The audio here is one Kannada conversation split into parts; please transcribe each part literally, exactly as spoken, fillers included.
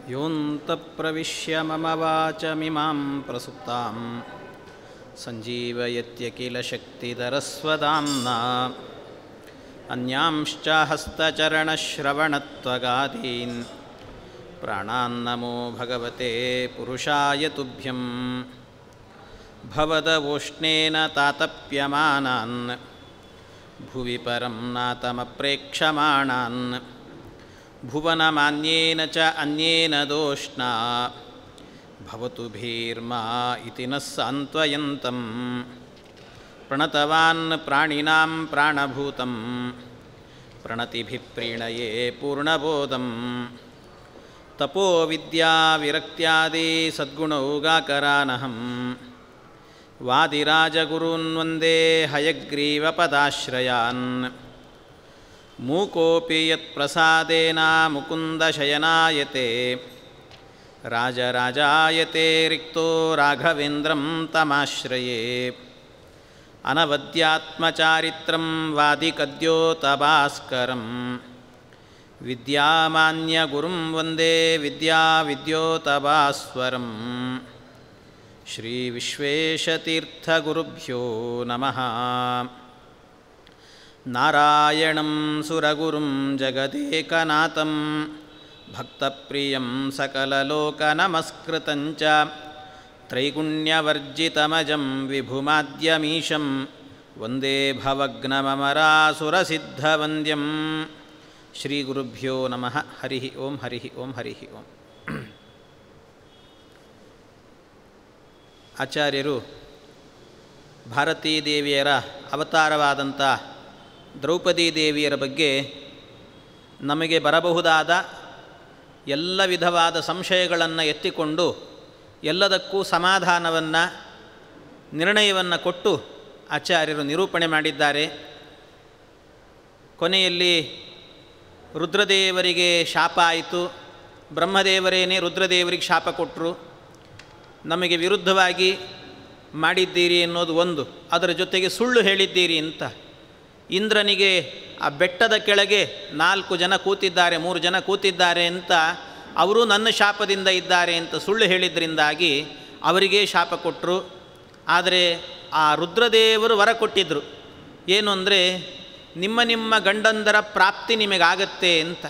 ಯೋಂತಃಪ್ರವಿಶ್ಯ ಮಮ ವಾಚಮಿಮಾಂ ಪ್ರಸುಪ್ತಾಂ ಸಂಜೀವಯತ್ಯಖಿಲ ಶಕ್ತಿಧರಸ್ವಧಾಮ್ನಾ ಅನ್ಯಾಂಶ್ಚ ಹಸ್ತಚರಣಶ್ರವಣತ್ವಗಾದೀನ್ ಪ್ರಾಣಾನ್ನಮೋ ಭಗವತೆ ಪುರುಷಾಯ ತುಭ್ಯಂ ಭವದವೋಷ್ಣೇನ ತಾತಪ್ಯಮಾನಾನ್ ಭುವಿ ಪರಂ ನಾತಮಪ್ರೇಕ್ಷಮಾಣಾನ್ ಭುವನಮಾನ್ಯೇನ ಚ ಅನ್ಯೇನ ದೋಷ್ಣಾ ಭವತು ಭೀರ್ಮಾ ಇತಿ ನಃ ಸಾಂತ್ವಯಂತಂ ಪ್ರಣತವಾನ್ ಪ್ರಾಣಿನಾಂ ಪ್ರಾಣಭೂತಂ ಪ್ರಣತಿಭಿಃ ಪ್ರೀಣಯೇ ಪೂರ್ಣಬೋಧಂ ತಪೋ ವಿದ್ಯಾ ವಿರಕ್ತ್ಯಾದಿ ಸದ್ಗುಣೌಗಾಕರಾನಹಂ ವಾದಿರಾಜಗುರೂನ್ ವಂದೇ ಹಯಗ್ರೀವಪದಾಶ್ರಯಾನ್ ಮೂಕೋಪಿ ಯತ್ಪ್ರಸಾದೇನ ಮುಕುಂದಶಯನಾಯತೆ ರಾಜರಾಜಾಯತೆ ರಿಕ್ತೋ ರಾಘವೇಂದ್ರಂ ತಮಾಶ್ರಯೇ ಅನವದ್ಯಾತ್ಮಚಾರಿತ್ರಂ ವಾದಿಕದ್ಯೋತಭಾಸ್ಕರಂ ವಿದ್ಯಾಮಾನ್ಯಗುರುಂ ವಂದೇ ವಿದ್ಯಾವಿದ್ಯೋತಭಾಸ್ವರಂ ಶ್ರೀ ವಿಶ್ವೇಶತೀರ್ಥಗುರುಭ್ಯೋ ನಮಃ. ನಾರಾಯಣಂ ಸುರಗುರುಂ ಜಗದೇಕನಾಥಂ ಭಕ್ತಪ್ರಿಯಂ ಸಕಲಲೋಕನಮಸ್ಕೃತಂ ಚ ತ್ರೈಗುಣ್ಯವರ್ಜಿತಮಜಂ ವಿಭುಮಾದ್ಯಮೀಶಂ ವಂದೇ ಭವಗ್ನಮಮರಾಸುರಸಿದ್ಧವಂದ್ಯಂ. ಶ್ರೀ ಗುರುಭ್ಯೋ ನಮಃ. ಹರಿ ಓಂ ಹರಿ ಓಂ ಹರಿ ಓಂ. ಆಚಾರ್ಯರು ಭಾರತೀ ದೇವಿಯರ ಅವತಾರವಾದಂಥ ದ್ರೌಪದಿ ದೇವಿಯರ ಬಗ್ಗೆ ನಮಗೆ ಬರಬಹುದಾದ ಎಲ್ಲ ವಿಧವಾದ ಸಂಶಯಗಳನ್ನು ಎತ್ತಿಕೊಂಡು ಎಲ್ಲದಕ್ಕೂ ಸಮಾಧಾನವನ್ನು ನಿರ್ಣಯವನ್ನು ಕೊಟ್ಟು ಆಚಾರ್ಯರು ನಿರೂಪಣೆ ಮಾಡಿದ್ದಾರೆ. ಕೊನೆಯಲ್ಲಿ ರುದ್ರದೇವರಿಗೆ ಶಾಪ ಆಯಿತು. ಬ್ರಹ್ಮದೇವರೇನೇ ರುದ್ರದೇವರಿಗೆ ಶಾಪ ಕೊಟ್ಟರು. ನಮಗೆ ವಿರುದ್ಧವಾಗಿ ಮಾಡಿದ್ದೀರಿ ಅನ್ನೋದು ಒಂದು, ಅದರ ಜೊತೆಗೆ ಸುಳ್ಳು ಹೇಳಿದ್ದೀರಿ ಅಂತ. ಇಂದ್ರನಿಗೆ ಆ ಬೆಟ್ಟದ ಕೆಳಗೆ ನಾಲ್ಕು ಜನ ಕೂತಿದ್ದಾರೆ, ಮೂರು ಜನ ಕೂತಿದ್ದಾರೆ ಅಂತ ಅವರು ನನ್ನ ಶಾಪದಿಂದ ಇದ್ದಾರೆ ಅಂತ ಸುಳ್ಳು ಹೇಳಿದ್ರಿಂದಾಗಿ ಅವರಿಗೆ ಶಾಪ ಕೊಟ್ಟರು. ಆದರೆ ಆ ರುದ್ರದೇವರು ವರ ಕೊಟ್ಟಿದ್ದರು. ಏನು ಅಂದರೆ, ನಿಮ್ಮ ನಿಮ್ಮ ಗಂಡಂದರ ಪ್ರಾಪ್ತಿ ನಿಮಗಾಗತ್ತೆ ಅಂತ.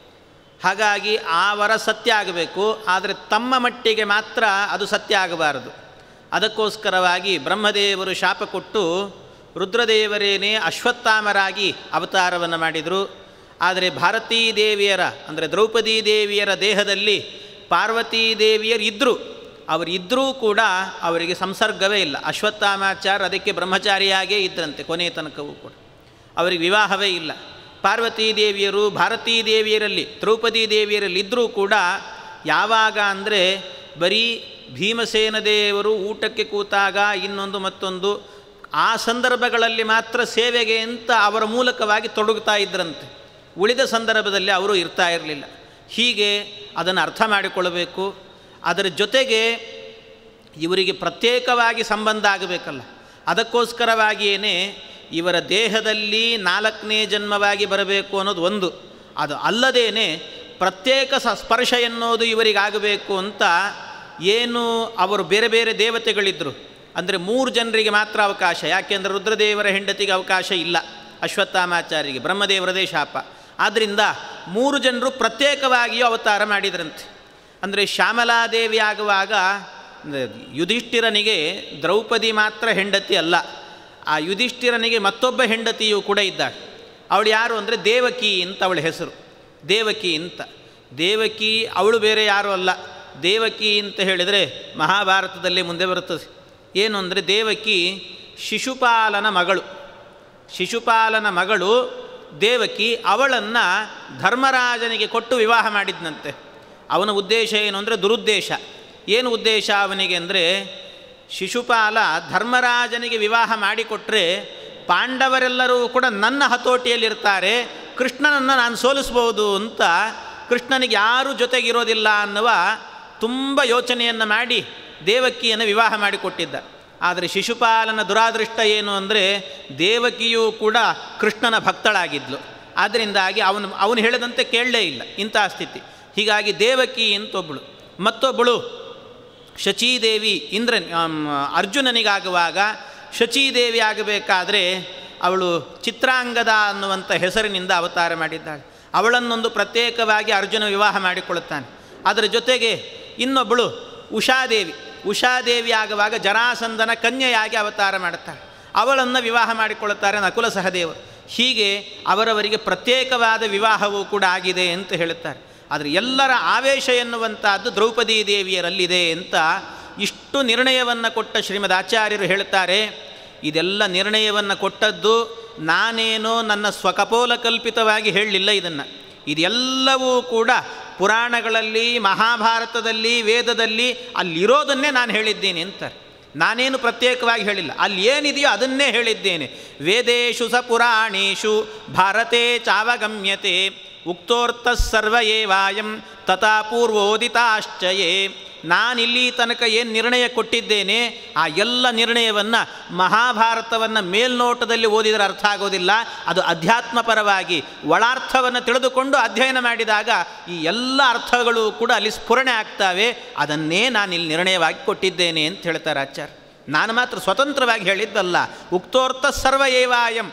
ಹಾಗಾಗಿ ಆ ವರ ಸತ್ಯ ಆಗಬೇಕು, ಆದರೆ ತಮ್ಮ ಮಟ್ಟಿಗೆ ಮಾತ್ರ ಅದು ಸತ್ಯ ಆಗಬಾರದು. ಅದಕ್ಕೋಸ್ಕರವಾಗಿ ಬ್ರಹ್ಮದೇವರು ಶಾಪ ಕೊಟ್ಟು ರುದ್ರದೇವರೇನೇ ಅಶ್ವತ್ಥಾಮರಾಗಿ ಅವತಾರವನ್ನು ಮಾಡಿದರು. ಆದರೆ ಭಾರತೀ ದೇವಿಯರ ಅಂದರೆ ದ್ರೌಪದಿ ದೇವಿಯರ ದೇಹದಲ್ಲಿ ಪಾರ್ವತೀ ದೇವಿಯರು ಇದ್ದರು. ಅವರಿದ್ದರೂ ಕೂಡ ಅವರಿಗೆ ಸಂಸರ್ಗವೇ ಇಲ್ಲ. ಅಶ್ವತ್ಥಾಮಾಚಾರ್ಯ ಅದಕ್ಕೆ ಬ್ರಹ್ಮಚಾರಿಯಾಗೇ ಇದ್ದರಂತೆ ಕೊನೆಯ ತನಕವೂ ಕೂಡ. ಅವರಿಗೆ ವಿವಾಹವೇ ಇಲ್ಲ. ಪಾರ್ವತೀ ದೇವಿಯರು ಭಾರತೀ ದೇವಿಯರಲ್ಲಿ ದ್ರೌಪದಿ ದೇವಿಯರಲ್ಲಿ ಇದ್ದರೂ ಕೂಡ ಯಾವಾಗ ಅಂದರೆ ಬರೀ ಭೀಮಸೇನ ದೇವರು ಊಟಕ್ಕೆ ಕೂತಾಗ ಇನ್ನೊಂದು ಮತ್ತೊಂದು ಆ ಸಂದರ್ಭಗಳಲ್ಲಿ ಮಾತ್ರ ಸೇವೆಗೆ ಅಂತ ಅವರ ಮೂಲಕವಾಗಿ ತೊಡಗುತ್ತಾ ಇದ್ದರಂತೆ. ಉಳಿದ ಸಂದರ್ಭದಲ್ಲಿ ಅವರು ಇರ್ತಾ ಇರಲಿಲ್ಲ. ಹೀಗೆ ಅದನ್ನು ಅರ್ಥ ಮಾಡಿಕೊಳ್ಳಬೇಕು. ಅದರ ಜೊತೆಗೆ ಇವರಿಗೆ ಪ್ರತ್ಯೇಕವಾಗಿ ಸಂಬಂಧ ಆಗಬೇಕಲ್ಲ, ಅದಕ್ಕೋಸ್ಕರವಾಗಿಯೇ ಇವರ ದೇಹದಲ್ಲಿ ನಾಲ್ಕನೇ ಜನ್ಮವಾಗಿ ಬರಬೇಕು ಅನ್ನೋದು ಒಂದು. ಅದು ಅಲ್ಲದೇ ಪ್ರತ್ಯೇಕ ಸ್ಪರ್ಶ ಎನ್ನುವುದು ಇವರಿಗಾಗಬೇಕು ಅಂತ ಏನು ಅವರು ಬೇರೆ ಬೇರೆ ದೇವತೆಗಳಿದ್ದರು. ಅಂದರೆ ಮೂರು ಜನರಿಗೆ ಮಾತ್ರ ಅವಕಾಶ. ಯಾಕೆಂದರೆ ರುದ್ರದೇವರ ಹೆಂಡತಿಗೆ ಅವಕಾಶ ಇಲ್ಲ, ಅಶ್ವತ್ಥಾಮಾಚಾರ್ಯರಿಗೆ ಬ್ರಹ್ಮದೇವರದೇ ಶಾಪ. ಆದ್ದರಿಂದ ಮೂರು ಜನರು ಪ್ರತ್ಯೇಕವಾಗಿಯೂ ಅವತಾರ ಮಾಡಿದ್ರಂತೆ. ಅಂದರೆ ಶ್ಯಾಮಲಾದೇವಿ ಆಗುವಾಗ ಯುಧಿಷ್ಠಿರನಿಗೆ ದ್ರೌಪದಿ ಮಾತ್ರ ಹೆಂಡತಿ ಅಲ್ಲ, ಆ ಯುಧಿಷ್ಠಿರನಿಗೆ ಮತ್ತೊಬ್ಬ ಹೆಂಡತಿಯೂ ಕೂಡ ಇದ್ದಾಳೆ. ಅವಳು ಯಾರು ಅಂದರೆ ದೇವಕಿ ಅಂತ ಅವಳ ಹೆಸರು, ದೇವಕಿ ಅಂತ. ದೇವಕಿ ಅವಳು ಬೇರೆ ಯಾರೂ ಅಲ್ಲ. ದೇವಕಿ ಅಂತ ಹೇಳಿದರೆ ಮಹಾಭಾರತದಲ್ಲಿ ಮುಂದೆ ಬರುತ್ತದೆ. ಏನು ಅಂದರೆ ದೇವಕಿ ಶಿಶುಪಾಲನ ಮಗಳು. ಶಿಶುಪಾಲನ ಮಗಳು ದೇವಕಿ. ಅವಳನ್ನು ಧರ್ಮರಾಜನಿಗೆ ಕೊಟ್ಟು ವಿವಾಹ ಮಾಡಿದ್ನಂತೆ. ಅವನ ಉದ್ದೇಶ ಏನು ಅಂದರೆ ದುರುದ್ದೇಶ. ಏನು ಉದ್ದೇಶ ಅವನಿಗೆ ಅಂದರೆ, ಶಿಶುಪಾಲ ಧರ್ಮರಾಜನಿಗೆ ವಿವಾಹ ಮಾಡಿಕೊಟ್ರೆ ಪಾಂಡವರೆಲ್ಲರೂ ಕೂಡ ನನ್ನ ಹತೋಟಿಯಲ್ಲಿರ್ತಾರೆ, ಕೃಷ್ಣನನ್ನು ನಾನು ಸೋಲಿಸ್ಬೋದು ಅಂತ ಕೃಷ್ಣನಿಗೆ ಯಾರೂ ಜೊತೆಗಿರೋದಿಲ್ಲ ಅನ್ನುವ ತುಂಬ ಯೋಚನೆಯನ್ನು ಮಾಡಿ ದೇವಕಿಯನ್ನು ವಿವಾಹ ಮಾಡಿಕೊಟ್ಟಿದ್ದ. ಆದರೆ ಶಿಶುಪಾಲನ ದುರಾದೃಷ್ಟ ಏನು ಅಂದರೆ ದೇವಕಿಯೂ ಕೂಡ ಕೃಷ್ಣನ ಭಕ್ತಳಾಗಿದ್ಲು. ಆದ್ದರಿಂದಾಗಿ ಅವನು ಅವನು ಹೇಳಿದಂತೆ ಕೇಳಲೇ ಇಲ್ಲ. ಇಂಥ ಸ್ಥಿತಿ. ಹೀಗಾಗಿ ದೇವಕಿ ಅಂತೊಬ್ಬಳು, ಮತ್ತೊಬ್ಬಳು ಶಚೀದೇವಿ. ಇಂದ್ರ ಅರ್ಜುನನಿಗಾಗುವಾಗ ಶಚೀದೇವಿ ಆಗಬೇಕಾದ್ರೆ ಅವಳು ಚಿತ್ರಾಂಗದ ಅನ್ನುವಂಥ ಹೆಸರಿನಿಂದ ಅವತಾರ ಮಾಡಿದ್ದಾಳೆ. ಅವಳನ್ನೊಂದು ಪ್ರತ್ಯೇಕವಾಗಿ ಅರ್ಜುನ ವಿವಾಹ ಮಾಡಿಕೊಳ್ಳುತ್ತಾನೆ. ಅದರ ಜೊತೆಗೆ ಇನ್ನೊಬ್ಬಳು ಉಷಾದೇವಿ. ಉಷಾದೇವಿ ಆಗುವಾಗ ಜರಾಸಂಧನ ಕನ್ಯೆಯಾಗಿ ಅವತಾರ ಮಾಡುತ್ತಾಳೆ. ಅವಳನ್ನು ವಿವಾಹ ಮಾಡಿಕೊಳ್ಳುತ್ತಾರೆ ನಕುಲ ಸಹದೇವರು. ಹೀಗೆ ಅವರವರಿಗೆ ಪ್ರತ್ಯೇಕವಾದ ವಿವಾಹವೂ ಕೂಡ ಆಗಿದೆ ಅಂತ ಹೇಳುತ್ತಾರೆ. ಆದರೆ ಎಲ್ಲರ ಆವೇಶ ಎನ್ನುವಂಥದ್ದು ದ್ರೌಪದೀ ದೇವಿಯರಲ್ಲಿದೆ ಅಂತ ಇಷ್ಟು ನಿರ್ಣಯವನ್ನು ಕೊಟ್ಟ ಶ್ರೀಮದ್ ಆಚಾರ್ಯರು ಹೇಳುತ್ತಾರೆ. ಇದೆಲ್ಲ ನಿರ್ಣಯವನ್ನು ಕೊಟ್ಟದ್ದು ನಾನೇನೋ ನನ್ನ ಸ್ವಕಪೋಲ ಕಲ್ಪಿತವಾಗಿ ಹೇಳಲಿಲ್ಲ. ಇದನ್ನು ಇದೆಲ್ಲವೂ ಕೂಡ ಪುರಾಣಗಳಲ್ಲಿ, ಮಹಾಭಾರತದಲ್ಲಿ, ವೇದದಲ್ಲಿ ಅಲ್ಲಿರೋದನ್ನೇ ನಾನು ಹೇಳಿದ್ದೀನಿ ಅಂತಾರೆ. ನಾನೇನು ಪ್ರತ್ಯೇಕವಾಗಿ ಹೇಳಿಲ್ಲ, ಅಲ್ಲಿ ಏನಿದೆಯೋ ಅದನ್ನೇ ಹೇಳಿದ್ದೇನೆ. ವೇದೇಶು ಸ ಪುರಾಣೇಶು ಭಾರತೆ ಚಾವಗಮ್ಯತೆ ಉಕ್ತೋರ್ಥ ಸರ್ವ ಏವಾಯಂ ತಥಾ ಪೂರ್ವೋದಿತಾಶ್ಚಯೇ. ನಾನಿಲ್ಲಿ ತನಕ ಏನು ನಿರ್ಣಯ ಕೊಟ್ಟಿದ್ದೇನೆ ಆ ಎಲ್ಲ ನಿರ್ಣಯವನ್ನು ಮಹಾಭಾರತವನ್ನು ಮೇಲ್ನೋಟದಲ್ಲಿ ಓದಿದರೆ ಅರ್ಥ ಆಗೋದಿಲ್ಲ. ಅದು ಅಧ್ಯಾತ್ಮಪರವಾಗಿ ಒಳಾರ್ಥವನ್ನು ತಿಳಿದುಕೊಂಡು ಅಧ್ಯಯನ ಮಾಡಿದಾಗ ಈ ಎಲ್ಲ ಅರ್ಥಗಳು ಕೂಡ ಅಲ್ಲಿ ಸ್ಫುರಣೆ ಆಗ್ತವೆ. ಅದನ್ನೇ ನಾನಿಲ್ಲಿ ನಿರ್ಣಯವಾಗಿ ಕೊಟ್ಟಿದ್ದೇನೆ ಅಂತ ಹೇಳ್ತಾರೆ ಆಚಾರ್ಯ. ನಾನು ಮಾತ್ರ ಸ್ವತಂತ್ರವಾಗಿ ಹೇಳಿದ್ದಲ್ಲ. ಉಕ್ತೋರ್ಥ ಸರ್ವ ಏವಾಯಂ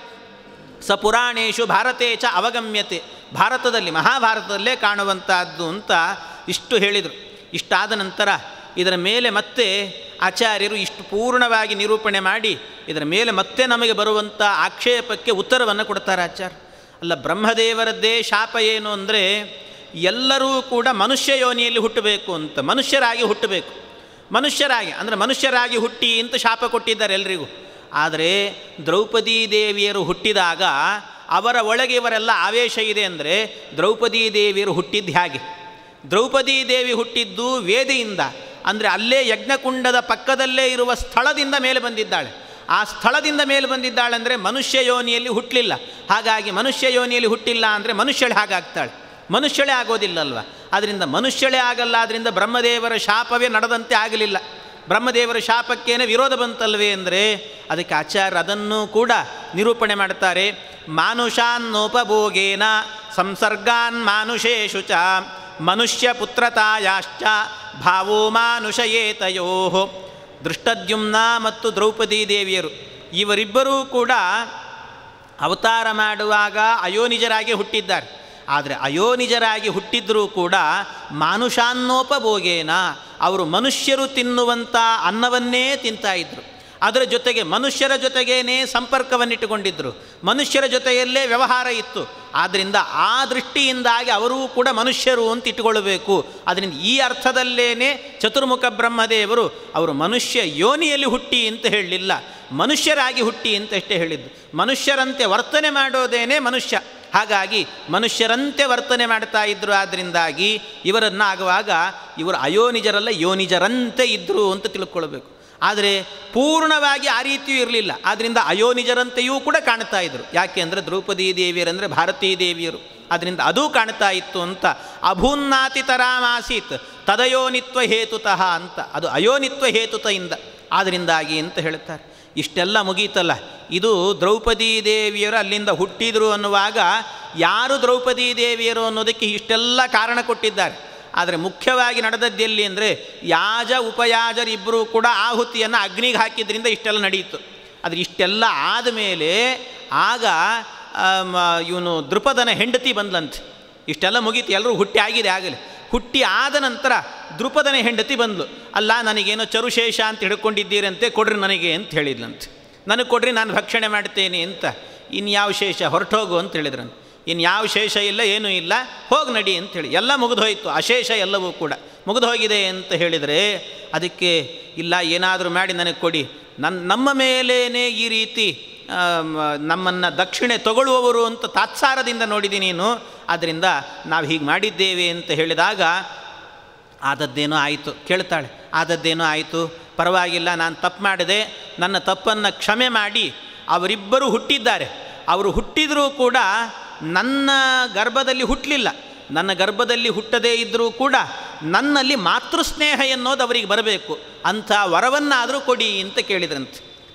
ಸ ಪುರಾಣೇಶು ಭಾರತೇ ಚ ಅವಗಮ್ಯತೆ. ಭಾರತದಲ್ಲಿ, ಮಹಾಭಾರತದಲ್ಲೇ ಕಾಣುವಂಥದ್ದು ಅಂತ ಇಷ್ಟು ಹೇಳಿದರು. ಇಷ್ಟಾದ ನಂತರ ಇದರ ಮೇಲೆ ಮತ್ತೆ ಆಚಾರ್ಯರು ಇಷ್ಟು ಪೂರ್ಣವಾಗಿ ನಿರೂಪಣೆ ಮಾಡಿ ಇದರ ಮೇಲೆ ಮತ್ತೆ ನಮಗೆ ಬರುವಂಥ ಆಕ್ಷೇಪಕ್ಕೆ ಉತ್ತರವನ್ನು ಕೊಡ್ತಾರೆ ಆಚಾರ್ಯ. ಅಲ್ಲ, ಬ್ರಹ್ಮದೇವರದ್ದೇ ಶಾಪ ಏನು ಅಂದರೆ ಎಲ್ಲರೂ ಕೂಡ ಮನುಷ್ಯ ಯೋನಿಯಲ್ಲಿ ಹುಟ್ಟಬೇಕು ಅಂತ, ಮನುಷ್ಯರಾಗಿ ಹುಟ್ಟಬೇಕು. ಮನುಷ್ಯರಾಗಿ ಅಂದರೆ ಮನುಷ್ಯರಾಗಿ ಹುಟ್ಟಿ ಅಂತ ಶಾಪ ಕೊಟ್ಟಿದ್ದಾರೆ ಎಲ್ರಿಗೂ. ಆದರೆ ದ್ರೌಪದೀ ದೇವಿಯರು ಹುಟ್ಟಿದಾಗ ಅವರ ಒಳಗೆ ಇವರೆಲ್ಲ ಆವೇಶ ಇದೆ ಅಂದರೆ ದ್ರೌಪದೀ ದೇವಿಯರು ಹುಟ್ಟಿದ್ದು ಹೇಗೆ? ದ್ರೌಪದೀ ದೇವಿ ಹುಟ್ಟಿದ್ದು ವೇದಿಯಿಂದ, ಅಂದರೆ ಅಲ್ಲೇ ಯಜ್ಞಕುಂಡದ ಪಕ್ಕದಲ್ಲೇ ಇರುವ ಸ್ಥಳದಿಂದ ಮೇಲೆ ಬಂದಿದ್ದಾಳೆ. ಆ ಸ್ಥಳದಿಂದ ಮೇಲೆ ಬಂದಿದ್ದಾಳೆ ಅಂದರೆ ಮನುಷ್ಯ ಯೋನಿಯಲ್ಲಿ ಹುಟ್ಟಲಿಲ್ಲ. ಹಾಗಾಗಿ ಮನುಷ್ಯ ಯೋನಿಯಲ್ಲಿ ಹುಟ್ಟಿಲ್ಲ ಅಂದರೆ ಮನುಷ್ಯಳೆ ಹಾಗಾಗ್ತಾಳೆ, ಮನುಷ್ಯಳೆ ಆಗೋದಿಲ್ಲಲ್ವ. ಆದ್ದರಿಂದ ಮನುಷ್ಯಳೆ ಆಗಲ್ಲ. ಆದ್ದರಿಂದ ಬ್ರಹ್ಮದೇವರ ಶಾಪವೇ ನಡೆದಂತೆ ಆಗಲಿಲ್ಲ. ಬ್ರಹ್ಮದೇವರ ಶಾಪಕ್ಕೇನೆ ವಿರೋಧ ಬಂತಲ್ವೇ ಅಂದರೆ ಅದಕ್ಕೆ ಆಚಾರ್ಯ ಅದನ್ನು ಕೂಡ ನಿರೂಪಣೆ ಮಾಡ್ತಾರೆ. ಮಾನುಷಾನ್ನೋಪಭೋಗೇನ ಸಂಸರ್ಗಾನ್ ಮಾನುಷೇಷು ಚ ಮನುಷ್ಯ ಪುತ್ರತಾಯಾಶ್ಚ ಭಾವೋ ಮಾನುಷಯೇತಯೋ. ದೃಷ್ಟದ್ಯುಮ್ನ ಮತ್ತು ದ್ರೌಪದೀ ದೇವಿಯರು ಇವರಿಬ್ಬರೂ ಕೂಡ ಅವತಾರ ಮಾಡುವಾಗ ಅಯೋನಿಜರಾಗಿ ಹುಟ್ಟಿದ್ದಾರೆ. ಆದರೆ ಅಯೋನಿಜರಾಗಿ ಹುಟ್ಟಿದ್ರೂ ಕೂಡ ಮಾನುಷಾನ್ನೋಪಭೋಗೇನ ಅವರು ಮನುಷ್ಯರು ತಿನ್ನುವಂಥ ಅನ್ನವನ್ನೇ ತಿಂತಾ ಇದ್ದರು. ಅದರ ಜೊತೆಗೆ ಮನುಷ್ಯರ ಜೊತೆಗೇನೆ ಸಂಪರ್ಕವನ್ನಿಟ್ಟುಕೊಂಡಿದ್ದರು, ಮನುಷ್ಯರ ಜೊತೆಯಲ್ಲೇ ವ್ಯವಹಾರ ಇತ್ತು. ಆದ್ದರಿಂದ ಆ ದೃಷ್ಟಿಯಿಂದಾಗಿ ಅವರೂ ಕೂಡ ಮನುಷ್ಯರು ಅಂತ ಇಟ್ಟುಕೊಳ್ಳಬೇಕು. ಅದರಿಂದ ಈ ಅರ್ಥದಲ್ಲೇ ಚತುರ್ಮುಖ ಬ್ರಹ್ಮದೇವರು ಅವರು ಮನುಷ್ಯ ಯೋನಿಯಲ್ಲಿ ಹುಟ್ಟಿ ಅಂತ ಹೇಳಲಿಲ್ಲ, ಮನುಷ್ಯರಾಗಿ ಹುಟ್ಟಿ ಅಂತ ಅಷ್ಟೇ ಹೇಳಿದ್ದು. ಮನುಷ್ಯರಂತೆ ವರ್ತನೆ ಮಾಡೋದೇನೇ ಮನುಷ್ಯ. ಹಾಗಾಗಿ ಮನುಷ್ಯರಂತೆ ವರ್ತನೆ ಮಾಡ್ತಾ ಇದ್ದರು. ಆದ್ದರಿಂದಾಗಿ ಇವರನ್ನು ಆಗುವಾಗ ಇವರು ಅಯೋನಿಜರಲ್ಲ, ಯೋನಿಜರಂತೆ ಇದ್ದರು ಅಂತ ತಿಳ್ಕೊಳ್ಬೇಕು. ಆದರೆ ಪೂರ್ಣವಾಗಿ ಆ ರೀತಿಯೂ ಇರಲಿಲ್ಲ. ಆದ್ದರಿಂದ ಅಯೋನಿಜರಂತೆಯೂ ಕೂಡ ಕಾಣ್ತಾ ಇದ್ದರು. ಯಾಕೆ ಅಂದರೆ ದ್ರೌಪದೀ ದೇವಿಯರಂದರೆ ಭಾರತೀ ದೇವಿಯರು, ಅದರಿಂದ ಅದೂ ಕಾಣ್ತಾ ಇತ್ತು ಅಂತ. ಅಭೂನ್ನಾತಿ ತರಾಮಾಸೀತ್ ತದಯೋನಿತ್ವ ಹೇತುತಃ ಅಂತ, ಅದು ಅಯೋನಿತ್ವ ಹೇತುತೆಯಿಂದ ಆದ್ದರಿಂದಾಗಿ ಅಂತ ಹೇಳ್ತಾರೆ. ಇಷ್ಟೆಲ್ಲ ಮುಗೀತಲ್ಲ. ಇದು ದ್ರೌಪದೀ ದೇವಿಯರು ಅಲ್ಲಿಂದ ಹುಟ್ಟಿದರು ಅನ್ನುವಾಗ ಯಾರು ದ್ರೌಪದೀ ದೇವಿಯರು ಅನ್ನೋದಕ್ಕೆ ಇಷ್ಟೆಲ್ಲ ಕಾರಣ ಕೊಟ್ಟಿದ್ದಾರೆ. ಆದರೆ ಮುಖ್ಯವಾಗಿ ನಡೆದದ್ದೆಲ್ಲಿ ಅಂದರೆ ಯಾಜ ಉಪಯಾಜರಿಬ್ಬರೂ ಕೂಡ ಆಹುತಿಯನ್ನು ಅಗ್ನಿಗೆ ಹಾಕಿದ್ರಿಂದ ಇಷ್ಟೆಲ್ಲ ನಡೆಯಿತು. ಆದರೆ ಇಷ್ಟೆಲ್ಲ ಆದಮೇಲೆ ಆಗ ಇವನು ದೃಪದನ ಹೆಂಡತಿ ಬಂದ್ಲಂತೆ. ಇಷ್ಟೆಲ್ಲ ಮುಗೀತು, ಎಲ್ಲರೂ ಹುಟ್ಟಿ ಆಗಿದೆ ಆಗಲಿ. ಹುಟ್ಟಿ ಆದ ನಂತರ ದೃಪದನ ಹೆಂಡತಿ ಬಂದಳು. ಅಲ್ಲ, ನನಗೇನೋ ಚರುಶೇಷ ಅಂತ ಹಿಡ್ಕೊಂಡಿದ್ದೀರಂತೆ, ಕೊಡ್ರಿ ನನಗೆ ಅಂತ ಹೇಳಿದ್ಲಂತೆ. ನನಗೆ ಕೊಡ್ರಿ, ನಾನು ಭಕ್ಷಣೆ ಮಾಡ್ತೇನೆ ಅಂತ. ಇನ್ಯಾವ ಶೇಷ, ಹೊರಟೋಗು ಅಂತ ಹೇಳಿದ್ರಂತೆ. ಇನ್ನು ಯಾವ ಶೇಷ ಇಲ್ಲ, ಏನೂ ಇಲ್ಲ, ಹೋಗಿ ನಡಿ ಅಂಥೇಳಿ ಎಲ್ಲ ಮುಗಿದು ಹೋಯಿತು. ಅಶೇಷ ಎಲ್ಲವೂ ಕೂಡ ಮುಗಿದು ಹೋಗಿದೆ ಅಂತ ಹೇಳಿದರೆ ಅದಕ್ಕೆ ಇಲ್ಲ, ಏನಾದರೂ ಮಾಡಿ ನನಗೆ ಕೊಡಿ, ನನ್ನ ನಮ್ಮ ಮೇಲೇ ಈ ರೀತಿ ನಮ್ಮನ್ನು ದಕ್ಷಿಣೆ ತಗೊಳ್ಳುವವರು ಅಂತ ತಾತ್ಸಾರದಿಂದ ನೋಡಿದ್ದೀನಿ ನೀನು, ಆದ್ದರಿಂದ ನಾವು ಹೀಗೆ ಮಾಡಿದ್ದೇವೆ ಅಂತ ಹೇಳಿದಾಗ ಆದದ್ದೇನೋ ಆಯಿತು. ಕೇಳ್ತಾಳೆ, ಆದದ್ದೇನೋ ಆಯಿತು, ಪರವಾಗಿಲ್ಲ, ನಾನು ತಪ್ಪು ಮಾಡಿದೆ, ನನ್ನ ತಪ್ಪನ್ನು ಕ್ಷಮೆ ಮಾಡಿ. ಅವರಿಬ್ಬರು ಹುಟ್ಟಿದ್ದಾರೆ, ಅವರು ಹುಟ್ಟಿದರೂ ಕೂಡ ನನ್ನ ಗರ್ಭದಲ್ಲಿ ಹುಟ್ಟಲಿಲ್ಲ. ನನ್ನ ಗರ್ಭದಲ್ಲಿ ಹುಟ್ಟದೇ ಇದ್ದರೂ ಕೂಡ ನನ್ನಲ್ಲಿ ಮಾತೃಸ್ನೇಹ ಎನ್ನೋದು ಅವರಿಗೆ ಬರಬೇಕು, ಅಂಥ ವರವನ್ನಾದರೂ ಕೊಡಿ ಅಂತ ಕೇಳಿದ್ರಂತೆ.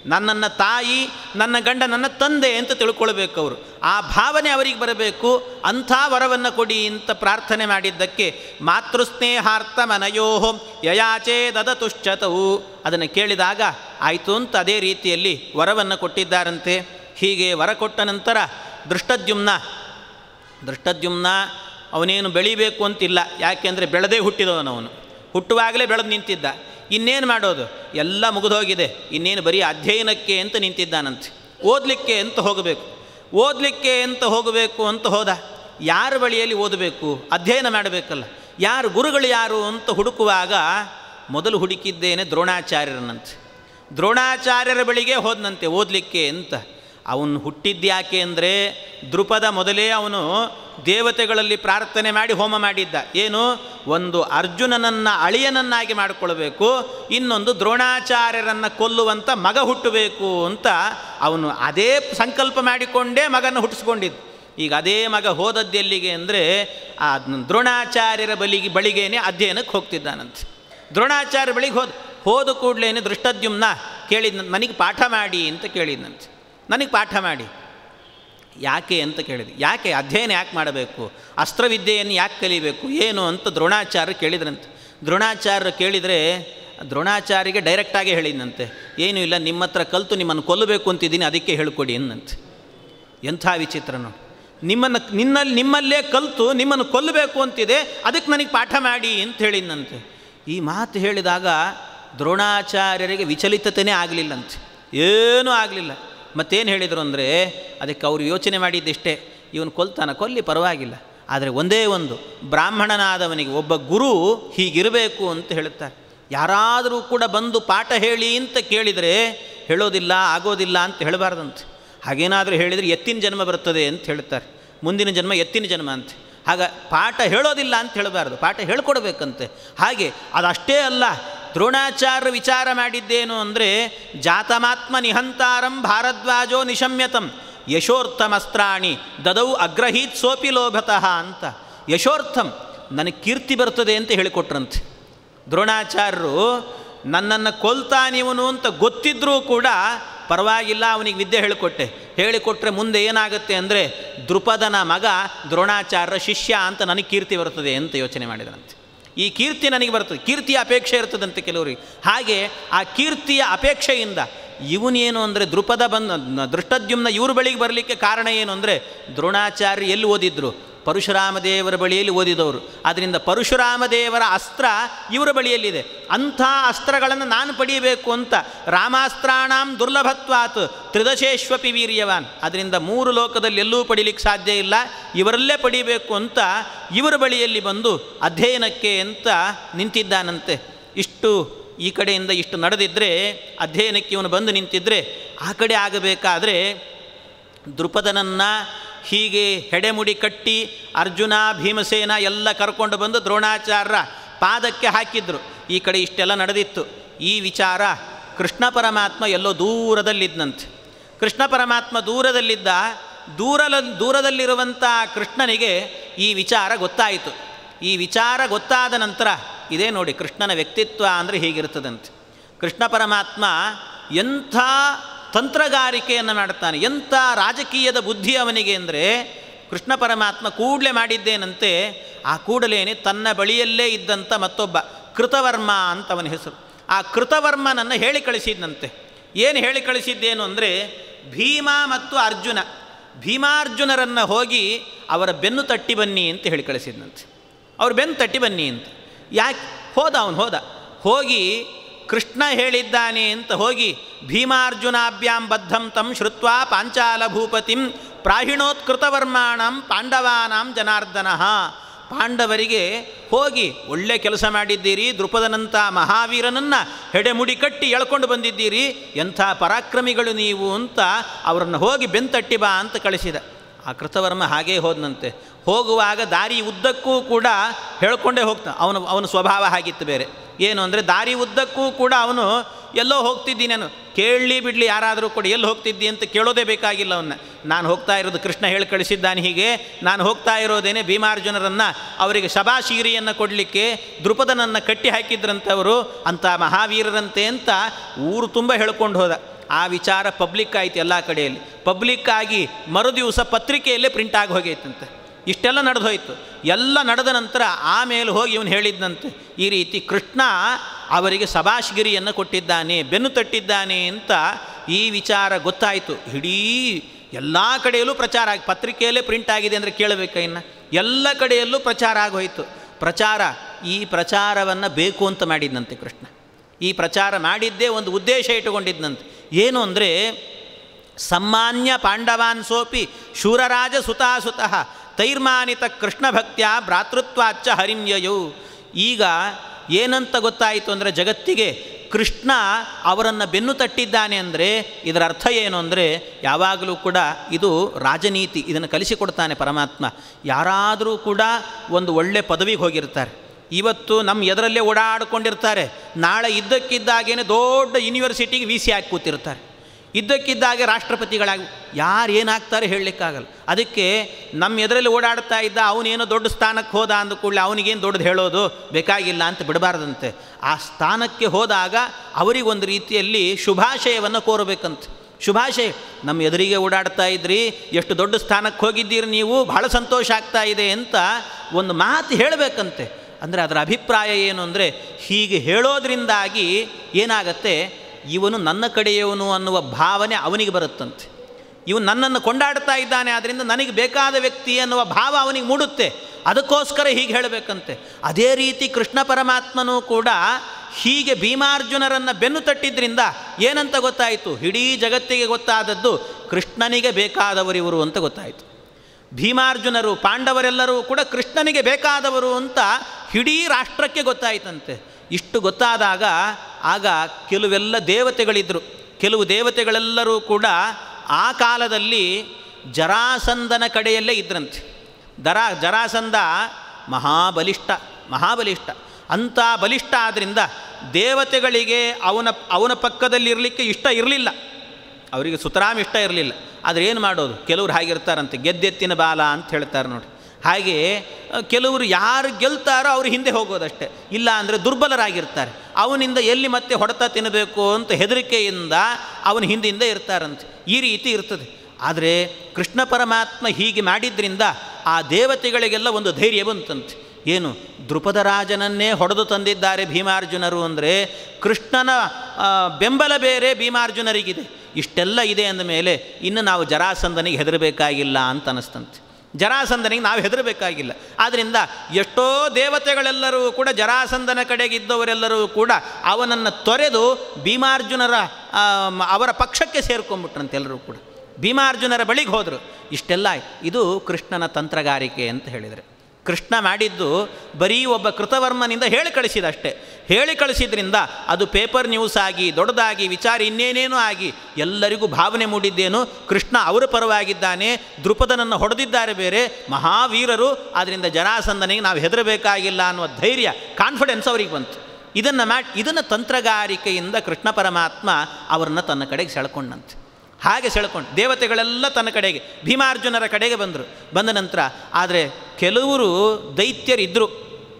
ನನ್ನನ್ನು ತಾಯಿ, ನನ್ನ ಗಂಡ ನನ್ನ ತಂದೆ ಅಂತ ತಿಳ್ಕೊಳ್ಬೇಕು ಅವರು. ಆ ಭಾವನೆ ಅವರಿಗೆ ಬರಬೇಕು. ಅಂಥ ವರವನ್ನು ಕೊಡಿ ಅಂತ ಪ್ರಾರ್ಥನೆ ಮಾಡಿದ್ದಕ್ಕೆ ಮಾತೃಸ್ನೇಹಾರ್ಥ ಮನಯೋಹೋ ಯಯಾಚೇ ದದತುಶ್ಚತವು ಅದನ್ನು ಕೇಳಿದಾಗ ಆಯಿತು ಅಂತ ಅದೇ ರೀತಿಯಲ್ಲಿ ವರವನ್ನು ಕೊಟ್ಟಿದ್ದಾರಂತೆ. ಹೀಗೆ ವರ ಕೊಟ್ಟ ನಂತರ ದೃಷ್ಟದ್ಯುಮ್ನ ದೃಷ್ಟದ್ಯುಮ್ನ ಅವನೇನು ಬೆಳಿಬೇಕು ಅಂತಿಲ್ಲ, ಯಾಕೆಂದರೆ ಬೆಳೆದೇ ಹುಟ್ಟಿದವನವನು, ಹುಟ್ಟುವಾಗಲೇ ಬೆಳೆದು ನಿಂತಿದ್ದ. ಇನ್ನೇನು ಮಾಡೋದು, ಎಲ್ಲ ಮುಗಿದೋಗಿದೆ, ಇನ್ನೇನು ಬರೀ ಅಧ್ಯಯನಕ್ಕೆ ಅಂತ ನಿಂತಿದ್ದಾನಂತೆ. ಓದಲಿಕ್ಕೆ ಅಂತ ಹೋಗಬೇಕು, ಓದಲಿಕ್ಕೆ ಅಂತ ಹೋಗಬೇಕು ಅಂತ ಹೋದ. ಯಾರ ಬಳಿಯಲ್ಲಿ ಓದಬೇಕು, ಅಧ್ಯಯನ ಮಾಡಬೇಕಲ್ಲ, ಯಾರು ಗುರುಗಳು ಯಾರು ಅಂತ ಹುಡುಕುವಾಗ ಮೊದಲು ಹುಡುಕಿದ್ದೇನೆ ದ್ರೋಣಾಚಾರ್ಯರನ್ನಂತೆ. ದ್ರೋಣಾಚಾರ್ಯರ ಬಳಿಗೆ ಹೋದನಂತೆ ಓದಲಿಕ್ಕೆ ಅಂತ. ಅವನು ಹುಟ್ಟಿದ್ಯಾಕೆ ಅಂದರೆ ದೃಪದ ಮೊದಲೇ ಅವನು ದೇವತೆಗಳಲ್ಲಿ ಪ್ರಾರ್ಥನೆ ಮಾಡಿ ಹೋಮ ಮಾಡಿದ್ದ. ಏನು, ಒಂದು ಅರ್ಜುನನನ್ನು ಅಳಿಯನನ್ನಾಗಿ ಮಾಡಿಕೊಳ್ಬೇಕು, ಇನ್ನೊಂದು ದ್ರೋಣಾಚಾರ್ಯರನ್ನು ಕೊಲ್ಲುವಂಥ ಮಗ ಹುಟ್ಟಬೇಕು ಅಂತ ಅವನು ಅದೇ ಸಂಕಲ್ಪ ಮಾಡಿಕೊಂಡೇ ಮಗನ ಹುಟ್ಟಿಸ್ಕೊಂಡಿದ್ದು. ಈಗ ಅದೇ ಮಗ ಹೋದದ್ದು ಎಲ್ಲಿಗೆ ಅಂದರೆ ಆ ದ್ರೋಣಾಚಾರ್ಯರ ಬಳಿಗೆ ಬಳಿಗೇನೆ ಅಧ್ಯಯನಕ್ಕೆ ಹೋಗ್ತಿದ್ದಾನಂತೆ. ದ್ರೋಣಾಚಾರ್ಯ ಬಳಿಗೆ ಹೋದ ಹೋದ ಕೂಡಲೇ ದೃಷ್ಟದ್ಯುಮ್ನ ಕೇಳಿದ, ನನಗೆ ಪಾಠ ಮಾಡಿ ಅಂತ ಕೇಳಿದಂತೆ. ನನಗೆ ಪಾಠ ಮಾಡಿ ಯಾಕೆ ಅಂತ ಕೇಳಿದೆ. ಯಾಕೆ ಅಧ್ಯಯನ ಯಾಕೆ ಮಾಡಬೇಕು, ಅಸ್ತ್ರವಿದ್ಯೆಯನ್ನು ಯಾಕೆ ಕಲಿಬೇಕು, ಏನು ಅಂತ ದ್ರೋಣಾಚಾರ್ಯ ಕೇಳಿದ್ರಂತೆ. ದ್ರೋಣಾಚಾರ್ಯರು ಕೇಳಿದರೆ ದ್ರೋಣಾಚಾರ್ಯಗೆ ಡೈರೆಕ್ಟಾಗಿ ಹೇಳಿದಂತೆ, ಏನೂ ಇಲ್ಲ, ನಿಮ್ಮ ಹತ್ರ ಕಲಿತು ನಿಮ್ಮನ್ನು ಕೊಲ್ಲಬೇಕು ಅಂತಿದ್ದೀನಿ, ಅದಕ್ಕೆ ಹೇಳ್ಕೊಡಿ ಅನ್ನಂತೆ. ಎಂಥ ವಿಚಿತ್ರ ನೋಡಿ, ನಿಮ್ಮನ್ನು ನಿನ್ನಲ್ಲಿ ನಿಮ್ಮಲ್ಲೇ ಕಲಿತು ನಿಮ್ಮನ್ನು ಕೊಲ್ಲಬೇಕು ಅಂತಿದೆ, ಅದಕ್ಕೆ ನನಗೆ ಪಾಠ ಮಾಡಿ ಅಂತ ಹೇಳಿದಂತೆ. ಈ ಮಾತು ಹೇಳಿದಾಗ ದ್ರೋಣಾಚಾರ್ಯರಿಗೆ ವಿಚಲಿತತೆಯೇ ಆಗಲಿಲ್ಲಂತೆ, ಏನೂ ಆಗಲಿಲ್ಲ. ಮತ್ತೇನು ಹೇಳಿದರು ಅಂದರೆ ಅದಕ್ಕೆ ಅವರು ಯೋಚನೆ ಮಾಡಿದ್ದಿಷ್ಟೇ, ಇವನು ಕೊಲ್ತಾನ, ಕೊಲ್ಲಿ ಪರವಾಗಿಲ್ಲ, ಆದರೆ ಒಂದೇ ಒಂದು ಬ್ರಾಹ್ಮಣನಾದವನಿಗೆ ಒಬ್ಬ ಗುರು ಹೀಗಿರಬೇಕು ಅಂತ ಹೇಳುತ್ತಾರೆ. ಯಾರಾದರೂ ಕೂಡ ಬಂದು ಪಾಠ ಹೇಳಿ ಅಂತ ಕೇಳಿದರೆ ಹೇಳೋದಿಲ್ಲ, ಆಗೋದಿಲ್ಲ ಅಂತ ಹೇಳಬಾರ್ದಂತೆ. ಹಾಗೇನಾದರೂ ಹೇಳಿದರೆ ಎತ್ತಿನ ಜನ್ಮ ಬರ್ತದೆ ಅಂತ ಹೇಳ್ತಾರೆ, ಮುಂದಿನ ಜನ್ಮ ಎತ್ತಿನ ಜನ್ಮ ಅಂತ. ಆಗ ಪಾಠ ಹೇಳೋದಿಲ್ಲ ಅಂತ ಹೇಳಬಾರ್ದು, ಪಾಠ ಹೇಳ್ಕೊಡ್ಬೇಕಂತೆ. ಹಾಗೆ ಅದಷ್ಟೇ ಅಲ್ಲ, ದ್ರೋಣಾಚಾರ್ಯ ವಿಚಾರ ಮಾಡಿದ್ದೇನು ಅಂದರೆ ಜಾತಮಾತ್ಮ ನಿಹಂತಾರಂ ಭಾರದ್ವಾಜೋ ನಿಶಮ್ಯತಂ ಯಶೋರ್ಥಮಸ್ತ್ರಾಣಿ ದದೌ ಅಗ್ರಹೀತ್ ಸೋಪಿ ಲೋಭತಃ ಅಂತ. ಯಶೋರ್ಥಂ, ನನಗೆ ಕೀರ್ತಿ ಬರ್ತದೆ ಅಂತ ಹೇಳಿಕೊಟ್ರಂತೆ. ದ್ರೋಣಾಚಾರ್ಯರು ನನ್ನನ್ನು ಕೊಲ್ತಾನಿವನು ಅಂತ ಗೊತ್ತಿದ್ದರೂ ಕೂಡ ಪರವಾಗಿಲ್ಲ, ಅವನಿಗೆ ವಿದ್ಯೆ ಹೇಳಿಕೊಟ್ಟೆ, ಹೇಳಿಕೊಟ್ರೆ ಮುಂದೆ ಏನಾಗುತ್ತೆ ಅಂದರೆ ದೃಪದನ ಮಗ ದ್ರೋಣಾಚಾರ್ಯರ ಶಿಷ್ಯ ಅಂತ ನನಗೆ ಕೀರ್ತಿ ಬರ್ತದೆ ಅಂತ ಯೋಚನೆ ಮಾಡಿದರಂತೆ. ಈ ಕೀರ್ತಿ ನನಗೆ ಬರ್ತದೆ, ಕೀರ್ತಿಯ ಅಪೇಕ್ಷೆ ಇರ್ತದಂತೆ ಕೆಲವರಿಗೆ. ಹಾಗೆ ಆ ಕೀರ್ತಿಯ ಅಪೇಕ್ಷೆಯಿಂದ ಇವನೇನು ಅಂದರೆ ದೃಪದ ಬಂದ ದೃಷ್ಟದ್ಯುಮ್ನ ಇವ್ರ ಬಳಿಗೆ ಬರಲಿಕ್ಕೆ ಕಾರಣ ಏನು ಅಂದರೆ ದ್ರೋಣಾಚಾರ್ಯ ಎಲ್ಲಿ ಓದಿದ್ರು, ಪರಶುರಾಮ ದೇವರ ಬಳಿಯಲ್ಲಿ ಓದಿದವರು. ಆದ್ದರಿಂದ ಪರಶುರಾಮ ದೇವರ ಅಸ್ತ್ರ ಇವರ ಬಳಿಯಲ್ಲಿದೆ. ಅಂಥ ಅಸ್ತ್ರಗಳನ್ನು ನಾನು ಪಡೆಯಬೇಕು ಅಂತ ರಾಮಾಸ್ತ್ರಾಣಾಂ ದುರ್ಲಭತ್ವಾತ್ ತ್ರಿದಶೇಶ್ವಪಿ ವೀರ್ಯವಾನ್, ಅದರಿಂದ ಮೂರು ಲೋಕದಲ್ಲಿ ಎಲ್ಲೂ ಪಡೀಲಿಕ್ಕೆ ಸಾಧ್ಯ ಇಲ್ಲ, ಇವರಲ್ಲೇ ಪಡೀಬೇಕು ಅಂತ ಇವರ ಬಳಿಯಲ್ಲಿ ಬಂದು ಅಧ್ಯಯನಕ್ಕೆ ಅಂತ ನಿಂತಿದ್ದಾನಂತೆ. ಇಷ್ಟು ಈ ಕಡೆಯಿಂದ ಇಷ್ಟು ನಡೆದಿದ್ದರೆ, ಅಧ್ಯಯನಕ್ಕೆ ಇವನು ಬಂದು ನಿಂತಿದ್ದರೆ, ಆ ಕಡೆ ಆಗಬೇಕಾದ್ರೆ ದೃಪದನನ್ನು ಹೀಗೆ ಹೆಡೆಮುಡಿ ಕಟ್ಟಿ ಅರ್ಜುನ ಭೀಮಸೇನ ಎಲ್ಲ ಕರ್ಕೊಂಡು ಬಂದು ದ್ರೋಣಾಚಾರ್ಯರ ಪಾದಕ್ಕೆ ಹಾಕಿದ್ರು. ಈ ಕಡೆ ಇಷ್ಟೆಲ್ಲ ನಡೆದಿತ್ತು. ಈ ವಿಚಾರ ಕೃಷ್ಣ ಪರಮಾತ್ಮ ಎಲ್ಲೋ ದೂರದಲ್ಲಿದ್ದಂತೆ. ಕೃಷ್ಣ ಪರಮಾತ್ಮ ದೂರದಲ್ಲಿದ್ದ. ದೂರ ದೂರದಲ್ಲಿರುವಂಥ ಕೃಷ್ಣನಿಗೆ ಈ ವಿಚಾರ ಗೊತ್ತಾಯಿತು. ಈ ವಿಚಾರ ಗೊತ್ತಾದ ನಂತರ ಇದೇ ನೋಡಿ ಕೃಷ್ಣನ ವ್ಯಕ್ತಿತ್ವ ಅಂದರೆ ಹೀಗಿರ್ತದಂತೆ. ಕೃಷ್ಣ ಪರಮಾತ್ಮ ಎಂಥ ತಂತ್ರಗಾರಿಕೆಯನ್ನು ಮಾಡ್ತಾನೆ, ಎಂಥ ರಾಜಕೀಯದ ಬುದ್ಧಿ ಅವನಿಗೆ ಅಂದರೆ ಕೃಷ್ಣ ಪರಮಾತ್ಮ ಕೂಡಲೇ ಮಾಡಿದ್ದೇನಂತೆ. ಆ ಕೂಡಲೇ ತನ್ನ ಬಳಿಯಲ್ಲೇ ಇದ್ದಂಥ ಮತ್ತೊಬ್ಬ ಕೃತವರ್ಮ ಅಂತ ಅವನ ಹೆಸರು, ಆ ಕೃತವರ್ಮನನ್ನು ಹೇಳಿ ಕಳಿಸಿದ್ದಂತೆ. ಏನು ಹೇಳಿ ಕಳಿಸಿದ್ದೇನು ಅಂದರೆ ಭೀಮ ಮತ್ತು ಅರ್ಜುನ, ಭೀಮಾರ್ಜುನರನ್ನು ಹೋಗಿ ಅವರ ಬೆನ್ನು ತಟ್ಟಿ ಬನ್ನಿ ಅಂತ ಹೇಳಿ ಕಳಿಸಿದ್ದಂತೆ. ಅವ್ರ ಬೆನ್ನು ತಟ್ಟಿ ಬನ್ನಿ ಅಂತ. ಯಾಕೆ ಹೋದ ಅವನು ಹೋದ ಹೋಗಿ ಕೃಷ್ಣ ಹೇಳಿದ್ದಾನೆ ಅಂತ ಹೋಗಿ ಭೀಮಾರ್ಜುನಾಭ್ಯಾಂ ಬದ್ಧಂ ತಂ ಶ್ರುತ್ವಾ ಪಾಂಚಾಲ ಭೂಪತಿಂ ಪ್ರಾಹಿಣೋತ್ಕೃತವರ್ಮಾಣಂ ಪಾಂಡವಾನಾಂ ಜನಾರ್ದನಃ. ಪಾಂಡವರಿಗೆ ಹೋಗಿ ಒಳ್ಳೆ ಕೆಲಸ ಮಾಡಿದ್ದೀರಿ, ದೃಪದನಂಥ ಮಹಾವೀರನನ್ನು ಹೆಡೆಮುಡಿ ಕಟ್ಟಿ ಎಳ್ಕೊಂಡು ಬಂದಿದ್ದೀರಿ, ಎಂಥ ಪರಾಕ್ರಮಿಗಳು ನೀವು ಅಂತ ಅವರನ್ನು ಹೋಗಿ ಬೆಂತಟ್ಟಿ ಬಾ ಅಂತ ಕಳಿಸಿದ. ಆ ಕೃತವರ್ಮ ಹಾಗೇ ಹೋದನಂತೆ. ಹೋಗುವಾಗ ದಾರಿ ಉದ್ದಕ್ಕೂ ಕೂಡ ಹೇಳ್ಕೊಂಡೇ ಹೋಗ್ತಾನೆ. ಅವನು ಅವನ ಸ್ವಭಾವ ಆಗಿತ್ತು ಬೇರೆ. ಏನು ಅಂದರೆ ದಾರಿ ಉದ್ದಕ್ಕೂ ಕೂಡ ಅವನು ಎಲ್ಲೋ ಹೋಗ್ತಿದ್ದಿ, ನಾನು ಕೇಳಲಿ ಬಿಡಲಿ ಯಾರಾದರೂ ಕೂಡ ಎಲ್ಲಿ ಹೋಗ್ತಿದ್ದಿ ಅಂತ ಕೇಳೋದೇ ಬೇಕಾಗಿಲ್ಲ ಅವನ್ನ. ನಾನು ಹೋಗ್ತಾ ಇರೋದು ಕೃಷ್ಣ ಹೇಳಿ ಕಳಿಸಿದ್ದಾನೆ, ಹೀಗೆ ನಾನು ಹೋಗ್ತಾ ಇರೋದೇನೆ ಭೀಮಾರ್ಜುನರನ್ನು ಅವರಿಗೆ ಶಬಾಶೀರಿಯನ್ನು ಕೊಡಲಿಕ್ಕೆ ದೃಪದನನ್ನು ಕಟ್ಟಿ ಹಾಕಿದ್ರಂಥವರು, ಅಂಥ ಮಹಾವೀರರಂತೆ ಅಂತ ಊರು ತುಂಬ ಹೇಳ್ಕೊಂಡು ಹೋದ. ಆ ವಿಚಾರ ಪಬ್ಲಿಕ್ ಆಯಿತು ಎಲ್ಲ ಕಡೆಯಲ್ಲಿ. ಪಬ್ಲಿಕ್ಕಾಗಿ ಮರುದಿವಸ ಪತ್ರಿಕೆಯಲ್ಲೇ ಪ್ರಿಂಟ್ ಆಗಿ ಹೋಗೈತಂತೆ. ಇಷ್ಟೆಲ್ಲ ನಡೆದು ಹೋಯಿತು. ಎಲ್ಲ ನಡೆದ ನಂತರ ಆಮೇಲೆ ಹೋಗಿ ಇವನು ಹೇಳಿದ್ದಂತೆ, ಈ ರೀತಿ ಕೃಷ್ಣ ಅವರಿಗೆ ಸಭಾಷ್ಗಿರಿಯನ್ನು ಕೊಟ್ಟಿದ್ದಾನೆ, ಬೆನ್ನು ತಟ್ಟಿದ್ದಾನೆ ಅಂತ ಈ ವಿಚಾರ ಗೊತ್ತಾಯಿತು. ಇಡೀ ಎಲ್ಲ ಕಡೆಯಲ್ಲೂ ಪ್ರಚಾರ ಆಗಿ, ಪತ್ರಿಕೆಯಲ್ಲೇ ಪ್ರಿಂಟ್ ಆಗಿದೆ ಅಂದರೆ ಕೇಳಬೇಕ, ಇನ್ನು ಎಲ್ಲ ಕಡೆಯಲ್ಲೂ ಪ್ರಚಾರ ಆಗೋಯಿತು. ಪ್ರಚಾರ ಈ ಪ್ರಚಾರವನ್ನು ಬೇಕು ಅಂತ ಮಾಡಿದ್ದಂತೆ ಕೃಷ್ಣ. ಈ ಪ್ರಚಾರ ಮಾಡಿದ್ದೇ ಒಂದು ಉದ್ದೇಶ ಇಟ್ಟುಕೊಂಡಿದ್ದಂತೆ. ಏನು ಅಂದರೆ, ಸಮ್ಮಾನ್ಯ ಪಾಂಡವಾನ್ ಸೋಪಿ ಶೂರರಾಜ ಸುತಾಸುತಃ ತೈರ್ಮಾನಿತ ಕೃಷ್ಣ ಭಕ್ತ್ಯ ಭ್ರಾತೃತ್ವಾಚ್ಚ ಹರಿಂಯಯು. ಈಗ ಏನಂತ ಗೊತ್ತಾಯಿತು ಅಂದರೆ ಜಗತ್ತಿಗೆ, ಕೃಷ್ಣ ಅವರನ್ನು ಬೆನ್ನು ತಟ್ಟಿದ್ದಾನೆ ಅಂದರೆ ಇದರ ಅರ್ಥ ಏನು ಅಂದರೆ, ಯಾವಾಗಲೂ ಕೂಡ ಇದು ರಾಜನೀತಿ, ಇದನ್ನು ಕಲಿಸಿಕೊಡ್ತಾನೆ ಪರಮಾತ್ಮ. ಯಾರಾದರೂ ಕೂಡ ಒಂದು ಒಳ್ಳೆ ಪದವಿಗೆ ಹೋಗಿರ್ತಾರೆ, ಇವತ್ತು ನಮ್ಮ ಎದರಲ್ಲೇ ಓಡಾಡಿಕೊಂಡಿರ್ತಾರೆ, ನಾಳೆ ಇದ್ದಕ್ಕಿದ್ದಾಗೇನೆ ದೊಡ್ಡ ಯೂನಿವರ್ಸಿಟಿಗೆ ವಿ ಸಿ ಹಾಕಿ ಕೂತಿರ್ತಾರೆ, ಇದ್ದಕ್ಕಿದ್ದಾಗೆ ರಾಷ್ಟ್ರಪತಿಗಳಾಗಿ ಯಾರು ಏನಾಗ್ತಾರೆ ಹೇಳಲಿಕ್ಕಾಗಲ್ಲ. ಅದಕ್ಕೆ ನಮ್ಮ ಎದರಲ್ಲಿ ಓಡಾಡ್ತಾ ಇದ್ದ ಅವನೇನೋ ದೊಡ್ಡ ಸ್ಥಾನಕ್ಕೆ ಹೋದ ಅಂದ ಕೂಡಲೇ ಅವನಿಗೇನು ದೊಡ್ಡದು ಹೇಳೋದು ಬೇಕಾಗಿಲ್ಲ ಅಂತ ಬಿಡಬಾರ್ದಂತೆ. ಆ ಸ್ಥಾನಕ್ಕೆ ಹೋದಾಗ ಅವರಿಗೊಂದು ರೀತಿಯಲ್ಲಿ ಶುಭಾಶಯವನ್ನು ಕೋರಬೇಕಂತೆ. ಶುಭಾಶಯ, ನಮ್ಮ ಎದುರಿಗೆ ಓಡಾಡ್ತಾ ಇದ್ರಿ, ಎಷ್ಟು ದೊಡ್ಡ ಸ್ಥಾನಕ್ಕೆ ಹೋಗಿದ್ದೀರಿ ನೀವು, ಭಾಳ ಸಂತೋಷ ಆಗ್ತಾ ಇದೆ ಅಂತ ಒಂದು ಮಾತು ಹೇಳಬೇಕಂತೆ. ಅಂದರೆ ಅದರ ಅಭಿಪ್ರಾಯ ಏನು ಅಂದರೆ, ಹೀಗೆ ಹೇಳೋದ್ರಿಂದಾಗಿ ಏನಾಗತ್ತೆ, ಇವನು ನನ್ನ ಕಡೆಯವನು ಅನ್ನುವ ಭಾವನೆ ಅವನಿಗೆ ಬರುತ್ತಂತೆ. ಇವನು ನನ್ನನ್ನು ಕೊಂಡಾಡ್ತಾ ಇದ್ದಾನೆ, ಆದ್ದರಿಂದ ನನಗೆ ಬೇಕಾದ ವ್ಯಕ್ತಿ ಅನ್ನುವ ಭಾವ ಅವನಿಗೆ ಮೂಡುತ್ತೆ. ಅದಕ್ಕೋಸ್ಕರ ಹೀಗೆ ಹೇಳಬೇಕಂತೆ. ಅದೇ ರೀತಿ ಕೃಷ್ಣ ಪರಮಾತ್ಮನೂ ಕೂಡ ಹೀಗೆ ಭೀಮಾರ್ಜುನರನ್ನು ಬೆನ್ನು ತಟ್ಟಿದ್ರಿಂದ ಏನಂತ ಗೊತ್ತಾಯಿತು, ಇಡೀ ಜಗತ್ತಿಗೆ ಗೊತ್ತಾದದ್ದು ಕೃಷ್ಣನಿಗೆ ಬೇಕಾದವರಿವರು ಅಂತ ಗೊತ್ತಾಯಿತು. ಭೀಮಾರ್ಜುನರು ಪಾಂಡವರೆಲ್ಲರೂ ಕೂಡ ಕೃಷ್ಣನಿಗೆ ಬೇಕಾದವರು ಅಂತ ಇಡೀ ರಾಷ್ಟ್ರಕ್ಕೆ ಗೊತ್ತಾಯಿತಂತೆ. ಇಷ್ಟು ಗೊತ್ತಾದಾಗ ಆಗ ಕೆಲವೆಲ್ಲ ದೇವತೆಗಳಿದ್ದರು. ಕೆಲವು ದೇವತೆಗಳೆಲ್ಲರೂ ಕೂಡ ಆ ಕಾಲದಲ್ಲಿ ಜರಾಸಂಧನ ಕಡೆಯಲ್ಲೇ ಇದ್ರಂತೆ. ದರ ಜರಾಸಂಧ ಮಹಾಬಲಿಷ್ಠ ಮಹಾಬಲಿಷ್ಠ ಅಂಥ ಬಲಿಷ್ಠ ಆದ್ದರಿಂದ ದೇವತೆಗಳಿಗೆ ಅವನ ಅವನ ಪಕ್ಕದಲ್ಲಿರಲಿಕ್ಕೆ ಇಷ್ಟ ಇರಲಿಲ್ಲ. ಅವರಿಗೆ ಸುತರಾಮ್ ಇಷ್ಟ ಇರಲಿಲ್ಲ. ಆದರೆ ಏನು ಮಾಡೋದು, ಕೆಲವ್ರು ಹಾಗಿರ್ತಾರಂತೆ, ಗೆದ್ದೆತ್ತಿನ ಬಾಲ ಅಂತ ಹೇಳ್ತಾರೆ ನೋಡಿ. ಹಾಗೆ ಕೆಲವರು ಯಾರು ಗೆಲ್ತಾರೋ ಅವ್ರು ಹಿಂದೆ ಹೋಗೋದಷ್ಟೇ, ಇಲ್ಲ ಅಂದರೆ ದುರ್ಬಲರಾಗಿರ್ತಾರೆ. ಅವನಿಂದ ಎಲ್ಲಿ ಮತ್ತೆ ಹೊಡೆತ ತಿನ್ನಬೇಕು ಅಂತ ಹೆದರಿಕೆಯಿಂದ ಅವನ ಹಿಂದಿಂದ ಇರ್ತಾರಂತೆ. ಈ ರೀತಿ ಇರ್ತದೆ. ಆದರೆ ಕೃಷ್ಣ ಪರಮಾತ್ಮ ಹೀಗೆ ಮಾಡಿದ್ರಿಂದ ಆ ದೇವತೆಗಳಿಗೆಲ್ಲ ಒಂದು ಧೈರ್ಯ ಬಂತಂತೆ. ಏನು, ದ್ರುಪದ ರಾಜನನ್ನೇ ಹೊಡೆದು ತಂದಿದ್ದಾರೆ ಭೀಮಾರ್ಜುನರು ಅಂದರೆ ಕೃಷ್ಣನ ಬೆಂಬಲ ಬೇರೆ ಭೀಮಾರ್ಜುನರಿಗಿದೆ. ಇಷ್ಟೆಲ್ಲ ಇದೆ ಅಂದಮೇಲೆ ಇನ್ನು ನಾವು ಜರಾಸಂಧನಿಗೆ ಹೆದರಬೇಕಾಗಿಲ್ಲ ಅಂತ ಅನ್ನಿಸ್ತಂತೆ. ಜರಾಸಂಧನಿಗೆ ನಾವು ಹೆದರಬೇಕಾಗಿಲ್ಲ. ಆದ್ದರಿಂದ ಎಷ್ಟೋ ದೇವತೆಗಳೆಲ್ಲರೂ ಕೂಡ ಜರಾಸಂಧನ ಕಡೆಗಿದ್ದವರೆಲ್ಲರೂ ಕೂಡ ಅವನನ್ನು ತೊರೆದು ಭೀಮಾರ್ಜುನರ ಅವರ ಪಕ್ಷಕ್ಕೆ ಸೇರ್ಕೊಂಡ್ಬಿಟ್ರಂತೆ. ಎಲ್ಲರೂ ಕೂಡ ಭೀಮಾರ್ಜುನರ ಬಳಿಗೆ ಹೋದರು. ಇಷ್ಟೆಲ್ಲ ಇದು ಕೃಷ್ಣನ ತಂತ್ರಗಾರಿಕೆ ಅಂತ ಹೇಳಿದರೆ. ಕೃಷ್ಣ ಮಾಡಿದ್ದು ಬರೀ ಒಬ್ಬ ಕೃತವರ್ಮನಿಂದ ಹೇಳಿ ಕಳಿಸಿದಷ್ಟೇ. ಹೇಳಿ ಕಳಿಸಿದ್ರಿಂದ ಅದು ಪೇಪರ್ ನ್ಯೂಸ್ ಆಗಿ ದೊಡ್ಡದಾಗಿ ವಿಚಾರ ಇನ್ನೇನೇನೂ ಆಗಿ ಎಲ್ಲರಿಗೂ ಭಾವನೆ ಮೂಡಿದ್ದೇನು, ಕೃಷ್ಣ ಅವರ ಪರವಾಗಿದ್ದಾನೆ, ದ್ರುಪದನನ್ನು ಹೊಡೆದಿದ್ದಾರೆ ಬೇರೆ, ಮಹಾವೀರರು, ಆದ್ದರಿಂದ ಜರಾಸಂಧನಿಗೆ ನಾವು ಹೆದರಬೇಕಾಗಿಲ್ಲ ಅನ್ನುವ ಧೈರ್ಯ, ಕಾನ್ಫಿಡೆನ್ಸ್ ಅವರಿಗೆ ಬಂತು. ಇದನ್ನು ಮಾಡಿ ಇದನ್ನು ತಂತ್ರಗಾರಿಕೆಯಿಂದ ಕೃಷ್ಣ ಪರಮಾತ್ಮ ಅವರನ್ನು ತನ್ನ ಕಡೆಗೆ ಸೆಳ್ಕೊಂಡಂತೆ. ಹಾಗೆ ಸೆಳ್ಕೊಂಡು ದೇವತೆಗಳೆಲ್ಲ ತನ್ನ ಕಡೆಗೆ ಭೀಮಾರ್ಜುನರ ಕಡೆಗೆ ಬಂದರು. ಬಂದ ನಂತರ ಆದರೆ ಕೆಲವರು ದೈತ್ಯರಿದ್ದರು.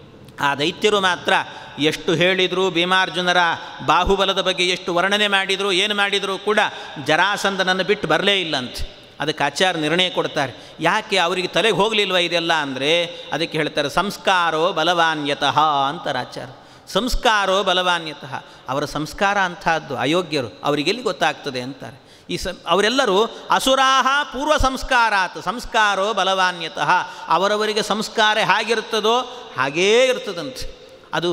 ಆ ದೈತ್ಯರು ಮಾತ್ರ ಎಷ್ಟು ಹೇಳಿದರು, ಭೀಮಾರ್ಜುನರ ಬಾಹುಬಲದ ಬಗ್ಗೆ ಎಷ್ಟು ವರ್ಣನೆ ಮಾಡಿದರು, ಏನು ಮಾಡಿದರೂ ಕೂಡ ಜರಾಸಂಧನನ್ನು ಬಿಟ್ಟು ಬರಲೇ ಇಲ್ಲ ಅಂತ. ಅದಕ್ಕೆ ಆಚಾರ್ಯ ನಿರ್ಣಯ ಕೊಡ್ತಾರೆ. ಯಾಕೆ ಅವರಿಗೆ ತಲೆಗೆ ಹೋಗಲಿಲ್ವ ಇದೆಲ್ಲ ಅಂದರೆ ಅದಕ್ಕೆ ಹೇಳ್ತಾರೆ ಸಂಸ್ಕಾರೋ ಬಲವಾನ್ಯತಃ ಅಂತಾರೆ ಆಚಾರ್ಯ. ಸಂಸ್ಕಾರೋ ಬಲವಾನ್ಯತಃ, ಅವರ ಸಂಸ್ಕಾರ ಅಂಥದ್ದು, ಅಯೋಗ್ಯರು, ಅವರಿಗೆಲ್ಲಿ ಗೊತ್ತಾಗ್ತದೆ ಅಂತಾರೆ. ಈ ಸ ಅವರೆಲ್ಲರೂ ಅಸುರಾಹ ಪೂರ್ವ ಸಂಸ್ಕಾರಾತ್ ಸಂಸ್ಕಾರೋ ಬಲವಾನ್ಯತಃ, ಅವರವರಿಗೆ ಸಂಸ್ಕಾರ ಹೇಗಿರ್ತದೋ ಹಾಗೇ ಇರ್ತದಂತೆ. ಅದು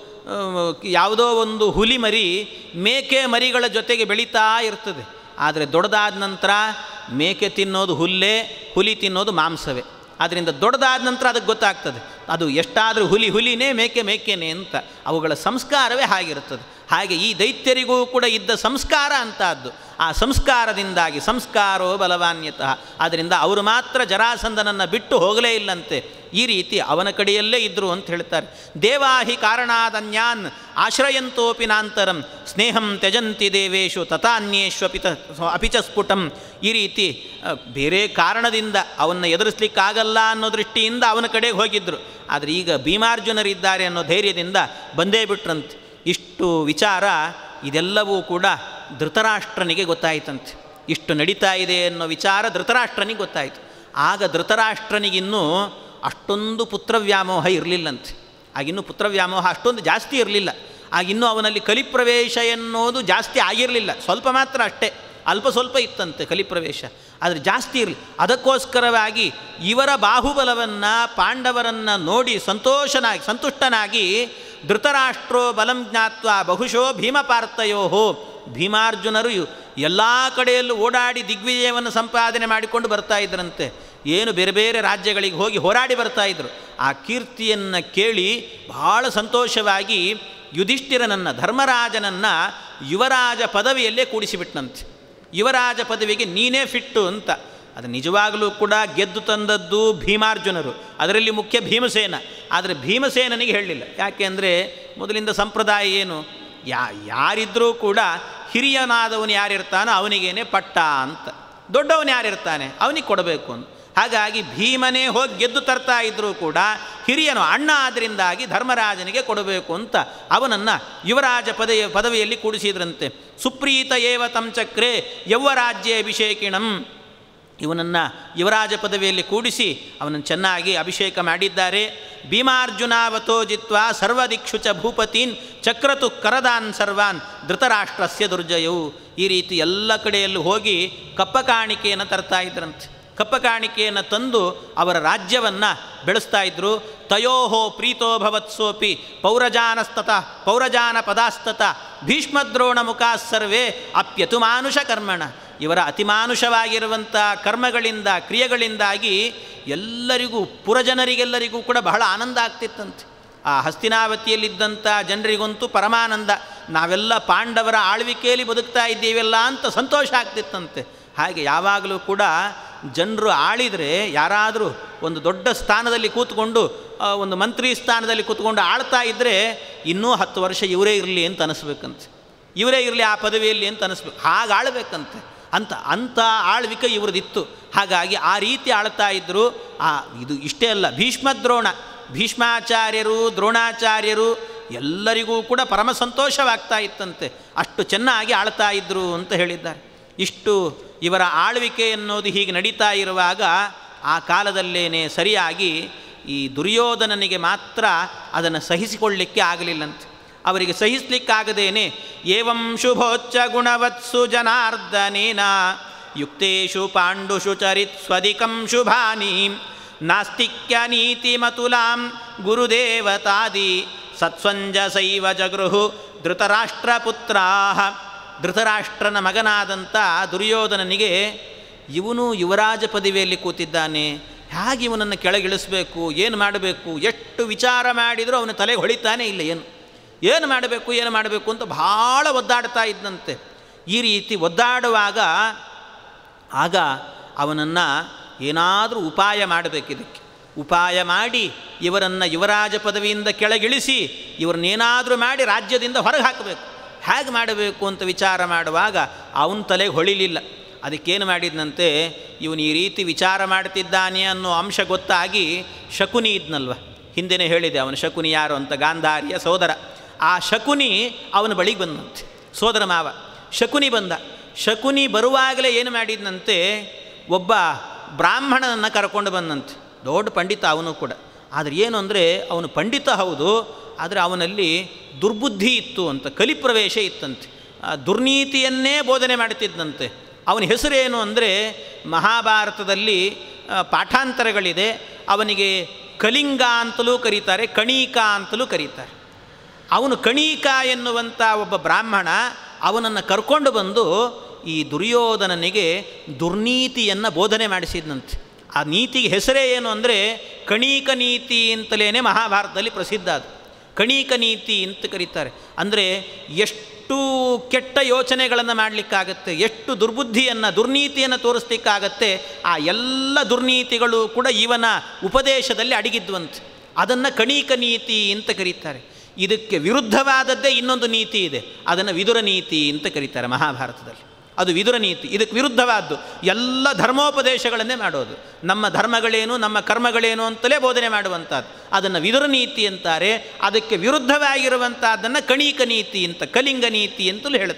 ಯಾವುದೋ ಒಂದು ಹುಲಿ ಮರಿ ಮೇಕೆ ಮರಿಗಳ ಜೊತೆಗೆ ಬೆಳೀತಾ ಇರ್ತದೆ. ಆದರೆ ದೊಡ್ಡದಾದ ನಂತರ ಮೇಕೆ ತಿನ್ನೋದು ಹುಲ್ಲೇ, ಹುಲಿ ತಿನ್ನೋದು ಮಾಂಸವೇ. ಆದ್ದರಿಂದ ದೊಡ್ಡದಾದ ನಂತರ ಅದಕ್ಕೆ ಗೊತ್ತಾಗ್ತದೆ ಅದು ಎಷ್ಟಾದರೂ ಹುಲಿ ಹುಲಿನೇ, ಮೇಕೆ ಮೇಕೆನೇ ಅಂತ. ಅವುಗಳ ಸಂಸ್ಕಾರವೇ ಹಾಗಿರ್ತದೆ. ಹಾಗೆ ಈ ದೈತ್ಯರಿಗೂ ಕೂಡ ಇದ್ದ ಸಂಸ್ಕಾರ ಅಂತಹದ್ದು. ಆ ಸಂಸ್ಕಾರದಿಂದಾಗಿ ಸಂಸ್ಕಾರೋ ಬಲವಾನ್ಯತಃ, ಆದ್ದರಿಂದ ಅವರು ಮಾತ್ರ ಜರಾಸಂಧನನ್ನು ಬಿಟ್ಟು ಹೋಗಲೇ ಇಲ್ಲಂತೆ. ಈ ರೀತಿ ಅವನ ಕಡೆಯಲ್ಲೇ ಇದ್ದರು ಅಂತ ಹೇಳ್ತಾರೆ. ದೇವಾಹಿ ಕಾರಣಾದನ್ಯಾನ್ ಆಶ್ರಯಂತೋಪಿ ನಾಂತರಂ ಸ್ನೇಹಂ ತ್ಯಜಂತಿ ದೇವೇಶು ತಥಾನ್ಯೇಶ್ವಪಿತ ಅಪಿಚ ಸ್ಫುಟಂ. ಈ ರೀತಿ ಬೇರೆ ಕಾರಣದಿಂದ ಅವನ್ನ ಎದುರಿಸ್ಲಿಕ್ಕಾಗಲ್ಲ ಅನ್ನೋ ದೃಷ್ಟಿಯಿಂದ ಅವನ ಕಡೆಗೆ ಹೋಗಿದ್ದರು. ಆದರೆ ಈಗ ಭೀಮಾರ್ಜುನರಿದ್ದಾರೆ ಅನ್ನೋ ಧೈರ್ಯದಿಂದ ಬಂದೇ ಬಿಟ್ರಂತೆ. ಇಷ್ಟು ವಿಚಾರ ಇದೆಲ್ಲವೂ ಕೂಡ ಧೃತರಾಷ್ಟ್ರನಿಗೆ ಗೊತ್ತಾಯಿತಂತೆ. ಇಷ್ಟು ನಡೀತಾ ಇದೆ ಅನ್ನೋ ವಿಚಾರ ಧೃತರಾಷ್ಟ್ರನಿಗೆ ಗೊತ್ತಾಯಿತು. ಆಗ ಧೃತರಾಷ್ಟ್ರನಿಗಿನ್ನೂ ಅಷ್ಟೊಂದು ಪುತ್ರವ್ಯಾಮೋಹ ಇರಲಿಲ್ಲಂತೆ. ಆಗಿನ್ನೂ ಪುತ್ರವ್ಯಾಮೋಹ ಅಷ್ಟೊಂದು ಜಾಸ್ತಿ ಇರಲಿಲ್ಲ. ಆಗಿನ್ನೂ ಅವನಲ್ಲಿ ಕಲಿಪ್ರವೇಶ ಎನ್ನುವುದು ಜಾಸ್ತಿ ಆಗಿರಲಿಲ್ಲ, ಸ್ವಲ್ಪ ಮಾತ್ರ ಅಷ್ಟೇ, ಅಲ್ಪ ಸ್ವಲ್ಪ ಇತ್ತಂತೆ ಕಲಿಪ್ರವೇಶ, ಆದರೆ ಜಾಸ್ತಿ ಇರಲಿ. ಅದಕ್ಕೋಸ್ಕರವಾಗಿ ಇವರ ಬಾಹುಬಲವನ್ನು ಪಾಂಡವರನ್ನು ನೋಡಿ ಸಂತೋಷನಾಗಿ ಸಂತುಷ್ಟನಾಗಿ ಧೃತರಾಷ್ಟ್ರೋ ಬಲಂ ಜ್ಞಾತ್ವ ಬಹುಶೋ ಭೀಮಪಾರ್ಥಯೋ, ಭೀಮಾರ್ಜುನರು ಎಲ್ಲ ಕಡೆಯಲ್ಲೂ ಓಡಾಡಿ ದಿಗ್ವಿಜಯವನ್ನು ಸಂಪಾದನೆ ಮಾಡಿಕೊಂಡು ಬರ್ತಾ ಇದ್ರಂತೆ. ಏನು ಬೇರೆ ಬೇರೆ ರಾಜ್ಯಗಳಿಗೆ ಹೋಗಿ ಹೋರಾಡಿ ಬರ್ತಾಯಿದ್ರು. ಆ ಕೀರ್ತಿಯನ್ನು ಕೇಳಿ ಬಹಳ ಸಂತೋಷವಾಗಿ ಯುಧಿಷ್ಠಿರನನ್ನು ಧರ್ಮರಾಜನನ್ನು ಯುವರಾಜ ಪದವಿಯಲ್ಲೇ ಕೂಡಿಸಿಬಿಟ್ನಂತೆ. ಯುವರಾಜ ಪದವಿಗೆ ನೀನೇ ಫಿಟ್ಟು ಅಂತ. ಅದು ನಿಜವಾಗಲೂ ಕೂಡ ಗೆದ್ದು ತಂದದ್ದು ಭೀಮಾರ್ಜುನರು, ಅದರಲ್ಲಿ ಮುಖ್ಯ ಭೀಮಸೇನ. ಆದರೆ ಭೀಮಸೇನನಿಗೆ ಹೇಳಲಿಲ್ಲ. ಯಾಕೆ ಅಂದರೆ ಮೊದಲಿಂದ ಸಂಪ್ರದಾಯ ಏನು, ಯಾ ಯಾರಿದ್ದರೂ ಕೂಡ ಹಿರಿಯನಾದವನು ಯಾರಿರ್ತಾನೋ ಅವನಿಗೇನೆ ಪಟ್ಟ ಅಂತ, ದೊಡ್ಡವನು ಯಾರಿರ್ತಾನೆ ಅವನಿಗೆ ಕೊಡಬೇಕು ಅಂತ. ಹಾಗಾಗಿ ಭೀಮನೇ ಹೋಗಿ ಗೆದ್ದು ತರ್ತಾ ಇದ್ದರೂ ಕೂಡ ಹಿರಿಯನು ಅಣ್ಣ ಆದ್ದರಿಂದಾಗಿ ಧರ್ಮರಾಜನಿಗೆ ಕೊಡಬೇಕು ಅಂತ ಅವನನ್ನು ಯುವರಾಜ ಪದವಿ ಪದವಿಯಲ್ಲಿ ಕೂಡಿಸಿದ್ರಂತೆ. ಸುಪ್ರೀತ ಏವ ತಂ ಚಕ್ರೆ ಯೌವರಾಜ್ಯ ಅಭಿಷೇಕಿಣಂ, ಇವನನ್ನು ಯುವರಾಜ ಪದವಿಯಲ್ಲಿ ಕೂಡಿಸಿ ಅವನನ್ನು ಚೆನ್ನಾಗಿ ಅಭಿಷೇಕ ಮಾಡಿದ್ದಾರೆ. ಭೀಮಾರ್ಜುನಾವತೋ ಜಿತ್ವಾ ಸರ್ವದಿಕ್ಷು ಚ ಭೂಪತೀನ್ ಚಕ್ರತು ಕರದಾನ್ ಸರ್ವಾನ್ ಧೃತರಾಷ್ಟ್ರಸ್ಯ ದುರ್ಜಯವು. ಈ ರೀತಿ ಎಲ್ಲ ಕಡೆಯಲ್ಲೂ ಹೋಗಿ ಕಪ್ಪ ಕಾಣಿಕೆಯನ್ನು ತರ್ತಾ ಇದ್ರಂತೆ. ಕಪ್ಪ ಕಾಣಿಕೆಯನ್ನು ತಂದು ಅವರ ರಾಜ್ಯವನ್ನು ಬೆಳೆಸ್ತಾ ಇದ್ದರು. ತಯೋಹೋ ಪ್ರೀತೋ ಭವತ್ಸೋಪಿ ಪೌರಜಾನಸ್ತತ ಪೌರಜಾನ ಪದಾಸ್ತತ ಭೀಷ್ಮದ್ರೋಣ ಮುಖಾ ಸರ್ವೇ ಅಪ್ಯತು ಮಾನುಷ ಕರ್ಮಣ. ಇವರ ಅತಿಮಾನುಷವಾಗಿರುವಂಥ ಕರ್ಮಗಳಿಂದ ಕ್ರಿಯೆಗಳಿಂದಾಗಿ ಎಲ್ಲರಿಗೂ ಪುರಜನರಿಗೆಲ್ಲರಿಗೂ ಕೂಡ ಬಹಳ ಆನಂದ ಆಗ್ತಿತ್ತಂತೆ. ಆ ಹಸ್ತಿನಾವತಿಯಲ್ಲಿದ್ದಂಥ ಜನರಿಗಂತೂ ಪರಮಾನಂದ, ನಾವೆಲ್ಲ ಪಾಂಡವರ ಆಳ್ವಿಕೆಯಲ್ಲಿ ಬದುಕ್ತಾ ಇದ್ದೀವೆಲ್ಲ ಅಂತ ಸಂತೋಷ ಆಗ್ತಿತ್ತಂತೆ. ಹಾಗೆ ಯಾವಾಗಲೂ ಕೂಡ ಜನರು ಆಳಿದರೆ, ಯಾರಾದರೂ ಒಂದು ದೊಡ್ಡ ಸ್ಥಾನದಲ್ಲಿ ಕೂತ್ಕೊಂಡು ಒಂದು ಮಂತ್ರಿ ಸ್ಥಾನದಲ್ಲಿ ಕೂತ್ಕೊಂಡು ಆಳ್ತಾ ಇದ್ದರೆ ಇನ್ನೂ ಹತ್ತು ವರ್ಷ ಇವರೇ ಇರಲಿ ಅಂತ ಅನಿಸ್ಬೇಕಂತೆ, ಇವರೇ ಇರಲಿ ಆ ಪದವಿಯಲ್ಲಿ ಅಂತ ಅನಿಸ್ಬೇಕು, ಹಾಗೆ ಆಳಬೇಕಂತೆ ಅಂತ ಅಂಥ ಆಳ್ವಿಕೆ ಇವ್ರದ್ದಿತ್ತು. ಹಾಗಾಗಿ ಆ ರೀತಿ ಆಳ್ತಾ ಇದ್ದರು. ಆ ಇದು ಇಷ್ಟೇ ಅಲ್ಲ, ಭೀಷ್ಮದ್ರೋಣ ಭೀಷ್ಮಾಚಾರ್ಯರು ದ್ರೋಣಾಚಾರ್ಯರು ಎಲ್ಲರಿಗೂ ಕೂಡ ಪರಮ ಸಂತೋಷವಾಗ್ತಾ ಇತ್ತಂತೆ, ಅಷ್ಟು ಚೆನ್ನಾಗಿ ಆಳ್ತಾ ಇದ್ದರು ಅಂತ ಹೇಳಿದ್ದಾರೆ. ಇಷ್ಟು ಇವರ ಆಳ್ವಿಕೆ ಅನ್ನೋದು ಹೀಗೆ ನಡೀತಾ ಇರುವಾಗ ಆ ಕಾಲದಲ್ಲೇನೆ ಸರಿಯಾಗಿ ಈ ದುರ್ಯೋಧನನಿಗೆ ಮಾತ್ರ ಅದನ್ನು ಸಹಿಸಿಕೊಳ್ಳಲಿಕ್ಕೆ ಆಗಲಿಲ್ಲಂತೆ. ಅವರಿಗೆ ಸಹಿಸಲಿಕ್ಕಾಗದೇನೆ ಏವಂ ಶುಭೋಚ್ಚ ಗುಣವತ್ಸು ಜನಾರ್ದನೇನ ಯುಕ್ತೇಷು ಪಾಂಡುಷು ಚರಿತ್ ಸ್ವಧಿಕಂ ಶುಭಾನಿ ನಾಸ್ತಿಕ್ಯ ನೀತಿ ಮತುಲಾಂ ಗುರುದೇವತಾದಿ ಸತ್ಸಂಜಸೈವ ಜಗೃಹು ಧೃತರಾಷ್ಟ್ರಪುತ್ರಾಃ. ಧೃತರಾಷ್ಟ್ರನ ಮಗನಾದಂಥ ದುರ್ಯೋಧನನಿಗೆ ಇವನು ಯುವರಾಜ ಪದವಿಯಲ್ಲಿ ಕೂತಿದ್ದಾನೆ, ಹೇಗೆ ಇವನನ್ನು ಕೆಳಗಿಳಿಸಬೇಕು, ಏನು ಮಾಡಬೇಕು, ಎಷ್ಟು ವಿಚಾರ ಮಾಡಿದರೂ ಅವನ ತಲೆಗೆ ಹೊಳಿತಾನೆ ಇಲ್ಲ, ಏನು ಏನು ಮಾಡಬೇಕು ಏನು ಮಾಡಬೇಕು ಅಂತ ಭಾಳ ಒದ್ದಾಡ್ತಾ ಇದ್ದಂತೆ. ಈ ರೀತಿ ಒದ್ದಾಡುವಾಗ ಆಗ ಅವನನ್ನು ಏನಾದರೂ ಉಪಾಯ ಮಾಡಬೇಕಿದ್ದಕ್ಕೆ, ಉಪಾಯ ಮಾಡಿ ಇವರನ್ನು ಯುವರಾಜ ಪದವಿಯಿಂದ ಕೆಳಗಿಳಿಸಿ ಇವರನ್ನೇನಾದರೂ ಮಾಡಿ ರಾಜ್ಯದಿಂದ ಹೊರಗೆ ಹಾಕಬೇಕು. ಹೇಗೆ ಮಾಡಬೇಕು ಅಂತ ವಿಚಾರ ಮಾಡುವಾಗ ಅವನ ತಲೆಗೆ ಹೊಳಿಲಿಲ್ಲ. ಅದಕ್ಕೇನು ಮಾಡಿದ್ನಂತೆ, ಇವನು ಈ ರೀತಿ ವಿಚಾರ ಮಾಡ್ತಿದ್ದಾನೆ ಅನ್ನೋ ಅಂಶ ಗೊತ್ತಾಗಿ ಶಕುನಿ ಇದ್ನಲ್ವ, ಹಿಂದೆನೇ ಹೇಳಿದೆ ಅವನು ಶಕುನಿ ಯಾರು ಅಂತ, ಗಾಂಧಾರಿಯ ಸೋದರ. ಆ ಶಕುನಿ ಅವನ ಬಳಿಗೆ ಬಂದಂತೆ, ಸೋದರ ಮಾವ ಶಕುನಿ ಬಂದ. ಶಕುನಿ ಬರುವಾಗಲೇ ಏನು ಮಾಡಿದ್ನಂತೆ, ಒಬ್ಬ ಬ್ರಾಹ್ಮಣನನ್ನು ಕರ್ಕೊಂಡು ಬಂದಂತೆ, ದೊಡ್ಡ ಪಂಡಿತ ಅವನು ಕೂಡ. ಆದರೆ ಏನು ಅಂದರೆ ಅವನು ಪಂಡಿತ ಹೌದು, ಆದರೆ ಅವನಲ್ಲಿ ದುರ್ಬುದ್ಧಿ ಇತ್ತು ಅಂತ, ಕಲಿಪ್ರವೇಶ ಇತ್ತಂತೆ, ದುರ್ನೀತಿಯನ್ನೇ ಬೋಧನೆ ಮಾಡುತ್ತಿದ್ದಂತೆ. ಅವನ ಹೆಸರೇನು ಅಂದರೆ, ಮಹಾಭಾರತದಲ್ಲಿ ಪಾಠಾಂತರಗಳಿದೆ, ಅವನಿಗೆ ಕಲಿಂಗ ಅಂತಲೂ ಕರೀತಾರೆ, ಕಣೀಕ ಅಂತಲೂ ಕರೀತಾರೆ. ಅವನು ಕಣೀಕ ಎನ್ನುವಂಥ ಒಬ್ಬ ಬ್ರಾಹ್ಮಣ ಅವನನ್ನು ಕರ್ಕೊಂಡು ಬಂದು ಈ ದುರ್ಯೋಧನನಿಗೆ ದುರ್ನೀತಿಯನ್ನು ಬೋಧನೆ ಮಾಡಿಸಿದ್ನಂತೆ. ಆ ನೀತಿಗೆ ಹೆಸರೇ ಏನು ಅಂದರೆ ಕಣೀಕ ನೀತಿ ಅಂತಲೇ ಮಹಾಭಾರತದಲ್ಲಿ ಪ್ರಸಿದ್ಧ. ಅದು ಕಣೀಕ ನೀತಿ ಅಂತ ಕರೀತಾರೆ. ಅಂದರೆ ಎಷ್ಟು ಕೆಟ್ಟ ಯೋಚನೆಗಳನ್ನು ಮಾಡಲಿಕ್ಕಾಗತ್ತೆ, ಎಷ್ಟು ದುರ್ಬುದ್ಧಿಯನ್ನು ದುರ್ನೀತಿಯನ್ನು ತೋರಿಸ್ಲಿಕ್ಕಾಗತ್ತೆ, ಆ ಎಲ್ಲ ದುರ್ನೀತಿಗಳು ಕೂಡ ಇವನ ಉಪದೇಶದಲ್ಲಿ ಅಡಗಿದ್ವಂತೆ. ಅದನ್ನು ಕಣೀಕ ನೀತಿ ಅಂತ ಕರೀತಾರೆ. ಇದಕ್ಕೆ ವಿರುದ್ಧವಾದದ್ದೇ ಇನ್ನೊಂದು ನೀತಿ ಇದೆ, ಅದನ್ನು ವಿದುರ ನೀತಿ ಅಂತ ಕರೀತಾರೆ ಮಹಾಭಾರತದಲ್ಲಿ. ಅದು ವಿದುರ ನೀತಿ, ಇದಕ್ಕೆ ವಿರುದ್ಧವಾದ್ದು. ಎಲ್ಲ ಧರ್ಮೋಪದೇಶಗಳನ್ನೇ ಮಾಡೋದು, ನಮ್ಮ ಧರ್ಮಗಳೇನು ನಮ್ಮ ಕರ್ಮಗಳೇನು ಅಂತಲೇ ಬೋಧನೆ ಮಾಡುವಂಥದ್ದು, ಅದನ್ನು ವಿದುರ ನೀತಿ ಅಂತಾರೆ. ಅದಕ್ಕೆ ವಿರುದ್ಧವಾಗಿರುವಂಥದ್ದನ್ನು ಕಣೀಕ ನೀತಿ ಅಂತ, ಕಲಿಂಗ ನೀತಿ ಅಂತಲೂ ಹೇಳುತ್ತಾರೆ.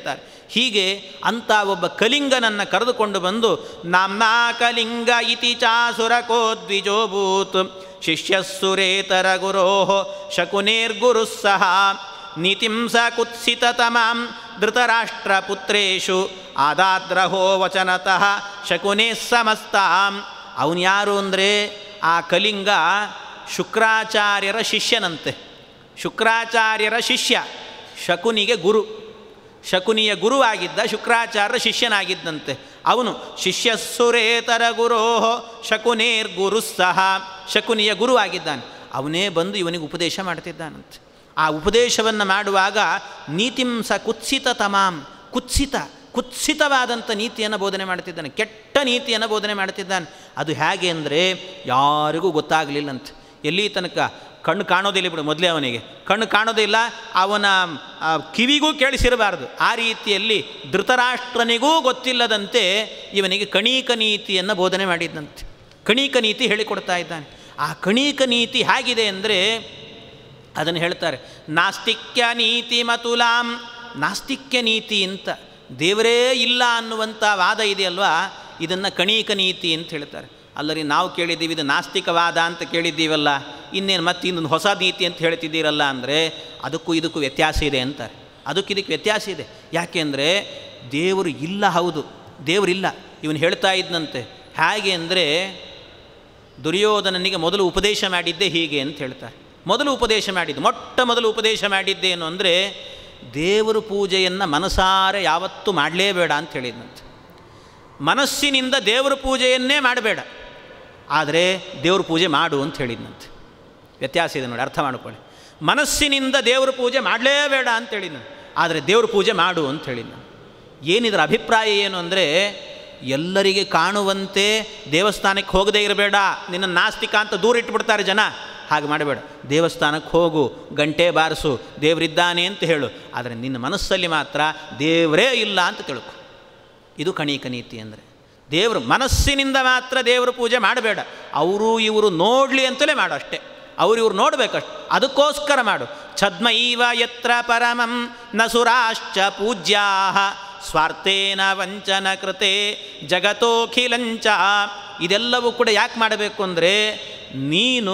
ಹೀಗೆ ಅಂಥ ಒಬ್ಬ ಕಲಿಂಗನನ್ನು ಕರೆದುಕೊಂಡು ಬಂದು ನಾಮ್ನಾ ಕಲಿಂಗ ಇತಿ ಚಾಸುರಕೋ ದ್ವಿಜೋಭೂತ್ ಶಿಷ್ಯಸ್ಸುರೇತರ ಗುರೋ ಶಕುನೇರ್ಗುರು ಸಹ ನೀತಿಂ ಸ ಕುತ್ಸಿತತಮಾಂ ಧೃತರಾಷ್ಟ್ರಪುತ್ರೇಷು ಆದಾದ್ರಹೋ ವಚನತಃ ಶಕುನೇ ಸಮಸ್ತಾಂ. ಅವನು ಯಾರು ಅಂದರೆ ಆ ಕಲಿಂಗ ಶುಕ್ರಾಚಾರ್ಯರ ಶಿಷ್ಯನಂತೆ. ಶುಕ್ರಾಚಾರ್ಯರ ಶಿಷ್ಯ, ಶಕುನಿಗೆ ಗುರು. ಶಕುನಿಯ ಗುರುವಾಗಿದ್ದ, ಶುಕ್ರಾಚಾರ್ಯರ ಶಿಷ್ಯನಾಗಿದ್ದಂತೆ. ಅವನು ಶಿಷ್ಯಸ್ಸುರೇತರ ಗುರೋ ಶಕುನೇರ್ಗುರು ಸಹ, ಶಕುನಿಯ ಗುರುವಾಗಿದ್ದಾನೆ. ಅವನೇ ಬಂದು ಇವನಿಗೆ ಉಪದೇಶ ಮಾಡ್ತಿದ್ದಾನಂತೆ. ಆ ಉಪದೇಶವನ್ನು ಮಾಡುವಾಗ ನೀತಿಂಸ ಕುತ್ಸಿತ ತಮಾಂ, ಕುತ್ಸಿತ ಕುತ್ಸಿತವಾದಂಥ ನೀತಿಯನ್ನು ಬೋಧನೆ ಮಾಡ್ತಿದ್ದಾನೆ, ಕೆಟ್ಟ ನೀತಿಯನ್ನು ಬೋಧನೆ ಮಾಡ್ತಿದ್ದಾನೆ. ಅದು ಹೇಗೆ ಅಂದರೆ ಯಾರಿಗೂ ಗೊತ್ತಾಗಲಿಲ್ಲಂತೆ. ಎಲ್ಲಿ ತನಕ ಕಣ್ಣು ಕಾಣೋದಿಲ್ಲ ಬಿಡು, ಮೊದಲೇ ಅವನಿಗೆ ಕಣ್ಣು ಕಾಣೋದಿಲ್ಲ, ಅವನ ಕಿವಿಗೂ ಕೇಳಿಸಿರಬಾರ್ದು. ಆ ರೀತಿಯಲ್ಲಿ ಧೃತರಾಷ್ಟ್ರನಿಗೂ ಗೊತ್ತಿಲ್ಲದಂತೆ ಇವನಿಗೆ ಕಣೀಕ ನೀತಿಯನ್ನು ಬೋಧನೆ ಮಾಡಿದ್ದಂತೆ. ಕಣೀಕ ನೀತಿ ಹೇಳಿಕೊಡ್ತಾ ಇದ್ದಾನೆ. ಆ ಕಣೀಕ ನೀತಿ ಹೇಗಿದೆ ಅಂದರೆ ಅದನ್ನು ಹೇಳ್ತಾರೆ, ನಾಸ್ತಿಕ್ಯ ನೀತಿ ಮತುಲಾಂ. ನಾಸ್ತಿಕ್ಯ ನೀತಿ ಅಂತ, ದೇವರೇ ಇಲ್ಲ ಅನ್ನುವಂಥ ವಾದ ಇದೆಯಲ್ವಾ, ಇದನ್ನು ಕಣೀಕ ನೀತಿ ಅಂತ ಹೇಳ್ತಾರೆ. ಅಲ್ಲರಿ ನಾವು ಕೇಳಿದ್ದೀವಿ ಇದು ನಾಸ್ತಿಕವಾದ ಅಂತ ಕೇಳಿದ್ದೀವಲ್ಲ, ಇನ್ನೇನು ಮತ್ತೆ ಇನ್ನೊಂದು ಹೊಸ ನೀತಿ ಅಂತ ಹೇಳ್ತಿದ್ದೀರಲ್ಲ ಅಂದರೆ ಅದಕ್ಕೂ ಇದಕ್ಕೂ ವ್ಯತ್ಯಾಸ ಇದೆ ಅಂತಾರೆ. ಅದಕ್ಕೆ ಇದಕ್ಕೆ ವ್ಯತ್ಯಾಸ ಇದೆ. ಯಾಕೆ ಅಂದರೆ ದೇವರು ಇಲ್ಲ, ಹೌದು ದೇವರಿಲ್ಲ. ಇವನು ಹೇಳ್ತಾ ಇದ್ದಂತೆ ಹೇಗೆ ಅಂದರೆ ದುರ್ಯೋಧನನಿಗೆ ಮೊದಲು ಉಪದೇಶ ಮಾಡಿದ್ದೇ ಹೀಗೆ ಅಂತ ಹೇಳ್ತಾರೆ. ಮೊದಲು ಉಪದೇಶ ಮಾಡಿದ್ದು, ಮೊಟ್ಟ ಮೊದಲು ಉಪದೇಶ ಮಾಡಿದ್ದೇನು ಅಂದರೆ ದೇವರು ಪೂಜೆಯನ್ನು ಮನಸಾರೆ ಯಾವತ್ತೂ ಮಾಡಲೇಬೇಡ ಅಂತ ಹೇಳಿದ್ನಂತೆ. ಮನಸ್ಸಿನಿಂದ ದೇವರ ಪೂಜೆಯನ್ನೇ ಮಾಡಬೇಡ, ಆದರೆ ದೇವ್ರ ಪೂಜೆ ಮಾಡು ಅಂತ ಹೇಳಿದ್ನಂತೆ. ವ್ಯತ್ಯಾಸ ಇದೆ ನೋಡಿ, ಅರ್ಥ ಮಾಡ್ಕೊಳ್ಳಿ. ಮನಸ್ಸಿನಿಂದ ದೇವ್ರ ಪೂಜೆ ಮಾಡಲೇಬೇಡ ಅಂತ ಹೇಳಿದ್ನು, ಆದರೆ ದೇವ್ರ ಪೂಜೆ ಮಾಡು ಅಂತ ಹೇಳಿದ್ನು. ಏನಿದ್ರ ಅಭಿಪ್ರಾಯ ಏನು ಅಂದರೆ ಎಲ್ಲರಿಗೆ ಕಾಣುವಂತೆ ದೇವಸ್ಥಾನಕ್ಕೆ ಹೋಗದೇ ಇರಬೇಡ, ನಿನ್ನ ನಾಸ್ತಿಕ ಅಂತ ದೂರ ಇಟ್ಬಿಡ್ತಾರೆ ಜನ. ಹಾಗೆ ಮಾಡಬೇಡ, ದೇವಸ್ಥಾನಕ್ಕೆ ಹೋಗು, ಗಂಟೆ ಬಾರಿಸು, ದೇವರಿದ್ದಾನೆ ಅಂತ ಹೇಳು, ಆದರೆ ನಿನ್ನ ಮನಸ್ಸಲ್ಲಿ ಮಾತ್ರ ದೇವರೇ ಇಲ್ಲ ಅಂತ ತಿಳ್ಕೊ. ಇದು ಕಣೀಕ ನೀತಿ ಅಂದರೆ. ದೇವರು ಮನಸ್ಸಿನಿಂದ ಮಾತ್ರ ದೇವರ ಪೂಜೆ ಮಾಡಬೇಡ, ಅವರು ಇವರು ನೋಡಲಿ ಅಂತಲೇ ಮಾಡು ಅಷ್ಟೇ. ಅವರು ಇವ್ರು ನೋಡಬೇಕಷ್ಟು, ಅದಕ್ಕೋಸ್ಕರ ಮಾಡು. ಛದ್ಮೈವ ಯತ್ರ ಪರಮಂ ನ ಸುರಾಶ್ಚ ಪೂಜ್ಯಾ ಸ್ವಾರ್ಥೇನ ವಂಚನ ಕೃತೆ ಜಗತೋಖಿಲಂಚ. ಇದೆಲ್ಲವೂ ಕೂಡ ಯಾಕೆ ಮಾಡಬೇಕು ಅಂದರೆ ನೀನು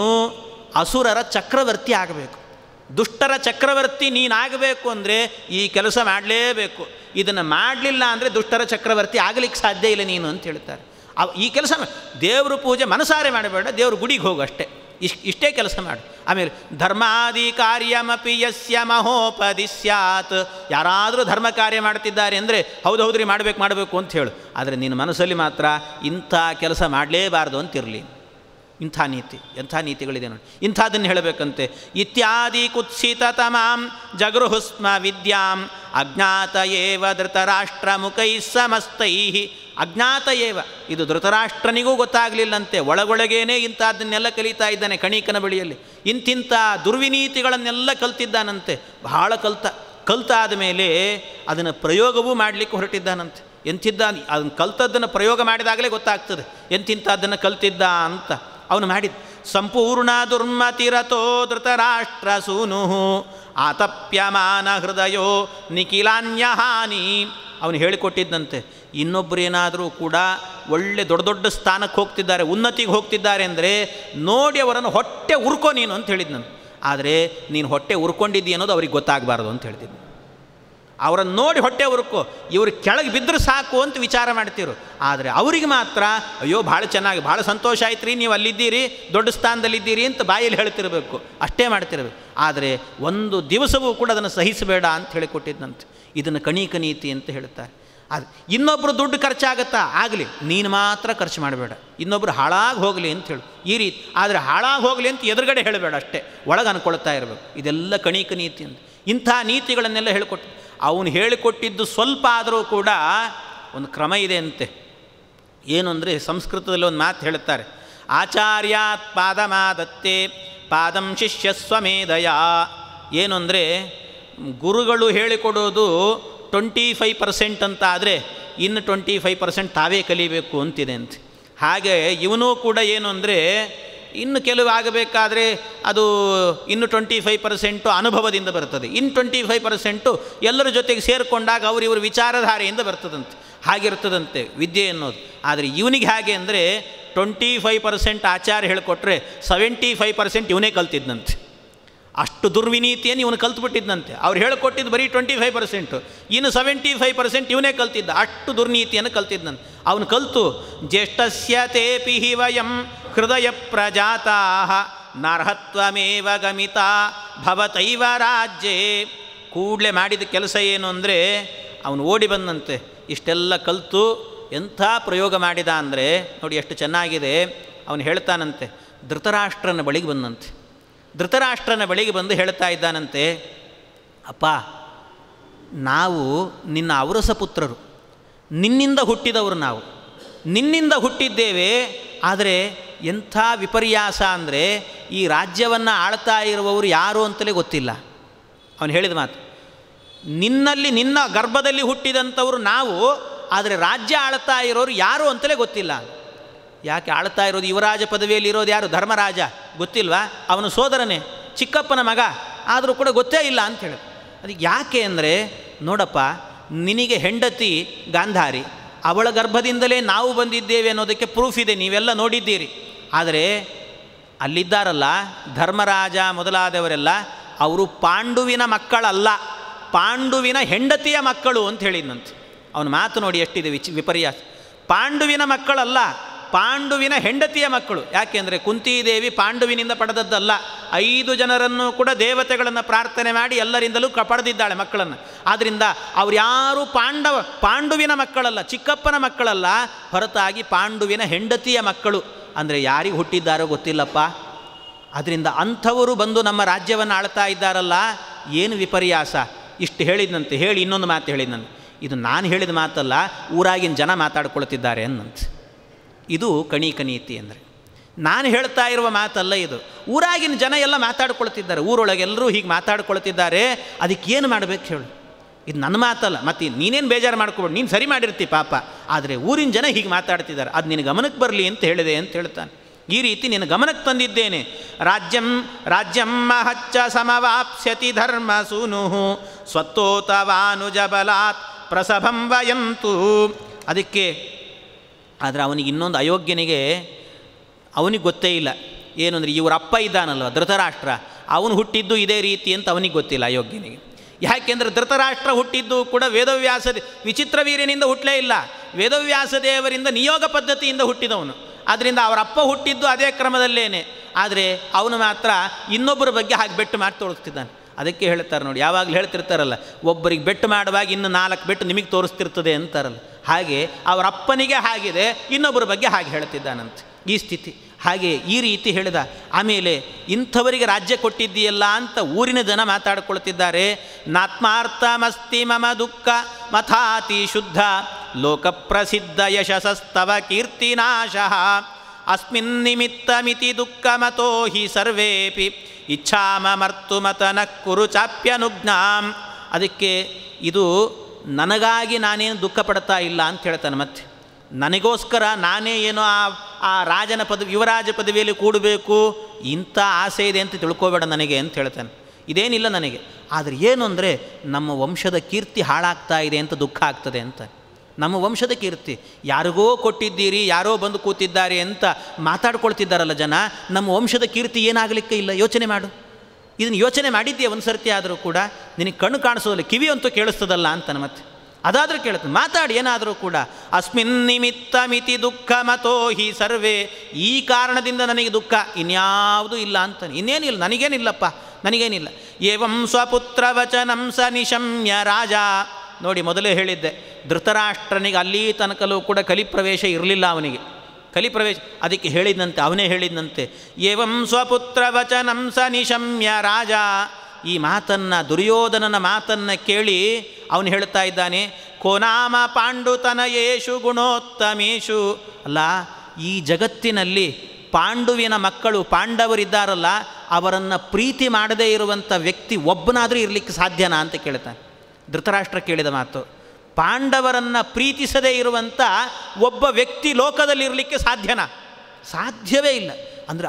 ಅಸುರರ ಚಕ್ರವರ್ತಿ ಆಗಬೇಕು, ದುಷ್ಟರ ಚಕ್ರವರ್ತಿ ನೀನಾಗಬೇಕು ಅಂದರೆ ಈ ಕೆಲಸ ಮಾಡಲೇಬೇಕು. ಇದನ್ನು ಮಾಡಲಿಲ್ಲ ಅಂದರೆ ದುಷ್ಟರ ಚಕ್ರವರ್ತಿ ಆಗಲಿಕ್ಕೆ ಸಾಧ್ಯ ಇಲ್ಲ ನೀನು ಅಂತ ಹೇಳ್ತಾರೆ. ಅವ್ ಈ ಕೆಲಸ ದೇವ್ರ ಪೂಜೆ ಮನಸಾರೆ ಮಾಡಬೇಡ, ದೇವ್ರ ಗುಡಿಗೆ ಹೋಗು ಅಷ್ಟೇ, ಇಷ್ಟು ಇಷ್ಟೇ ಕೆಲಸ ಮಾಡು. ಆಮೇಲೆ ಧರ್ಮಾದಿ ಕಾರ್ಯಮಪಿ ಯಸ್ಯ ಮಹೋಪದಿ ಸ್ಯಾತ್. ಯಾರಾದರೂ ಧರ್ಮ ಕಾರ್ಯ ಮಾಡ್ತಿದ್ದಾರೆ ಅಂದರೆ ಹೌದು ಹೌದ್ರಿ ಮಾಡಬೇಕು ಮಾಡಬೇಕು ಅಂತ ಹೇಳು, ಆದರೆ ನಿನ್ನ ಮನಸ್ಸಲ್ಲಿ ಮಾತ್ರ ಇಂಥ ಕೆಲಸ ಮಾಡಲೇಬಾರ್ದು ಅಂತಿರಲಿ. ಇಂಥ ನೀತಿ, ಎಂಥ ನೀತಿಗಳಿದೆ ನೋಡಿ. ಇಂಥದ್ದನ್ನು ಹೇಳಬೇಕಂತೆ. ಇತ್ಯಾದಿ ಕುತ್ಸಿತ ತಮಾಂ ಜಗೃಹುಸ್ಮ ವಿದ್ಯಾಂ ಅಜ್ಞಾತ ಏವ ಧೃತರಾಷ್ಟ್ರ ಮುಖೈ ಸಮಸ್ತೈ. ಅಜ್ಞಾತ ಏವ, ಇದು ಧೃತರಾಷ್ಟ್ರನಿಗೂ ಗೊತ್ತಾಗಲಿಲ್ಲಂತೆ. ಒಳಗೊಳಗೇನೆ ಇಂಥದ್ದನ್ನೆಲ್ಲ ಕಲಿತಾ ಇದ್ದಾನೆ ಕಣೀಕನ ಬಳಿಯಲ್ಲಿ. ಇಂತಿಂಥ ದುರ್ವಿನೀತಿಗಳನ್ನೆಲ್ಲ ಕಲ್ತಿದ್ದಾನಂತೆ, ಬಹಳ ಕಲ್ತ. ಕಲ್ತಾದ ಮೇಲೆ ಅದನ್ನು ಪ್ರಯೋಗವೂ ಮಾಡಲಿಕ್ಕೆ ಹೊರಟಿದ್ದಾನಂತೆ. ಎಂತಿದ್ದ ಅದನ್ನು ಕಲ್ತದ್ದನ್ನು ಪ್ರಯೋಗ ಮಾಡಿದಾಗಲೇ ಗೊತ್ತಾಗ್ತದೆ ಎಂತಿಂಥದ್ದನ್ನು ಕಲ್ತಿದ್ದ ಅಂತ. ಅವನು ಮಾಡಿದ ಸಂಪೂರ್ಣ ದುರ್ಮತಿರತೋ ಧೃತರಾಷ್ಟ್ರ ಸೂನು ಆತಪ್ಯಮಾನ ಹೃದಯೋ ನಿಖಿಲಾನ್ಯಹಾನಿ. ಅವನು ಹೇಳಿಕೊಟ್ಟಿದ್ದಂತೆ, ಇನ್ನೊಬ್ಬರೇನಾದರೂ ಕೂಡ ಒಳ್ಳೆ ದೊಡ್ಡ ದೊಡ್ಡ ಸ್ಥಾನಕ್ಕೆ ಹೋಗ್ತಿದ್ದಾರೆ, ಉನ್ನತಿಗೆ ಹೋಗ್ತಿದ್ದಾರೆ ಅಂದರೆ ನೋಡಿ ಅವರನ್ನು ಹೊಟ್ಟೆ ಉರ್ಕೋ ನೀನು ಅಂತ ಹೇಳಿದ್ದು ನಾನು. ಆದರೆ ನೀನು ಹೊಟ್ಟೆ ಉರ್ಕೊಂಡಿದ್ದೀ ಅನ್ನೋದು ಅವ್ರಿಗೆ ಗೊತ್ತಾಗಬಾರ್ದು ಅಂತ ಹೇಳ್ತಿದ್ದೆ. ಅವರನ್ನು ನೋಡಿ ಹೊಟ್ಟೆ ಉರ್ಕೋ, ಇವ್ರು ಕೆಳಗೆ ಬಿದ್ದರೆ ಸಾಕು ಅಂತ ವಿಚಾರ ಮಾಡ್ತಿರು. ಆದರೆ ಅವರಿಗೆ ಮಾತ್ರ ಅಯ್ಯೋ ಭಾಳ ಚೆನ್ನಾಗಿ ಭಾಳ ಸಂತೋಷ ಆಯ್ತು ರೀ, ನೀವು ಅಲ್ಲಿದ್ದೀರಿ, ದೊಡ್ಡ ಸ್ಥಾನದಲ್ಲಿದ್ದೀರಿ ಅಂತ ಬಾಯಲ್ಲಿ ಹೇಳ್ತಿರಬೇಕು, ಅಷ್ಟೇ ಮಾಡ್ತಿರಬೇಕು. ಆದರೆ ಒಂದು ದಿವಸವೂ ಕೂಡ ಅದನ್ನು ಸಹಿಸಬೇಡ ಅಂತ ಹೇಳಿಕೊಟ್ಟಿದ್ದಂತೆ. ಇದನ್ನು ಕಣೀಕ ನೀತಿ ಅಂತ ಹೇಳ್ತಾರೆ. ಅದು ಇನ್ನೊಬ್ಬರು ದುಡ್ಡು ಖರ್ಚಾಗತ್ತಾ ಆಗಲಿ, ನೀನು ಮಾತ್ರ ಖರ್ಚು ಮಾಡಬೇಡ, ಇನ್ನೊಬ್ಬರು ಹಾಳಾಗಿ ಹೋಗಲಿ ಅಂತ ಹೇಳು ಈ ರೀತಿ. ಆದರೆ ಹಾಳಾಗಿ ಹೋಗಲಿ ಅಂತ ಎದುರುಗಡೆ ಹೇಳಬೇಡ, ಅಷ್ಟೇ ಒಳಗೆ ಅನ್ಕೊಳ್ತಾ ಇರಬೇಕು. ಇದೆಲ್ಲ ಕಣೀಕ ನೀತಿ ಅಂತ. ಇಂಥ ನೀತಿಗಳನ್ನೆಲ್ಲ ಹೇಳಿಕೊಟ್ಟು ಅವನು ಹೇಳಿಕೊಟ್ಟಿದ್ದು ಸ್ವಲ್ಪ ಆದರೂ ಕೂಡ ಒಂದು ಕ್ರಮ ಇದೆ ಅಂತೆ. ಏನು ಅಂದರೆ ಸಂಸ್ಕೃತದಲ್ಲಿ ಒಂದು ಮಾತು ಹೇಳುತ್ತಾರೆ, ಆಚಾರ್ಯಾತ್ ಪಾದಮಾದತ್ತೆ ಪಾದಂ ಶಿಷ್ಯ ಸ್ವಮೇಧಯ. ಏನು ಅಂದರೆ ಗುರುಗಳು ಹೇಳಿಕೊಡೋದು ಟ್ವೆಂಟಿ ಫೈವ್ ಪರ್ಸೆಂಟ್ ಅಂತ ಆದರೆ ಇನ್ನು ಟ್ವೆಂಟಿ ಫೈವ್ ಪರ್ಸೆಂಟ್ ತಾವೇ ಕಲಿಬೇಕು ಅಂತಿದೆ ಅಂತೆ. ಹಾಗೆ ಇವನು ಕೂಡ ಏನು ಅಂದರೆ ಇನ್ನು ಕೆಲವು ಆಗಬೇಕಾದ್ರೆ ಅದು ಇನ್ನು ಟ್ವೆಂಟಿ ಫೈವ್ ಪರ್ಸೆಂಟು ಅನುಭವದಿಂದ ಬರ್ತದೆ, ಇನ್ನು ಟ್ವೆಂಟಿ ಫೈವ್ ಪರ್ಸೆಂಟು ಎಲ್ಲರ ಜೊತೆಗೆ ಸೇರಿಕೊಂಡಾಗ ಅವರಿವರು ವಿಚಾರಧಾರೆಯಿಂದ ಬರ್ತದಂತೆ. ಹಾಗಿರ್ತದಂತೆ ವಿದ್ಯೆ ಅನ್ನೋದು. ಆದರೆ ಇವನಿಗೆ ಹೇಗೆ ಅಂದರೆ ಟ್ವೆಂಟಿ ಫೈವ್ ಪರ್ಸೆಂಟ್ ಆಚಾರ ಹೇಳಿಕೊಟ್ರೆ ಸೆವೆಂಟಿ ಫೈವ್ ಪರ್ಸೆಂಟ್ ಇವನೇ ಕಲ್ತಿದ್ದಂತೆ. ಅಷ್ಟು ದುರ್ವಿನೀತಿಯನ್ನು ಇವನು ಕಲ್ತ್ಬಿಟ್ಟಿದ್ದಂತೆ. ಅವ್ರು ಹೇಳಿಕೊಟ್ಟಿದ್ದು ಬರೀ ಟ್ವೆಂಟಿ ಫೈವ್ ಪರ್ಸೆಂಟು, ಇನ್ನು ಸೆವೆಂಟಿ ಫೈವ್ ಪರ್ಸೆಂಟ್ ಇವನೇ ಕಲ್ತಿದ್ದ. ಅಷ್ಟು ದುರ್ನೀತಿಯನ್ನು ಕಲ್ತಿದ್ದಂತೆ. ಅವನು ಕಲ್ತು ಜ್ಯೇಷ್ಠಸ್ಯ ತೇಪಿ ಹಿ ವಯಂ ಹೃದಯ ಪ್ರಜಾತಾ ನಾರ್ಹತ್ವಮೇವ ಗಮಿತಾ ಭವತೈವ ರಾಜ್ಯೇ. ಕೂಡಲೇ ಮಾಡಿದ ಕೆಲಸ ಏನು ಅಂದರೆ ಅವನು ಓಡಿ ಬಂದಂತೆ. ಇಷ್ಟೆಲ್ಲ ಕಲಿತು ಎಂಥ ಪ್ರಯೋಗ ಮಾಡಿದ ಅಂದರೆ ನೋಡಿ ಎಷ್ಟು ಚೆನ್ನಾಗಿದೆ. ಅವನು ಹೇಳ್ತಾನಂತೆ, ಧೃತರಾಷ್ಟ್ರನ ಬಳಿಗೆ ಬಂದಂತೆ. ಧೃತರಾಷ್ಟ್ರನ ಬಳಿಗೆ ಬಂದು ಹೇಳ್ತಾ ಇದ್ದಾನಂತೆ, ಅಪ್ಪ ನಾವು ನಿನ್ನ ಔರಸ ಪುತ್ರರು, ನಿನ್ನಿಂದ ಹುಟ್ಟಿದವರು ನಾವು, ನಿನ್ನಿಂದ ಹುಟ್ಟಿದ್ದೇವೆ. ಆದರೆ ಎಂಥ ವಿಪರ್ಯಾಸ ಅಂದರೆ ಈ ರಾಜ್ಯವನ್ನು ಆಳ್ತಾ ಇರುವವರು ಯಾರು ಅಂತಲೇ ಗೊತ್ತಿಲ್ಲ. ಅವನು ಹೇಳಿದ ಮಾತು, ನಿನ್ನಲ್ಲಿ ನಿನ್ನ ಗರ್ಭದಲ್ಲಿ ಹುಟ್ಟಿದಂಥವರು ನಾವು, ಆದರೆ ರಾಜ್ಯ ಆಳ್ತಾ ಇರೋರು ಯಾರು ಅಂತಲೇ ಗೊತ್ತಿಲ್ಲ. ಯಾಕೆ ಆಳ್ತಾ ಇರೋದು? ಯುವರಾಜ ಪದವಿಯಲ್ಲಿ ಇರೋದು ಯಾರು? ಧರ್ಮರಾಜ. ಗೊತ್ತಿಲ್ವಾ? ಅವನು ಸೋದರನೇ, ಚಿಕ್ಕಪ್ಪನ ಮಗ, ಆದರೂ ಕೂಡ ಗೊತ್ತೇ ಇಲ್ಲ ಅಂತ ಹೇಳಿ. ಅದಕ್ಕೆ ಯಾಕೆ ಅಂದರೆ ನೋಡಪ್ಪ, ನಿನಗೆ ಹೆಂಡತಿ ಗಾಂಧಾರಿ, ಅವಳ ಗರ್ಭದಿಂದಲೇ ನಾವು ಬಂದಿದ್ದೇವೆ ಅನ್ನೋದಕ್ಕೆ ಪ್ರೂಫ್ ಇದೆ, ನೀವೆಲ್ಲ ನೋಡಿದ್ದೀರಿ. ಆದರೆ ಅಲ್ಲಿದ್ದಾರಲ್ಲ ಧರ್ಮರಾಜ ಮೊದಲಾದವರೆಲ್ಲ, ಅವರು ಪಾಂಡುವಿನ ಮಕ್ಕಳಲ್ಲ, ಪಾಂಡುವಿನ ಹೆಂಡತಿಯ ಮಕ್ಕಳು ಅಂತ ಹೇಳಿದಂತೆ. ಅವನ ಮಾತು ನೋಡಿ ಎಷ್ಟಿದೆ ವಿಚ್ ವಿಪರ್ಯಾಸ. ಪಾಂಡುವಿನ ಮಕ್ಕಳಲ್ಲ, ಪಾಂಡುವಿನ ಹೆಂಡತಿಯ ಮಕ್ಕಳು. ಯಾಕೆಂದರೆ ಕುಂತಿದೇವಿ ಪಾಂಡುವಿನಿಂದ ಪಡೆದದ್ದಲ್ಲ, ಐದು ಜನರನ್ನು ಕೂಡ ದೇವತೆಗಳನ್ನು ಪ್ರಾರ್ಥನೆ ಮಾಡಿ ಎಲ್ಲರಿಂದಲೂ ಕ ಪಡೆದಿದ್ದಾಳೆ ಮಕ್ಕಳನ್ನು. ಆದ್ದರಿಂದ ಅವ್ರು ಯಾರೂ ಪಾಂಡವ ಪಾಂಡುವಿನ ಮಕ್ಕಳಲ್ಲ, ಚಿಕ್ಕಪ್ಪನ ಮಕ್ಕಳಲ್ಲ, ಹೊರತಾಗಿ ಪಾಂಡುವಿನ ಹೆಂಡತಿಯ ಮಕ್ಕಳು. ಅಂದರೆ ಯಾರಿಗೆ ಹುಟ್ಟಿದ್ದಾರೋ ಗೊತ್ತಿಲ್ಲಪ್ಪ. ಅದರಿಂದ ಅಂಥವರು ಬಂದು ನಮ್ಮ ರಾಜ್ಯವನ್ನು ಆಳ್ತಾ ಇದ್ದಾರಲ್ಲ, ಏನು ವಿಪರ್ಯಾಸ. ಇಷ್ಟು ಹೇಳಿದಂತೆ. ಹೇಳಿ ಇನ್ನೊಂದು ಮಾತು ಹೇಳಿದಂತೆ, ಇದು ನಾನು ಹೇಳಿದ ಮಾತಲ್ಲ, ಊರಾಗಿನ ಜನ ಮಾತಾಡ್ಕೊಳ್ತಿದ್ದಾರೆ ಅನ್ನಂತೆ. ಇದು ಕಣಿಕ ನೀತಿ ಅಂದರೆ ನಾನು ಹೇಳ್ತಾ ಇರುವ ಮಾತಲ್ಲ, ಇದು ಊರಾಗಿನ ಜನ ಎಲ್ಲ ಮಾತಾಡ್ಕೊಳ್ತಿದ್ದಾರೆ. ಊರೊಳಗೆಲ್ಲರೂ ಹೀಗೆ ಮಾತಾಡ್ಕೊಳ್ತಿದ್ದಾರೆ. ಅದಕ್ಕೆ ಏನು ಮಾಡಬೇಕು ಹೇಳು? ಇದು ನನ್ನ ಮಾತಲ್ಲ. ಮತ್ತು ನೀನೇನು ಬೇಜಾರು ಮಾಡ್ಕೊಬೇಡ, ನೀನು ಸರಿ ಮಾಡಿರ್ತಿ ಪಾಪ. ಆದರೆ ಊರಿನ ಜನ ಹೀಗೆ ಮಾತಾಡ್ತಿದ್ದಾರೆ, ಅದು ನಿನ್ನ ಗಮನಕ್ಕೆ ಬರಲಿ ಅಂತ ಹೇಳಿದೆ ಅಂತ ಹೇಳ್ತಾನೆ. ಈ ರೀತಿ ನಿನ್ನ ಗಮನಕ್ಕೆ ತಂದಿದ್ದೇನೆ. ರಾಜ್ಯಂ ರಾಜ್ಯಂ ಮಹಚ್ಚ ಸಮವಾಪ್ಸ್ಯತಿ ಧರ್ಮ ಸೂನು ಸ್ವತ್ತೋತವಾನುಜ ಬಲಾತ್ ಪ್ರಸಭಂ ವಯಂತು. ಅದಕ್ಕೆ ಆದರೆ ಅವನಿಗೆ ಇನ್ನೊಂದು ಅಯೋಗ್ಯನಿಗೆ ಅವನಿಗೆ ಗೊತ್ತೇ ಇಲ್ಲ. ಏನು ಅಂದರೆ ಇವರ ಅಪ್ಪ ಇದ್ದಾನಲ್ವ ಧೃತರಾಷ್ಟ್ರ, ಅವನು ಹುಟ್ಟಿದ್ದು ಇದೇ ರೀತಿ ಅಂತ ಅವನಿಗೆ ಗೊತ್ತಿಲ್ಲ ಅಯೋಗ್ಯನಿಗೆ. ಯಾಕೆಂದರೆ ಧೃತರಾಷ್ಟ್ರ ಹುಟ್ಟಿದ್ದು ಕೂಡ ವೇದವ್ಯಾಸ ವಿಚಿತ್ರ ವೀರ್ಯನಿಂದ ಹುಟ್ಟಲೇ ಇಲ್ಲ, ವೇದವ್ಯಾಸ ದೇವರಿಂದ ನಿಯೋಗ ಪದ್ಧತಿಯಿಂದ ಹುಟ್ಟಿದವನು. ಆದ್ದರಿಂದ ಅವರ ಅಪ್ಪ ಹುಟ್ಟಿದ್ದು ಅದೇ ಕ್ರಮದಲ್ಲೇನೆ. ಆದರೆ ಅವನು ಮಾತ್ರ ಇನ್ನೊಬ್ಬರ ಬಗ್ಗೆ ಹಾಗೆ ಬೆಟ್ಟು ಮಾಡಿ ತೋರಿಸ್ತಿದ್ದಾನೆ. ಅದಕ್ಕೆ ಹೇಳ್ತಾರೆ ನೋಡಿ, ಯಾವಾಗಲೂ ಹೇಳ್ತಿರ್ತಾರಲ್ಲ, ಒಬ್ಬರಿಗೆ ಬೆಟ್ಟು ಮಾಡುವಾಗ ಇನ್ನು ನಾಲ್ಕು ಬೆಟ್ಟು ನಿಮಗೆ ತೋರಿಸ್ತಿರ್ತದೆ ಅಂತಾರಲ್ಲ, ಹಾಗೆ ಅವರ ಅಪ್ಪನಿಗೆ ಹಾಗಿದೆ, ಇನ್ನೊಬ್ಬರ ಬಗ್ಗೆ ಹಾಗೆ ಹೇಳ್ತಿದ್ದಾನಂತೆ. ಈ ಸ್ಥಿತಿ ಹಾಗೆ ಈ ರೀತಿ ಹೇಳಿದ. ಆಮೇಲೆ ಇಂಥವರಿಗೆ ರಾಜ್ಯ ಕೊಟ್ಟಿದ್ದೀಯಲ್ಲ ಅಂತ ಊರಿನ ಜನ ಮಾತಾಡ್ಕೊಳ್ತಿದ್ದಾರೆ. ನಾತ್ಮಾರ್ಥಮಸ್ತಿ ಮಮ ದುಃಖ ಮಥಾತಿ ಶುದ್ಧ ಲೋಕಪ್ರಸಿದ್ಧ ಯಶಸಸ್ತವ ಕೀರ್ತಿನಾಶಃ ಅಸ್ಮಿನ್ ನಿಮಿತ್ತಮಿತಿ ದುಃಖಮತೋ ಹಿ ಸರ್ವೇಪಿ ಇಚ್ಛಾಮಮರ್ತು ಮತನ ಕುರು ಚಾಪ್ಯನುಜ್ಞಾಂ. ಅದಕ್ಕೆ ಇದು ನನಗಾಗಿ ನಾನೇನು ದುಃಖ ಪಡ್ತಾ ಇಲ್ಲ ಅಂತ ಹೇಳ್ತಾನೆ. ಮತ್ತೆ ನನಗೋಸ್ಕರ ನಾನೇ ಏನೋ ಆ ಆ ರಾಜನ ಪದವಿ ಯುವರಾಜ ಪದವಿಯಲ್ಲಿ ಕೂಡಬೇಕು ಇಂಥ ಆಸೆ ಇದೆ ಅಂತ ತಿಳ್ಕೊಬೇಡ ನನಗೆ ಅಂತ ಹೇಳ್ತಾನೆ. ಇದೇನಿಲ್ಲ ನನಗೆ. ಆದರೆ ಏನು ಅಂದರೆ ನಮ್ಮ ವಂಶದ ಕೀರ್ತಿ ಹಾಳಾಗ್ತಾ ಇದೆ ಅಂತ ದುಃಖ ಆಗ್ತದೆ ಅಂತ. ನಮ್ಮ ವಂಶದ ಕೀರ್ತಿ ಯಾರಿಗೋ ಕೊಟ್ಟಿದ್ದೀರಿ, ಯಾರೋ ಬಂದು ಕೂತಿದ್ದಾರೆ ಅಂತ ಮಾತಾಡ್ಕೊಳ್ತಿದ್ದಾರಲ್ಲ ಜನ, ನಮ್ಮ ವಂಶದ ಕೀರ್ತಿ ಏನಾಗಲಿಕ್ಕೆ ಇಲ್ಲ. ಯೋಚನೆ ಮಾಡು, ಇದನ್ನು ಯೋಚನೆ ಮಾಡಿದ್ದೀಯ ಒಂದು ಸರ್ತಿ ಆದರೂ ಕೂಡ. ನಿನಗೆ ಕಣ್ಣು ಕಾಣಿಸೋದಿಲ್ಲ, ಕಿವಿ ಅಂತೂ ಕೇಳಿಸ್ತದಲ್ಲ ಅಂತಾನೆ. ಮತ್ತೆ ಅದಾದರೂ ಕೇಳುತ್ತೆ, ಮಾತಾಡಿ ಏನಾದರೂ ಕೂಡ. ಅಸ್ಮಿನ್ ನಿಮಿತ್ತ ಮಿತಿ ದುಃಖ ಮತೋ ಹಿ ಸರ್ವೇ, ಈ ಕಾರಣದಿಂದ ನನಗೆ ದುಃಖ, ಇನ್ಯಾವುದೂ ಇಲ್ಲ ಅಂತಾನೆ. ಇನ್ನೇನಿಲ್ಲ, ನನಗೇನಿಲ್ಲಪ್ಪ, ನನಗೇನಿಲ್ಲ. ಏವಂ ಸ್ವಪುತ್ರ ವಚನಂ ಸ ನಿಶಮ್ಯ ರಾಜ. ನೋಡಿ ಮೊದಲೇ ಹೇಳಿದ್ದೆ, ಧೃತರಾಷ್ಟ್ರನಿಗೆ ಅಲ್ಲಿ ತನಕಲೂ ಕೂಡ ಕಲಿಪ್ರವೇಶ ಇರಲಿಲ್ಲ ಅವನಿಗೆ, ಕಲಿಪ್ರವೇಶ. ಅದಕ್ಕೆ ಹೇಳಿದಂತೆ, ಅವನೇ ಹೇಳಿದಂತೆ, ಏವಂ ಸ್ವಪುತ್ರ ವಚನಂ ಸ ನಿಶಮ್ಯ ರಾಜ. ಈ ಮಾತನ್ನು, ದುರ್ಯೋಧನನ ಮಾತನ್ನು ಕೇಳಿ ಅವನು ಹೇಳ್ತಾ ಇದ್ದಾನೆ, ಕೋನಾಮ ಪಾಂಡುತನಯೇಷು ಗುಣೋತ್ತಮೇಶು. ಅಲ್ಲ, ಈ ಜಗತ್ತಿನಲ್ಲಿ ಪಾಂಡುವಿನ ಮಕ್ಕಳು ಪಾಂಡವರಿದ್ದಾರಲ್ಲ, ಅವರನ್ನು ಪ್ರೀತಿ ಮಾಡದೇ ಇರುವಂಥ ವ್ಯಕ್ತಿ ಒಬ್ಬನಾದರೂ ಇರಲಿಕ್ಕೆ ಸಾಧ್ಯನಾ ಅಂತ ಕೇಳ್ತಾನೆ. ಧೃತರಾಷ್ಟ್ರ ಕೇಳಿದ ಮಾತು, ಪಾಂಡವರನ್ನು ಪ್ರೀತಿಸದೇ ಇರುವಂಥ ಒಬ್ಬ ವ್ಯಕ್ತಿ ಲೋಕದಲ್ಲಿರಲಿಕ್ಕೆ ಸಾಧ್ಯನಾ? ಸಾಧ್ಯವೇ ಇಲ್ಲ. ಅಂದರೆ ಅಷ್ಟು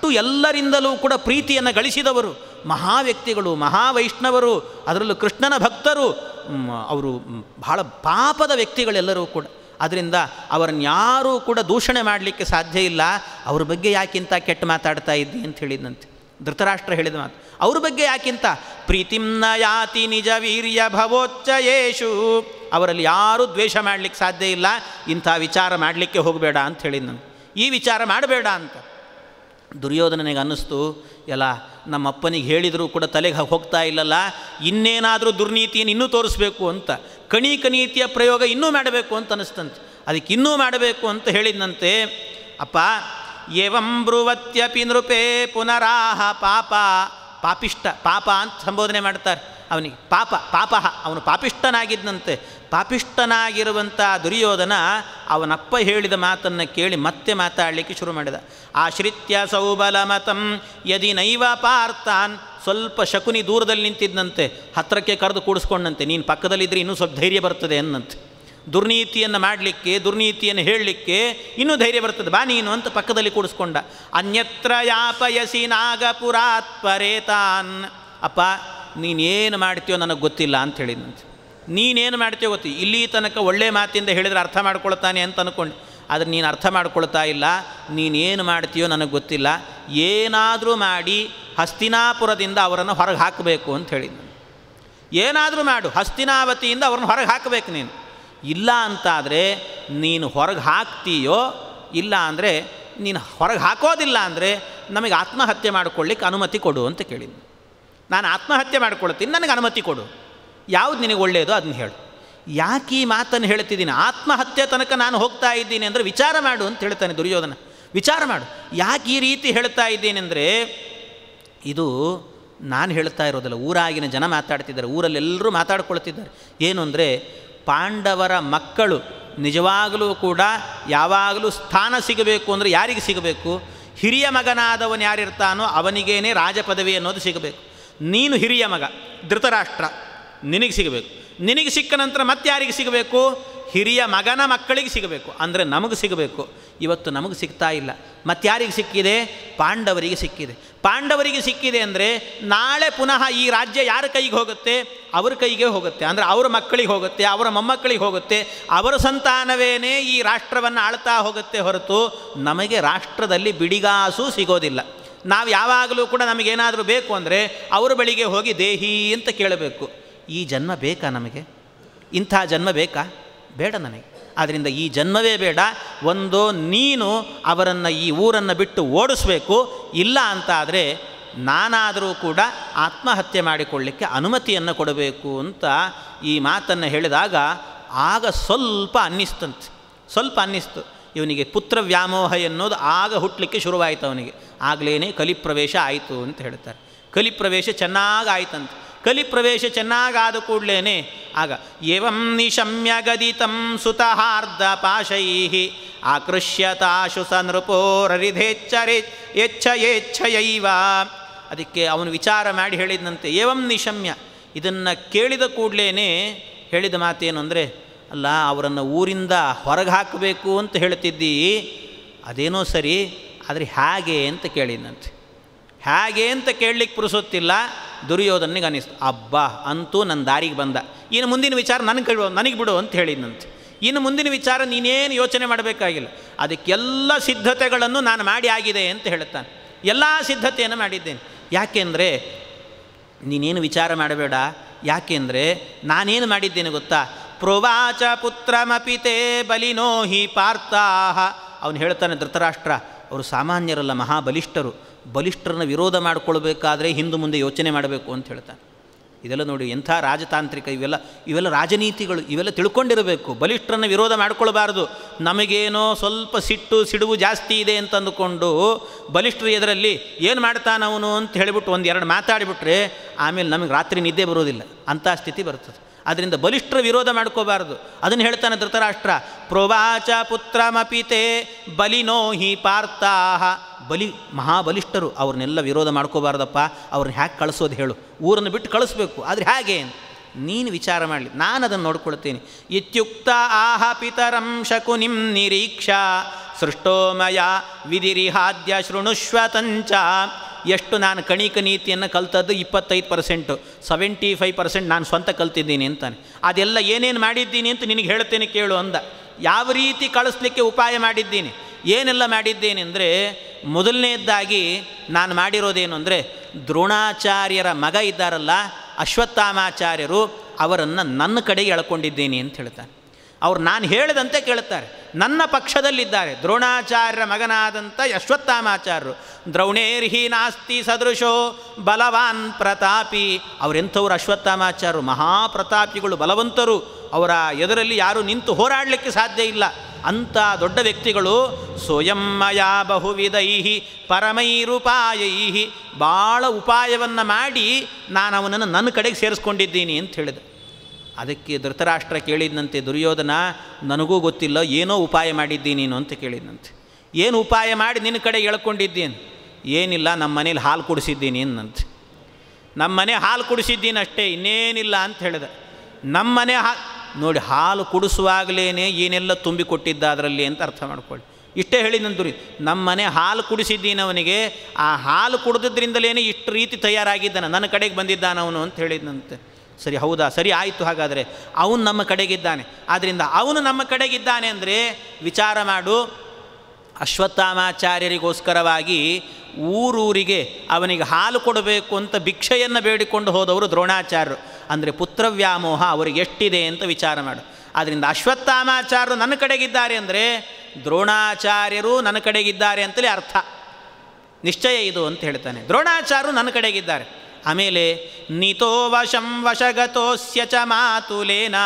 ಅಷ್ಟು ಎಲ್ಲರಿಂದಲೂ ಕೂಡ ಪ್ರೀತಿಯನ್ನು ಗಳಿಸಿದವರು, ಮಹಾ ವ್ಯಕ್ತಿಗಳು, ಮಹಾವೈಷ್ಣವರು, ಅದರಲ್ಲೂ ಕೃಷ್ಣನ ಭಕ್ತರು, ಅವರು ಬಹಳ ಪಾಪದ ವ್ಯಕ್ತಿಗಳೆಲ್ಲರೂ ಕೂಡ. ಅದರಿಂದ ಅವರನ್ಯಾರೂ ಕೂಡ ದೂಷಣೆ ಮಾಡಲಿಕ್ಕೆ ಸಾಧ್ಯ ಇಲ್ಲ. ಅವ್ರ ಬಗ್ಗೆ ಯಾಕಿಂತ ಕೆಟ್ಟ ಮಾತಾಡ್ತಾ ಇದ್ದಿ ಅಂತ ಹೇಳಿದಂತೆ ಧೃತರಾಷ್ಟ್ರ ಹೇಳಿದ ಮಾತು. ಅವ್ರ ಬಗ್ಗೆ ಯಾಕಿಂತ ಪ್ರೀತಿಂನ ಯಾತಿ ನಿಜ ವೀರ್ಯ ಭವೋಚ್ಚಯೇಷು, ಅವರಲ್ಲಿ ಯಾರೂ ದ್ವೇಷ ಮಾಡಲಿಕ್ಕೆ ಸಾಧ್ಯ ಇಲ್ಲ, ಇಂಥ ವಿಚಾರ ಮಾಡಲಿಕ್ಕೆ ಹೋಗಬೇಡ ಅಂತ ಹೇಳಿದ. ಈ ವಿಚಾರ ಮಾಡಬೇಡ ಅಂತ ದುರ್ಯೋಧನನಿಗೆ ಅನ್ನಿಸ್ತು. ಎಲ್ಲ ನಮ್ಮ ಅಪ್ಪನಿಗೆ ಹೇಳಿದರೂ ಕೂಡ ತಲೆಗೆ ಹೋಗ್ತಾ ಇಲ್ಲಲ್ಲ, ಇನ್ನೇನಾದರೂ ದುರ್ನೀತಿಯನ್ನು ಇನ್ನೂ ತೋರಿಸ್ಬೇಕು ಅಂತ, ಕಣೀಕ ನೀತಿಯ ಪ್ರಯೋಗ ಇನ್ನೂ ಮಾಡಬೇಕು ಅಂತ ಅನ್ನಿಸ್ತಂತೆ. ಅದಕ್ಕೆ ಇನ್ನೂ ಮಾಡಬೇಕು ಅಂತ ಹೇಳಿದಂತೆ, ಅಪ್ಪ ಏವಂ ಬ್ರುವತ್ಯಪಿ ನೃಪೇ ಪುನರಾಹ ಪಾಪ, ಪಾಪಿಷ್ಟ, ಪಾಪ ಅಂತ ಸಂಬೋಧನೆ ಮಾಡ್ತಾರೆ ಅವನಿಗೆ. ಪಾಪ ಪಾಪ ಅವನು ಪಾಪಿಷ್ಟನಾಗಿದ್ದಂತೆ. ಪಾಪಿಷ್ಟನಾಗಿರುವಂಥ ದುರ್ಯೋಧನ ಅವನಪ್ಪ ಹೇಳಿದ ಮಾತನ್ನು ಕೇಳಿ ಮತ್ತೆ ಮಾತಾಡಲಿಕ್ಕೆ ಶುರು ಮಾಡಿದ. ಆಶ್ರಿತ್ಯ ಸೌಬಲ ಮತಂ ಯದಿ ನೈವ ಪಾರ್ಥಾನ್, ಸ್ವಲ್ಪ ಶಕುನಿ ದೂರದಲ್ಲಿ ನಿಂತಿದ್ದಂತೆ, ಹತ್ತಿರಕ್ಕೆ ಕರೆದು ಕೂಡಿಸ್ಕೊಂಡಂತೆ, ನೀನು ಪಕ್ಕದಲ್ಲಿದ್ದರೆ ಇನ್ನೂ ಸ್ವಲ್ಪ ಧೈರ್ಯ ಬರ್ತದೆ ಅನ್ನಂತೆ. ದುರ್ನೀತಿಯನ್ನು ಮಾಡಲಿಕ್ಕೆ, ದುರ್ನೀತಿಯನ್ನು ಹೇಳಲಿಕ್ಕೆ ಇನ್ನೂ ಧೈರ್ಯ ಬರ್ತದೆ, ಬಾ ನೀನು ಅಂತ ಪಕ್ಕದಲ್ಲಿ ಕೂಡಿಸ್ಕೊಂಡ. ಅನ್ಯತ್ರ ಯಾಪಯಸಿ ನಾಗಪುರಾತ್ ಪರೇತಾನ್, ಅಪ್ಪ ನೀನೇನು ಮಾಡ್ತೀಯೋ ನನಗೆ ಗೊತ್ತಿಲ್ಲ ಅಂತ ಹೇಳಿದಂತೆ. ನೀನೇನು ಮಾಡ್ತೀಯೋ ಗೊತ್ತಿ, ಇಲ್ಲಿ ತನಕ ಒಳ್ಳೆ ಮಾತಿಂದ ಹೇಳಿದರೆ ಅರ್ಥ ಮಾಡ್ಕೊಳ್ತಾನೆ ಅಂತ ಅಂದ್ಕೊಂಡು, ಆದರೆ ನೀನು ಅರ್ಥ ಮಾಡ್ಕೊಳ್ತಾ ಇಲ್ಲ, ನೀನೇನು ಮಾಡ್ತೀಯೋ ನನಗೆ ಗೊತ್ತಿಲ್ಲ, ಏನಾದರೂ ಮಾಡಿ ಹಸ್ತಿನಾಪುರದಿಂದ ಅವರನ್ನು ಹೊರಗೆ ಹಾಕಬೇಕು ಅಂತ ಹೇಳಿದ್ನು. ಏನಾದರೂ ಮಾಡು, ಹಸ್ತಿನಾವತಿಯಿಂದ ಅವ್ರನ್ನ ಹೊರಗೆ ಹಾಕಬೇಕು ನೀನು. ಇಲ್ಲ ಅಂತಾದರೆ ನೀನು ಹೊರಗೆ ಹಾಕ್ತೀಯೋ, ಇಲ್ಲ ಅಂದರೆ ನೀನು ಹೊರಗೆ ಹಾಕೋದಿಲ್ಲ ಅಂದರೆ ನಮಗೆ ಆತ್ಮಹತ್ಯೆ ಮಾಡಿಕೊಳ್ಳಿಕ್ಕೆ ಅನುಮತಿ ಕೊಡು ಅಂತ ಕೇಳಿದ್ನು. ನಾನು ಆತ್ಮಹತ್ಯೆ ಮಾಡ್ಕೊಳ್ತೀನಿ, ನನಗೆ ಅನುಮತಿ ಕೊಡು, ಯಾವುದು ನಿನಗೆ ಒಳ್ಳೆಯದು ಅದನ್ನ ಹೇಳು. ಯಾಕೆ ಈ ಮಾತನ್ನು ಹೇಳ್ತಿದ್ದೀನಿ, ಆತ್ಮಹತ್ಯೆ ತನಕ ನಾನು ಹೋಗ್ತಾ ಇದ್ದೀನಿ ಅಂದರೆ ವಿಚಾರ ಮಾಡು ಅಂತ ಹೇಳ್ತಾನೆ ದುರ್ಯೋಧನ. ವಿಚಾರ ಮಾಡು, ಯಾಕೆ ಈ ರೀತಿ ಹೇಳ್ತಾ ಇದ್ದೀನಿ ಅಂದರೆ, ಇದು ನಾನು ಹೇಳ್ತಾ ಇರೋದಲ್ಲ, ಊರಾಗಿನ ಜನ ಮಾತಾಡ್ತಿದ್ದಾರೆ, ಊರಲ್ಲೆಲ್ಲರೂ ಮಾತಾಡ್ಕೊಳ್ತಿದ್ದಾರೆ. ಏನು ಅಂದರೆ, ಪಾಂಡವರ ಮಕ್ಕಳು ನಿಜವಾಗಲೂ ಕೂಡ ಯಾವಾಗಲೂ ಸ್ಥಾನ ಸಿಗಬೇಕು ಅಂದರೆ ಯಾರಿಗೆ ಸಿಗಬೇಕು? ಹಿರಿಯ ಮಗನಾದವನು ಯಾರಿರ್ತಾನೋ ಅವನಿಗೇನೆ ರಾಜ ಪದವಿ ಅನ್ನೋದು ಸಿಗಬೇಕು. ನೀನು ಹಿರಿಯ ಮಗ ಧೃತರಾಷ್ಟ್ರ, ನಿನಗೆ ಸಿಗಬೇಕು. ನಿನಗೆ ಸಿಕ್ಕ ನಂತರ ಮತ್ತೆ ಯಾರಿಗೆ ಸಿಗಬೇಕು? ಹಿರಿಯ ಮಗನ ಮಕ್ಕಳಿಗೆ ಸಿಗಬೇಕು, ಅಂದರೆ ನಮಗೆ ಸಿಗಬೇಕು. ಇವತ್ತು ನಮಗೆ ಸಿಗ್ತಾ ಇಲ್ಲ. ಮತ್ತಾರಿಗೆ ಸಿಕ್ಕಿದೆ? ಪಾಂಡವರಿಗೆ ಸಿಕ್ಕಿದೆ. ಪಾಂಡವರಿಗೆ ಸಿಕ್ಕಿದೆ ಅಂದರೆ ನಾಳೆ ಪುನಃ ಈ ರಾಜ್ಯ ಯಾರ ಕೈಗೆ ಹೋಗುತ್ತೆ? ಅವ್ರ ಕೈಗೆ ಹೋಗುತ್ತೆ, ಅಂದರೆ ಅವರ ಮಕ್ಕಳಿಗೆ ಹೋಗುತ್ತೆ, ಅವರ ಮೊಮ್ಮಕ್ಕಳಿಗೆ ಹೋಗುತ್ತೆ, ಅವರ ಸಂತಾನವೇನೇ ಈ ರಾಷ್ಟ್ರವನ್ನು ಆಳ್ತಾ ಹೋಗುತ್ತೆ ಹೊರತು ನಮಗೆ ರಾಷ್ಟ್ರದಲ್ಲಿ ಬಿಡಿಗಾಸು ಸಿಗೋದಿಲ್ಲ. ನಾವು ಯಾವಾಗಲೂ ಕೂಡ ನಮಗೇನಾದರೂ ಬೇಕು ಅಂದರೆ ಅವರ ಬಳಿಗೆ ಹೋಗಿ ದೇಹಿ ಅಂತ ಕೇಳಬೇಕು. ಈ ಜನ್ಮ ಬೇಕಾ ನಮಗೆ? ಇಂಥ ಜನ್ಮ ಬೇಕಾ? ಬೇಡ ನನಗೆ. ಆದ್ದರಿಂದ ಈ ಜನ್ಮವೇ ಬೇಡ. ಒಂದು ನೀನು ಅವರನ್ನು ಈ ಊರನ್ನು ಬಿಟ್ಟು ಓಡಿಸ್ಬೇಕು, ಇಲ್ಲ ಅಂತ ಆದರೆ ನಾನಾದರೂ ಕೂಡ ಆತ್ಮಹತ್ಯೆ ಮಾಡಿಕೊಳ್ಳಿಕ್ಕೆ ಅನುಮತಿಯನ್ನು ಕೊಡಬೇಕು ಅಂತ ಈ ಮಾತನ್ನು ಹೇಳಿದಾಗ ಆಗ ಸ್ವಲ್ಪ ಅನ್ನಿಸ್ತಂತೆ, ಸ್ವಲ್ಪ ಅನ್ನಿಸ್ತು ಇವನಿಗೆ. ಪುತ್ರ ವ್ಯಾಮೋಹ ಎನ್ನುವುದು ಆಗ ಹುಟ್ಟಲಿಕ್ಕೆ ಶುರುವಾಯಿತು ಅವನಿಗೆ. ಆಗಲೇ ಕಲಿಪ್ರವೇಶ ಆಯಿತು ಅಂತ ಹೇಳ್ತಾರೆ. ಕಲಿಪ್ರವೇಶ ಚೆನ್ನಾಗಿ ಆಯ್ತಂತೆ. ಕಲಿಪ್ರವೇಶ ಚೆನ್ನಾಗಾದ ಕೂಡಲೇ ಆಗ ಏವಂ ನಿಶಮ್ಯ ಗದಿತಂ ಸುತಹಾರ್ಧ ಪಾಶೈ ಆಕೃಷ್ಯತಾಶು ಸ ನೃಪೋರರಿಧೇಚ್ಛರೆ ಎಚ್ಛಯೇಚ್ಛಯೈವ. ಅದಕ್ಕೆ ಅವನು ವಿಚಾರ ಮಾಡಿ ಹೇಳಿದಂತೆ, ಏವಂ ನಿಶಮ್ಯ, ಇದನ್ನು ಕೇಳಿದ ಕೂಡಲೇ ಹೇಳಿದ ಮಾತೇನು ಅಂದರೆ, ಅಲ್ಲ ಅವರನ್ನು ಊರಿಂದ ಹೊರಗೆ ಹಾಕಬೇಕು ಅಂತ ಹೇಳ್ತಿದ್ದಿ, ಅದೇನೋ ಸರಿ, ಆದರೆ ಹೇಗೆ ಅಂತ ಕೇಳಿದಂತೆ. ಹೇಗೆ ಅಂತ ಕೇಳಲಿಕ್ಕೆ ಪುರುಸೊತ್ತಿಲ್ಲ ದುರ್ಯೋಧನಿಗೆ ಅನ್ನಿಸ್ತು, ಅಬ್ಬಾ ಅಂತೂ ನನ್ನ ದಾರಿಗೆ ಬಂದ, ಇನ್ನು ಮುಂದಿನ ವಿಚಾರ ನನಗೆ ಬಿಡು ನನಗೆ ಬಿಡು ಅಂತ ಹೇಳಿದಂತೆ. ಇನ್ನು ಮುಂದಿನ ವಿಚಾರ ನೀನೇನು ಯೋಚನೆ ಮಾಡಬೇಕಾಗಿಲ್ಲ, ಅದಕ್ಕೆಲ್ಲ ಸಿದ್ಧತೆಗಳನ್ನು ನಾನು ಮಾಡಿ ಆಗಿದೆ ಅಂತ ಹೇಳ್ತಾನೆ. ಎಲ್ಲ ಸಿದ್ಧತೆಯನ್ನು ಮಾಡಿದ್ದೇನೆ. ಯಾಕೆಂದರೆ ನೀನೇನು ವಿಚಾರ ಮಾಡಬೇಡ, ಯಾಕೆಂದರೆ ನಾನೇನು ಮಾಡಿದ್ದೇನೆ ಗೊತ್ತಾ? ಪ್ರೋವಾಚ ಪುತ್ರಮಪಿತೇ ಬಲಿನೋ ಹಿ ಪಾರ್ಥಾಹ. ಅವನು ಹೇಳ್ತಾನೆ, ಧೃತರಾಷ್ಟ್ರ ಅವರು ಸಾಮಾನ್ಯರಲ್ಲ, ಮಹಾಬಲಿಷ್ಠರು. ಬಲಿಷ್ಠರನ್ನ ವಿರೋಧ ಮಾಡಿಕೊಳ್ಬೇಕಾದ್ರೆ ಹಿಂದೆ ಮುಂದೆ ಯೋಚನೆ ಮಾಡಬೇಕು ಅಂತ ಹೇಳ್ತಾನೆ. ಇದೆಲ್ಲ ನೋಡಿ ಎಂಥ ರಾಜತಾಂತ್ರಿಕ, ಇವೆಲ್ಲ ಇವೆಲ್ಲ ರಾಜನೀತಿಗಳು, ಇವೆಲ್ಲ ತಿಳ್ಕೊಂಡಿರಬೇಕು. ಬಲಿಷ್ಠರನ್ನು ವಿರೋಧ ಮಾಡಿಕೊಳ್ಬಾರ್ದು. ನಮಗೇನೋ ಸ್ವಲ್ಪ ಸಿಟ್ಟು ಸಿಡುವು ಜಾಸ್ತಿ ಇದೆ ಅಂತ ಅಂದುಕೊಂಡು ಬಲಿಷ್ಠರು ಎದರಲ್ಲಿ ಏನು ಮಾಡ್ತಾನವನು ಅಂತ ಹೇಳಿಬಿಟ್ಟು ಒಂದು ಎರಡು ಮಾತಾಡಿಬಿಟ್ರೆ ಆಮೇಲೆ ನಮಗೆ ರಾತ್ರಿ ನಿದ್ದೆ ಬರೋದಿಲ್ಲ, ಅಂಥ ಸ್ಥಿತಿ ಬರ್ತದೆ. ಆದ್ದರಿಂದ ಬಲಿಷ್ಠರ ವಿರೋಧ ಮಾಡ್ಕೋಬಾರ್ದು. ಅದನ್ನು ಹೇಳ್ತಾನೆ ಧೃತರಾಷ್ಟ್ರ, ಪ್ರೋವಾಚ ಪುತ್ರಮಪಿತೇ ಬಲಿನೋ ಹಿ ಪಾರ್ಥಾಹ. ಬಲಿ ಮಹಾಬಲಿಷ್ಠರು, ಅವ್ರನ್ನೆಲ್ಲ ವಿರೋಧ ಮಾಡ್ಕೋಬಾರ್ದಪ್ಪ. ಅವ್ರನ್ನ ಹ್ಯಾಕೆ ಕಳಿಸೋದು ಹೇಳು? ಊರನ್ನು ಬಿಟ್ಟು ಕಳಿಸ್ಬೇಕು, ಆದರೆ ಹೇಗೆ ನೀನು ವಿಚಾರ ಮಾಡಲಿ, ನಾನು ಅದನ್ನು ನೋಡ್ಕೊಳ್ತೀನಿ. ಇತ್ಯುಕ್ತ ಆಹ ಪಿತರಂ ಶಕುನಿಂ ನಿರೀಕ್ಷಾ ಸೃಷ್ಟೋಮಯ ವಿಧಿರಿಹಾದ್ಯ ಶೃಣುಷ್ವತಂಚ. ಎಷ್ಟು ನಾನು ಕಣಿಕ ನೀತಿಯನ್ನು ಕಲ್ತದ್ದು ಇಪ್ಪತ್ತೈದು ಪರ್ಸೆಂಟು, ಸೆವೆಂಟಿ ಫೈವ್ ಪರ್ಸೆಂಟ್ ನಾನು ಸ್ವಂತ ಕಲ್ತಿದ್ದೀನಿ ಅಂತಾನೆ. ಅದೆಲ್ಲ ಏನೇನು ಮಾಡಿದ್ದೀನಿ ಅಂತ ನಿನಗೆ ಹೇಳ್ತೇನೆ ಕೇಳು ಅಂದ. ಯಾವ ರೀತಿ ಕಳಿಸ್ಲಿಕ್ಕೆ ಉಪಾಯ ಮಾಡಿದ್ದೀನಿ, ಏನೆಲ್ಲ ಮಾಡಿದ್ದೇನೆ ಅಂದರೆ, ಮೊದಲನೇದಾಗಿ ನಾನು ಮಾಡಿರೋದೇನು ಅಂದರೆ, ದ್ರೋಣಾಚಾರ್ಯರ ಮಗ ಇದ್ದಾರಲ್ಲ ಅಶ್ವತ್ಥಾಮಾಚಾರ್ಯರು, ಅವರನ್ನು ನನ್ನ ಕಡೆಗೆ ಎಳ್ಕೊಂಡಿದ್ದೀನಿ ಅಂತ ಹೇಳ್ತಾನೆ. ಅವ್ರು ನಾನು ಹೇಳಿದಂತೆ ಕೇಳುತ್ತಾರೆ, ನನ್ನ ಪಕ್ಷದಲ್ಲಿದ್ದಾರೆ. ದ್ರೋಣಾಚಾರ್ಯರ ಮಗನಾದಂಥ ಅಶ್ವತ್ಥಾಮಾಚಾರ್ಯರು. ದ್ರೌಣೇರ್ಹಿ ನಾಸ್ತಿ ಸದೃಶೋ ಬಲವಾನ್ ಪ್ರತಾಪಿ. ಅವರೆಂಥವ್ರು ಅಶ್ವತ್ಥಾಮಾಚಾರ್ಯರು, ಮಹಾಪ್ರತಾಪಿಗಳು, ಬಲವಂತರು. ಅವರ ಎದುರಲ್ಲಿ ಯಾರೂ ನಿಂತು ಹೋರಾಡಲಿಕ್ಕೆ ಸಾಧ್ಯ ಇಲ್ಲ. ಅಂಥ ದೊಡ್ಡ ವ್ಯಕ್ತಿಗಳು. ಸ್ವಯಂಮಯ ಬಹುವಿಧೈ ಪರಮೈರುಪಾಯೈ, ಭಾಳ ಉಪಾಯವನ್ನು ಮಾಡಿ ನಾನು ಅವನನ್ನು ನನ್ನ ಕಡೆಗೆ ಸೇರಿಸ್ಕೊಂಡಿದ್ದೀನಿ ಅಂತ ಹೇಳಿದೆ. ಅದಕ್ಕೆ ಧೃತರಾಷ್ಟ್ರ ಕೇಳಿದಂತೆ, ದುರ್ಯೋಧನ ನನಗೂ ಗೊತ್ತಿಲ್ಲ, ಏನೋ ಉಪಾಯ ಮಾಡಿದ್ದೀನಿ ನೀನು ಅಂತ ಕೇಳಿದಂತೆ. ಏನು ಉಪಾಯ ಮಾಡಿ ನಿನ್ನ ಕಡೆ ಎಳ್ಕೊಂಡಿದ್ದೀನಿ? ಏನಿಲ್ಲ, ನಮ್ಮ ಮನೇಲಿ ಹಾಲು ಕುಡಿಸಿದ್ದೀನಿ ಅನ್ನಂತೆ. ನಮ್ಮ ಮನೆ ಹಾಲು ಕುಡಿಸಿದ್ದೀನಿ ಅಷ್ಟೇ, ಇನ್ನೇನಿಲ್ಲ ಅಂತ ಹೇಳಿದೆ. ನಮ್ಮ ಮನೆ ಹಾ ನೋಡಿ, ಹಾಲು ಕುಡಿಸುವಾಗಲೇ ಏನೆಲ್ಲ ತುಂಬಿಕೊಟ್ಟಿದ್ದ ಅದರಲ್ಲಿ ಅಂತ ಅರ್ಥ ಮಾಡ್ಕೊಳ್ಳಿ. ಇಷ್ಟೇ ಹೇಳಿದಂದು ರೀ, ನಮ್ಮ ಮನೆ ಹಾಲು ಕುಡಿಸಿದ್ದೀನಿ ಅವನಿಗೆ, ಆ ಹಾಲು ಕುಡಿದ್ರಿಂದಲೇ ಇಷ್ಟು ರೀತಿ ತಯಾರಾಗಿದ್ದಾನೆ, ನನ್ನ ಕಡೆಗೆ ಬಂದಿದ್ದಾನೆ ಅವನು ಅಂತ ಹೇಳಿದಂತೆ. ಸರಿ, ಹೌದಾ, ಸರಿ ಆಯಿತು. ಹಾಗಾದರೆ ಅವನು ನಮ್ಮ ಕಡೆಗಿದ್ದಾನೆ. ಆದ್ದರಿಂದ ಅವನು ನಮ್ಮ ಕಡೆಗಿದ್ದಾನೆ ಅಂದರೆ ವಿಚಾರ ಮಾಡು. ಅಶ್ವತ್ಥಾಮಾಚಾರ್ಯರಿಗೋಸ್ಕರವಾಗಿ ಊರೂರಿಗೆ ಅವನಿಗೆ ಹಾಲು ಕೊಡಬೇಕು ಅಂತ ಭಿಕ್ಷೆಯನ್ನು ಬೇಡಿಕೊಂಡು ಹೋದವರು ದ್ರೋಣಾಚಾರ್ಯರು. ಅಂದರೆ ಪುತ್ರ ವ್ಯಾಮೋಹ ಅವರಿಗೆ ಎಷ್ಟಿದೆ ಅಂತ ವಿಚಾರ ಮಾಡು. ಆದ್ದರಿಂದ ಅಶ್ವತ್ಥಾಮಾಚಾರ್ಯರು ನನ್ನ ಕಡೆಗಿದ್ದಾರೆ ಅಂದರೆ ದ್ರೋಣಾಚಾರ್ಯರು ನನ್ನ ಕಡೆಗಿದ್ದಾರೆ ಅಂತಲೇ ಅರ್ಥ, ನಿಶ್ಚಯ ಇದು ಅಂತ ಹೇಳ್ತಾನೆ. ದ್ರೋಣಾಚಾರ್ಯರು ನನ್ನ ಕಡೆಗಿದ್ದಾರೆ. ಆಮೇಲೆ ನೀತೋ ವಶಂ ವಶಗತೋಸ್ಯ ಚ ಮಾತುಲೇನ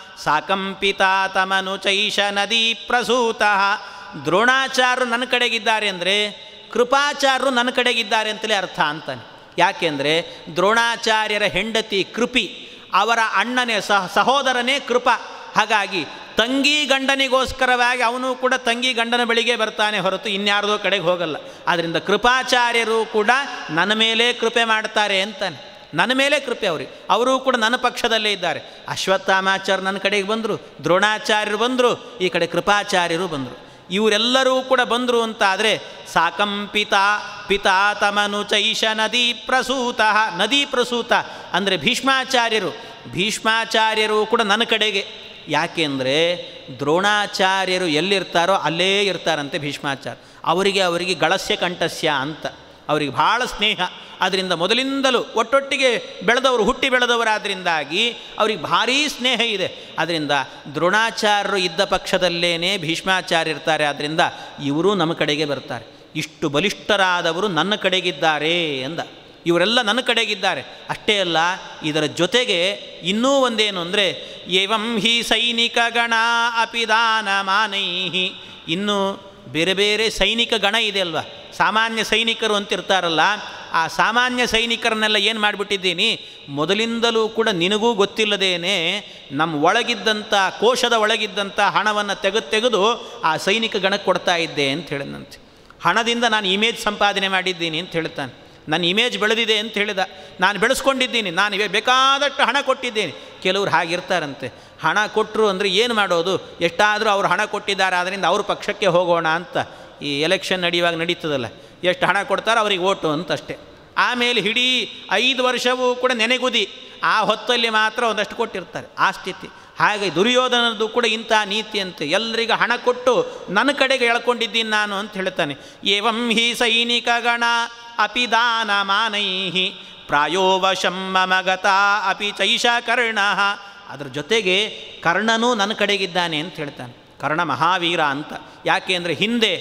ಸಾಕಂಪಿತ ತಮನು ಚೈಷ ನದಿ ಪ್ರಸೂತಃ. ದ್ರೋಣಾಚಾರ್ಯರು ನನ್ನ ಕಡೆಗಿದ್ದಾರೆ ಅಂದರೆ ಕೃಪಾಚಾರ್ಯರು ನನ್ನ ಕಡೆಗಿದ್ದಾರೆ ಅಂತಲೇ ಅರ್ಥ ಅಂತಾನೆ. ಯಾಕೆಂದರೆ ದ್ರೋಣಾಚಾರ್ಯರ ಹೆಂಡತಿ ಕೃಪಿ, ಅವರ ಅಣ್ಣನೇ ಸಹ ಸಹೋದರನೇ ಕೃಪ. ಹಾಗಾಗಿ ತಂಗಿ ಗಂಡನಿಗೋಸ್ಕರವಾಗಿ ಅವನು ಕೂಡ ತಂಗಿ ಗಂಡನ ಬಳಿಗೆ ಬರ್ತಾನೆ ಹೊರತು ಇನ್ಯಾರ್ದೋ ಕಡೆಗೆ ಹೋಗಲ್ಲ. ಆದ್ದರಿಂದ ಕೃಪಾಚಾರ್ಯರು ಕೂಡ ನನ್ನ ಮೇಲೆ ಕೃಪೆ ಮಾಡ್ತಾರೆ ಅಂತಾನೆ. ನನ್ನ ಮೇಲೆ ಕೃಪೆ ಅವ್ರಿಗೆ, ಅವರೂ ಕೂಡ ನನ್ನ ಪಕ್ಷದಲ್ಲೇ ಇದ್ದಾರೆ. ಅಶ್ವತ್ಥಾಮಾಚಾರ್ಯರು ನನ್ನ ಕಡೆಗೆ ಬಂದರು, ದ್ರೋಣಾಚಾರ್ಯರು ಬಂದರು, ಈ ಕಡೆ ಕೃಪಾಚಾರ್ಯರು ಬಂದರು. ಇವರೆಲ್ಲರೂ ಕೂಡ ಬಂದರು ಅಂತ ಆದರೆ ಸಾಕಂಪಿತ ಪಿತಾ ತಮನು ಚೈಷ ನದಿ ಪ್ರಸೂತ. ನದಿ ಪ್ರಸೂತ ಅಂದರೆ ಭೀಷ್ಮಾಚಾರ್ಯರು. ಭೀಷ್ಮಾಚಾರ್ಯರು ಕೂಡ ನನ್ನ ಕಡೆಗೆ. ಯಾಕೆಂದರೆ ದ್ರೋಣಾಚಾರ್ಯರು ಎಲ್ಲಿರ್ತಾರೋ ಅಲ್ಲೇ ಇರ್ತಾರಂತೆ ಭೀಷ್ಮಾಚಾರ್ಯ. ಅವರಿಗೆ ಅವರಿಗೆ ಗಳಸ್ಯ ಕಂಠಸ್ಯ ಅಂತ ಅವರಿಗೆ ಭಾಳ ಸ್ನೇಹ. ಅದರಿಂದ ಮೊದಲಿಂದಲೂ ಒಟ್ಟೊಟ್ಟಿಗೆ ಬೆಳೆದವರು, ಹುಟ್ಟಿ ಬೆಳೆದವರಾದ್ರಿಂದಾಗಿ ಅವ್ರಿಗೆ ಭಾರೀ ಸ್ನೇಹ ಇದೆ. ಅದರಿಂದ ದ್ರೋಣಾಚಾರ್ಯರು ಇದ್ದ ಪಕ್ಷದಲ್ಲೇ ಭೀಷ್ಮಾಚಾರ್ಯ ಇರ್ತಾರೆ. ಆದ್ದರಿಂದ ಇವರು ನಮ್ಮ ಕಡೆಗೆ ಬರ್ತಾರೆ. ಇಷ್ಟು ಬಲಿಷ್ಠರಾದವರು ನನ್ನ ಕಡೆಗಿದ್ದಾರೆ ಎಂದ. ಇವರೆಲ್ಲ ನನ್ನ ಕಡೆಗಿದ್ದಾರೆ. ಅಷ್ಟೇ ಅಲ್ಲ, ಇದರ ಜೊತೆಗೆ ಇನ್ನೂ ಒಂದೇನು ಅಂದರೆ ಏವಂ ಹಿ ಸೈನಿಕ ಗಣ ಅಪಿದಾನ ಮಾನೈಹಿ. ಇನ್ನೂ ಬೇರೆ ಬೇರೆ ಸೈನಿಕ ಗಣ ಇದೆ ಅಲ್ವಾ, ಸಾಮಾನ್ಯ ಸೈನಿಕರು ಅಂತಿರ್ತಾರಲ್ಲ, ಆ ಸಾಮಾನ್ಯ ಸೈನಿಕರನ್ನೆಲ್ಲ ಏನು ಮಾಡಿಬಿಟ್ಟಿದ್ದೀನಿ, ಮೊದಲಿಂದಲೂ ಕೂಡ ನಿನಗೂ ಗೊತ್ತಿಲ್ಲದೇನೆ ನಮ್ಮ ಒಳಗಿದ್ದಂಥ ಕೋಶದ ಒಳಗಿದ್ದಂಥ ಹಣವನ್ನು ತೆಗೆದು ತೆಗೆದು ಆ ಸೈನಿಕ ಗಣಕ್ಕೆ ಕೊಡ್ತಾ ಇದ್ದೆ ಅಂತ ಹೇಳಿದಂತೆ. ಹಣದಿಂದ ನಾನು ಇಮೇಜ್ ಸಂಪಾದನೆ ಮಾಡಿದ್ದೀನಿ ಅಂತ ಹೇಳ್ತಾನೆ. ನನ್ನ ಇಮೇಜ್ ಬೆಳೆದಿದೆ ಅಂತ ಹೇಳಿದ. ನಾನು ಬೆಳೆಸ್ಕೊಂಡಿದ್ದೀನಿ, ನಾನು ಬೇಕಾದಷ್ಟು ಹಣ ಕೊಟ್ಟಿದ್ದೀನಿ. ಕೆಲವರು ಹಾಗಿರ್ತಾರಂತೆ, ಹಣ ಕೊಟ್ಟರು ಅಂದರೆ ಏನು ಮಾಡೋದು, ಎಷ್ಟಾದರೂ ಅವ್ರು ಹಣ ಕೊಟ್ಟಿದ್ದಾರೆ, ಆದ್ದರಿಂದ ಅವ್ರ ಪಕ್ಷಕ್ಕೆ ಹೋಗೋಣ ಅಂತ. ಈ ಎಲೆಕ್ಷನ್ ನಡೆಯುವಾಗ ನಡೀತದಲ್ಲ, ಎಷ್ಟು ಹಣ ಕೊಡ್ತಾರೋ ಅವ್ರಿಗೆ ಓಟು ಅಂತ ಅಷ್ಟೇ. ಆಮೇಲೆ ಇಡೀ ಐದು ವರ್ಷವೂ ಕೂಡ ನೆನೆಗುದಿ, ಆ ಹೊತ್ತಲ್ಲಿ ಮಾತ್ರ ಒಂದಷ್ಟು ಕೊಟ್ಟಿರ್ತಾರೆ, ಆ ಸ್ಥಿತಿ. ಹಾಗೆ ದುರ್ಯೋಧನದ್ದು ಕೂಡ ಇಂಥ ನೀತಿ ಅಂತೆ. ಎಲ್ಲರಿಗೂ ಹಣ ಕೊಟ್ಟು ನನ್ನ ಕಡೆಗೆ ಎಳ್ಕೊಂಡಿದ್ದೀನಿ ನಾನು ಅಂತ ಹೇಳ್ತಾನೆ. ಏವಂ ಹಿ ಸೈನಿಕ ಗಣ ಅಪಿ ದಾನ ಮಾನೈಹಿ ಪ್ರಾಯೋವಶಂ ಮಮಗತ ಅಪಿ ಚೈಷ ಕರ್ಣ. ಅದರ ಜೊತೆಗೆ ಕರ್ಣನೂ ನನ್ನ ಕಡೆಗಿದ್ದಾನೆ ಅಂತ ಹೇಳ್ತಾನೆ. ಕರ್ಣ ಮಹಾವೀರ ಅಂತ. ಯಾಕೆ ಅಂದರೆ ಹಿಂದೆ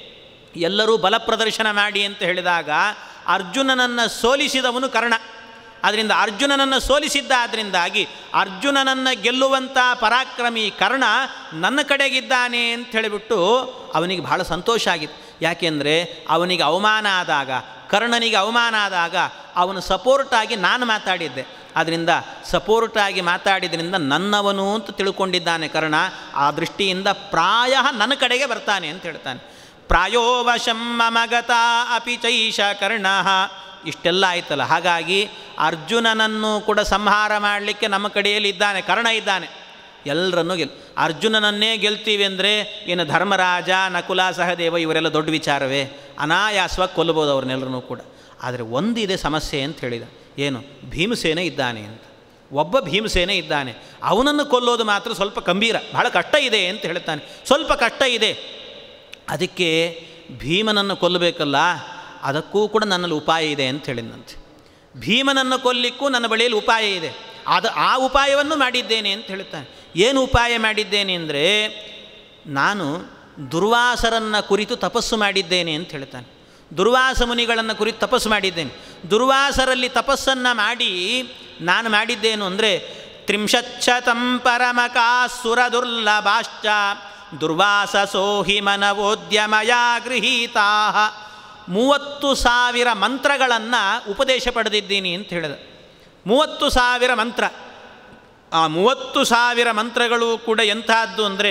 ಎಲ್ಲರೂ ಬಲ ಪ್ರದರ್ಶನ ಮಾಡಿ ಅಂತ ಹೇಳಿದಾಗ ಅರ್ಜುನನನ್ನು ಸೋಲಿಸಿದವನು ಕರ್ಣ. ಅದರಿಂದ ಅರ್ಜುನನನ್ನು ಸೋಲಿಸಿದ್ದಾದ್ದರಿಂದಾಗಿ ಅರ್ಜುನನನ್ನು ಗೆಲ್ಲುವಂಥ ಪರಾಕ್ರಮಿ ಕರ್ಣ ನನ್ನ ಕಡೆಗಿದ್ದಾನೆ ಅಂತ ಹೇಳಿಬಿಟ್ಟು ಅವನಿಗೆ ಬಹಳ ಸಂತೋಷ ಆಗಿತ್ತು. ಯಾಕೆಂದರೆ ಅವನಿಗೆ ಅವಮಾನ ಆದಾಗ, ಕರ್ಣನಿಗೆ ಅವಮಾನ ಆದಾಗ ಅವನು ಸಪೋರ್ಟಾಗಿ ನಾನು ಮಾತಾಡಿದ್ದೆ. ಅದರಿಂದ ಸಪೋರ್ಟಾಗಿ ಮಾತಾಡಿದ್ರಿಂದ ನನ್ನವನು ಅಂತ ತಿಳ್ಕೊಂಡಿದ್ದಾನೆ ಕರ್ಣ. ಆ ದೃಷ್ಟಿಯಿಂದ ಪ್ರಾಯ ನನ್ನ ಕಡೆಗೆ ಬರ್ತಾನೆ ಅಂತ ಹೇಳ್ತಾನೆ. ಪ್ರಾಯೋವಶಂ ಮಮಗತ ಅಪಿ ಚೈಷ ಕರ್ಣ. ಇಷ್ಟೆಲ್ಲ ಆಯ್ತಲ್ಲ. ಹಾಗಾಗಿ ಅರ್ಜುನನನ್ನು ಕೂಡ ಸಂಹಾರ ಮಾಡಲಿಕ್ಕೆ ನಮ್ಮ ಕಡೆಯಲ್ಲಿ ಇದ್ದಾನೆ, ಕರ್ಣ ಇದ್ದಾನೆ. ಎಲ್ಲರನ್ನೂ ಗೆಲ್ ಅರ್ಜುನನನ್ನೇ ಗೆಲ್ತೀವಿ ಅಂದರೆ ಇನ್ನು ಧರ್ಮರಾಜ ನಕುಲ ಸಹದೇವ ಇವರೆಲ್ಲ ದೊಡ್ಡ ವಿಚಾರವೇ, ಅನಾಯಾಸವಾಗಿ ಕೊಲ್ಲಬೋದು ಅವ್ರನ್ನೆಲ್ಲರೂ ಕೂಡ. ಆದರೆ ಒಂದಿದೆ ಸಮಸ್ಯೆ ಅಂತ ಹೇಳಿದ, ಏನು? ಭೀಮಸೇನ ಇದ್ದಾನೆ ಅಂತ. ಒಬ್ಬ ಭೀಮಸೇನ ಇದ್ದಾನೆ, ಅವನನ್ನು ಕೊಲ್ಲೋದು ಮಾತ್ರ ಸ್ವಲ್ಪ ಗಂಭೀರ, ಬಹಳ ಕಷ್ಟ ಇದೆ ಅಂತ ಹೇಳ್ತಾನೆ. ಸ್ವಲ್ಪ ಕಷ್ಟ ಇದೆ, ಅದಕ್ಕೆ ಭೀಮನನ್ನು ಕೊಲ್ಲಬೇಕಲ್ಲ, ಅದಕ್ಕೂ ಕೂಡ ನನ್ನಲ್ಲಿ ಉಪಾಯ ಇದೆ ಅಂತ ಹೇಳಿದಂತೆ. ಭೀಮನನ್ನು ಕೊಲ್ಲಿಕ್ಕೂ ನನ್ನ ಬಳಿಯಲ್ಲಿ ಉಪಾಯ ಇದೆ, ಅದು ಆ ಉಪಾಯವನ್ನು ಮಾಡಿದ್ದೇನೆ ಅಂತ ಹೇಳ್ತಾನೆ. ಏನು ಉಪಾಯ ಮಾಡಿದ್ದೇನೆ ಅಂದರೆ, ನಾನು ದುರ್ವಾಸರನ್ನು ಕುರಿತು ತಪಸ್ಸು ಮಾಡಿದ್ದೇನೆ ಅಂತ ಹೇಳ್ತಾನೆ. ದುರ್ವಾಸ ಮುನಿಗಳನ್ನು ಕುರಿತು ತಪಸ್ಸು ಮಾಡಿದ್ದೇನೆ. ದುರ್ವಾಸರಲ್ಲಿ ತಪಸ್ಸನ್ನು ಮಾಡಿ ನಾನು ಮಾಡಿದ್ದೇನು ಅಂದರೆ, ತ್ರಿಂಶಚ್ಚತಂ ಪರಮಕಾಸುರ ದುರ್ಲಭಾಶ್ಚ ದುರ್ವಾಸ ಸೋಹಿ ಮನವೋದ್ಯಮಯ ಗೃಹೀತಾ. ಮೂವತ್ತು ಸಾವಿರ ಮಂತ್ರಗಳನ್ನು ಉಪದೇಶ ಪಡೆದಿದ್ದೀನಿ ಅಂತ ಹೇಳಿದ. ಮೂವತ್ತು ಸಾವಿರ ಮಂತ್ರ. ಆ ಮೂವತ್ತು ಸಾವಿರ ಮಂತ್ರಗಳು ಕೂಡ ಎಂಥದ್ದು ಅಂದರೆ,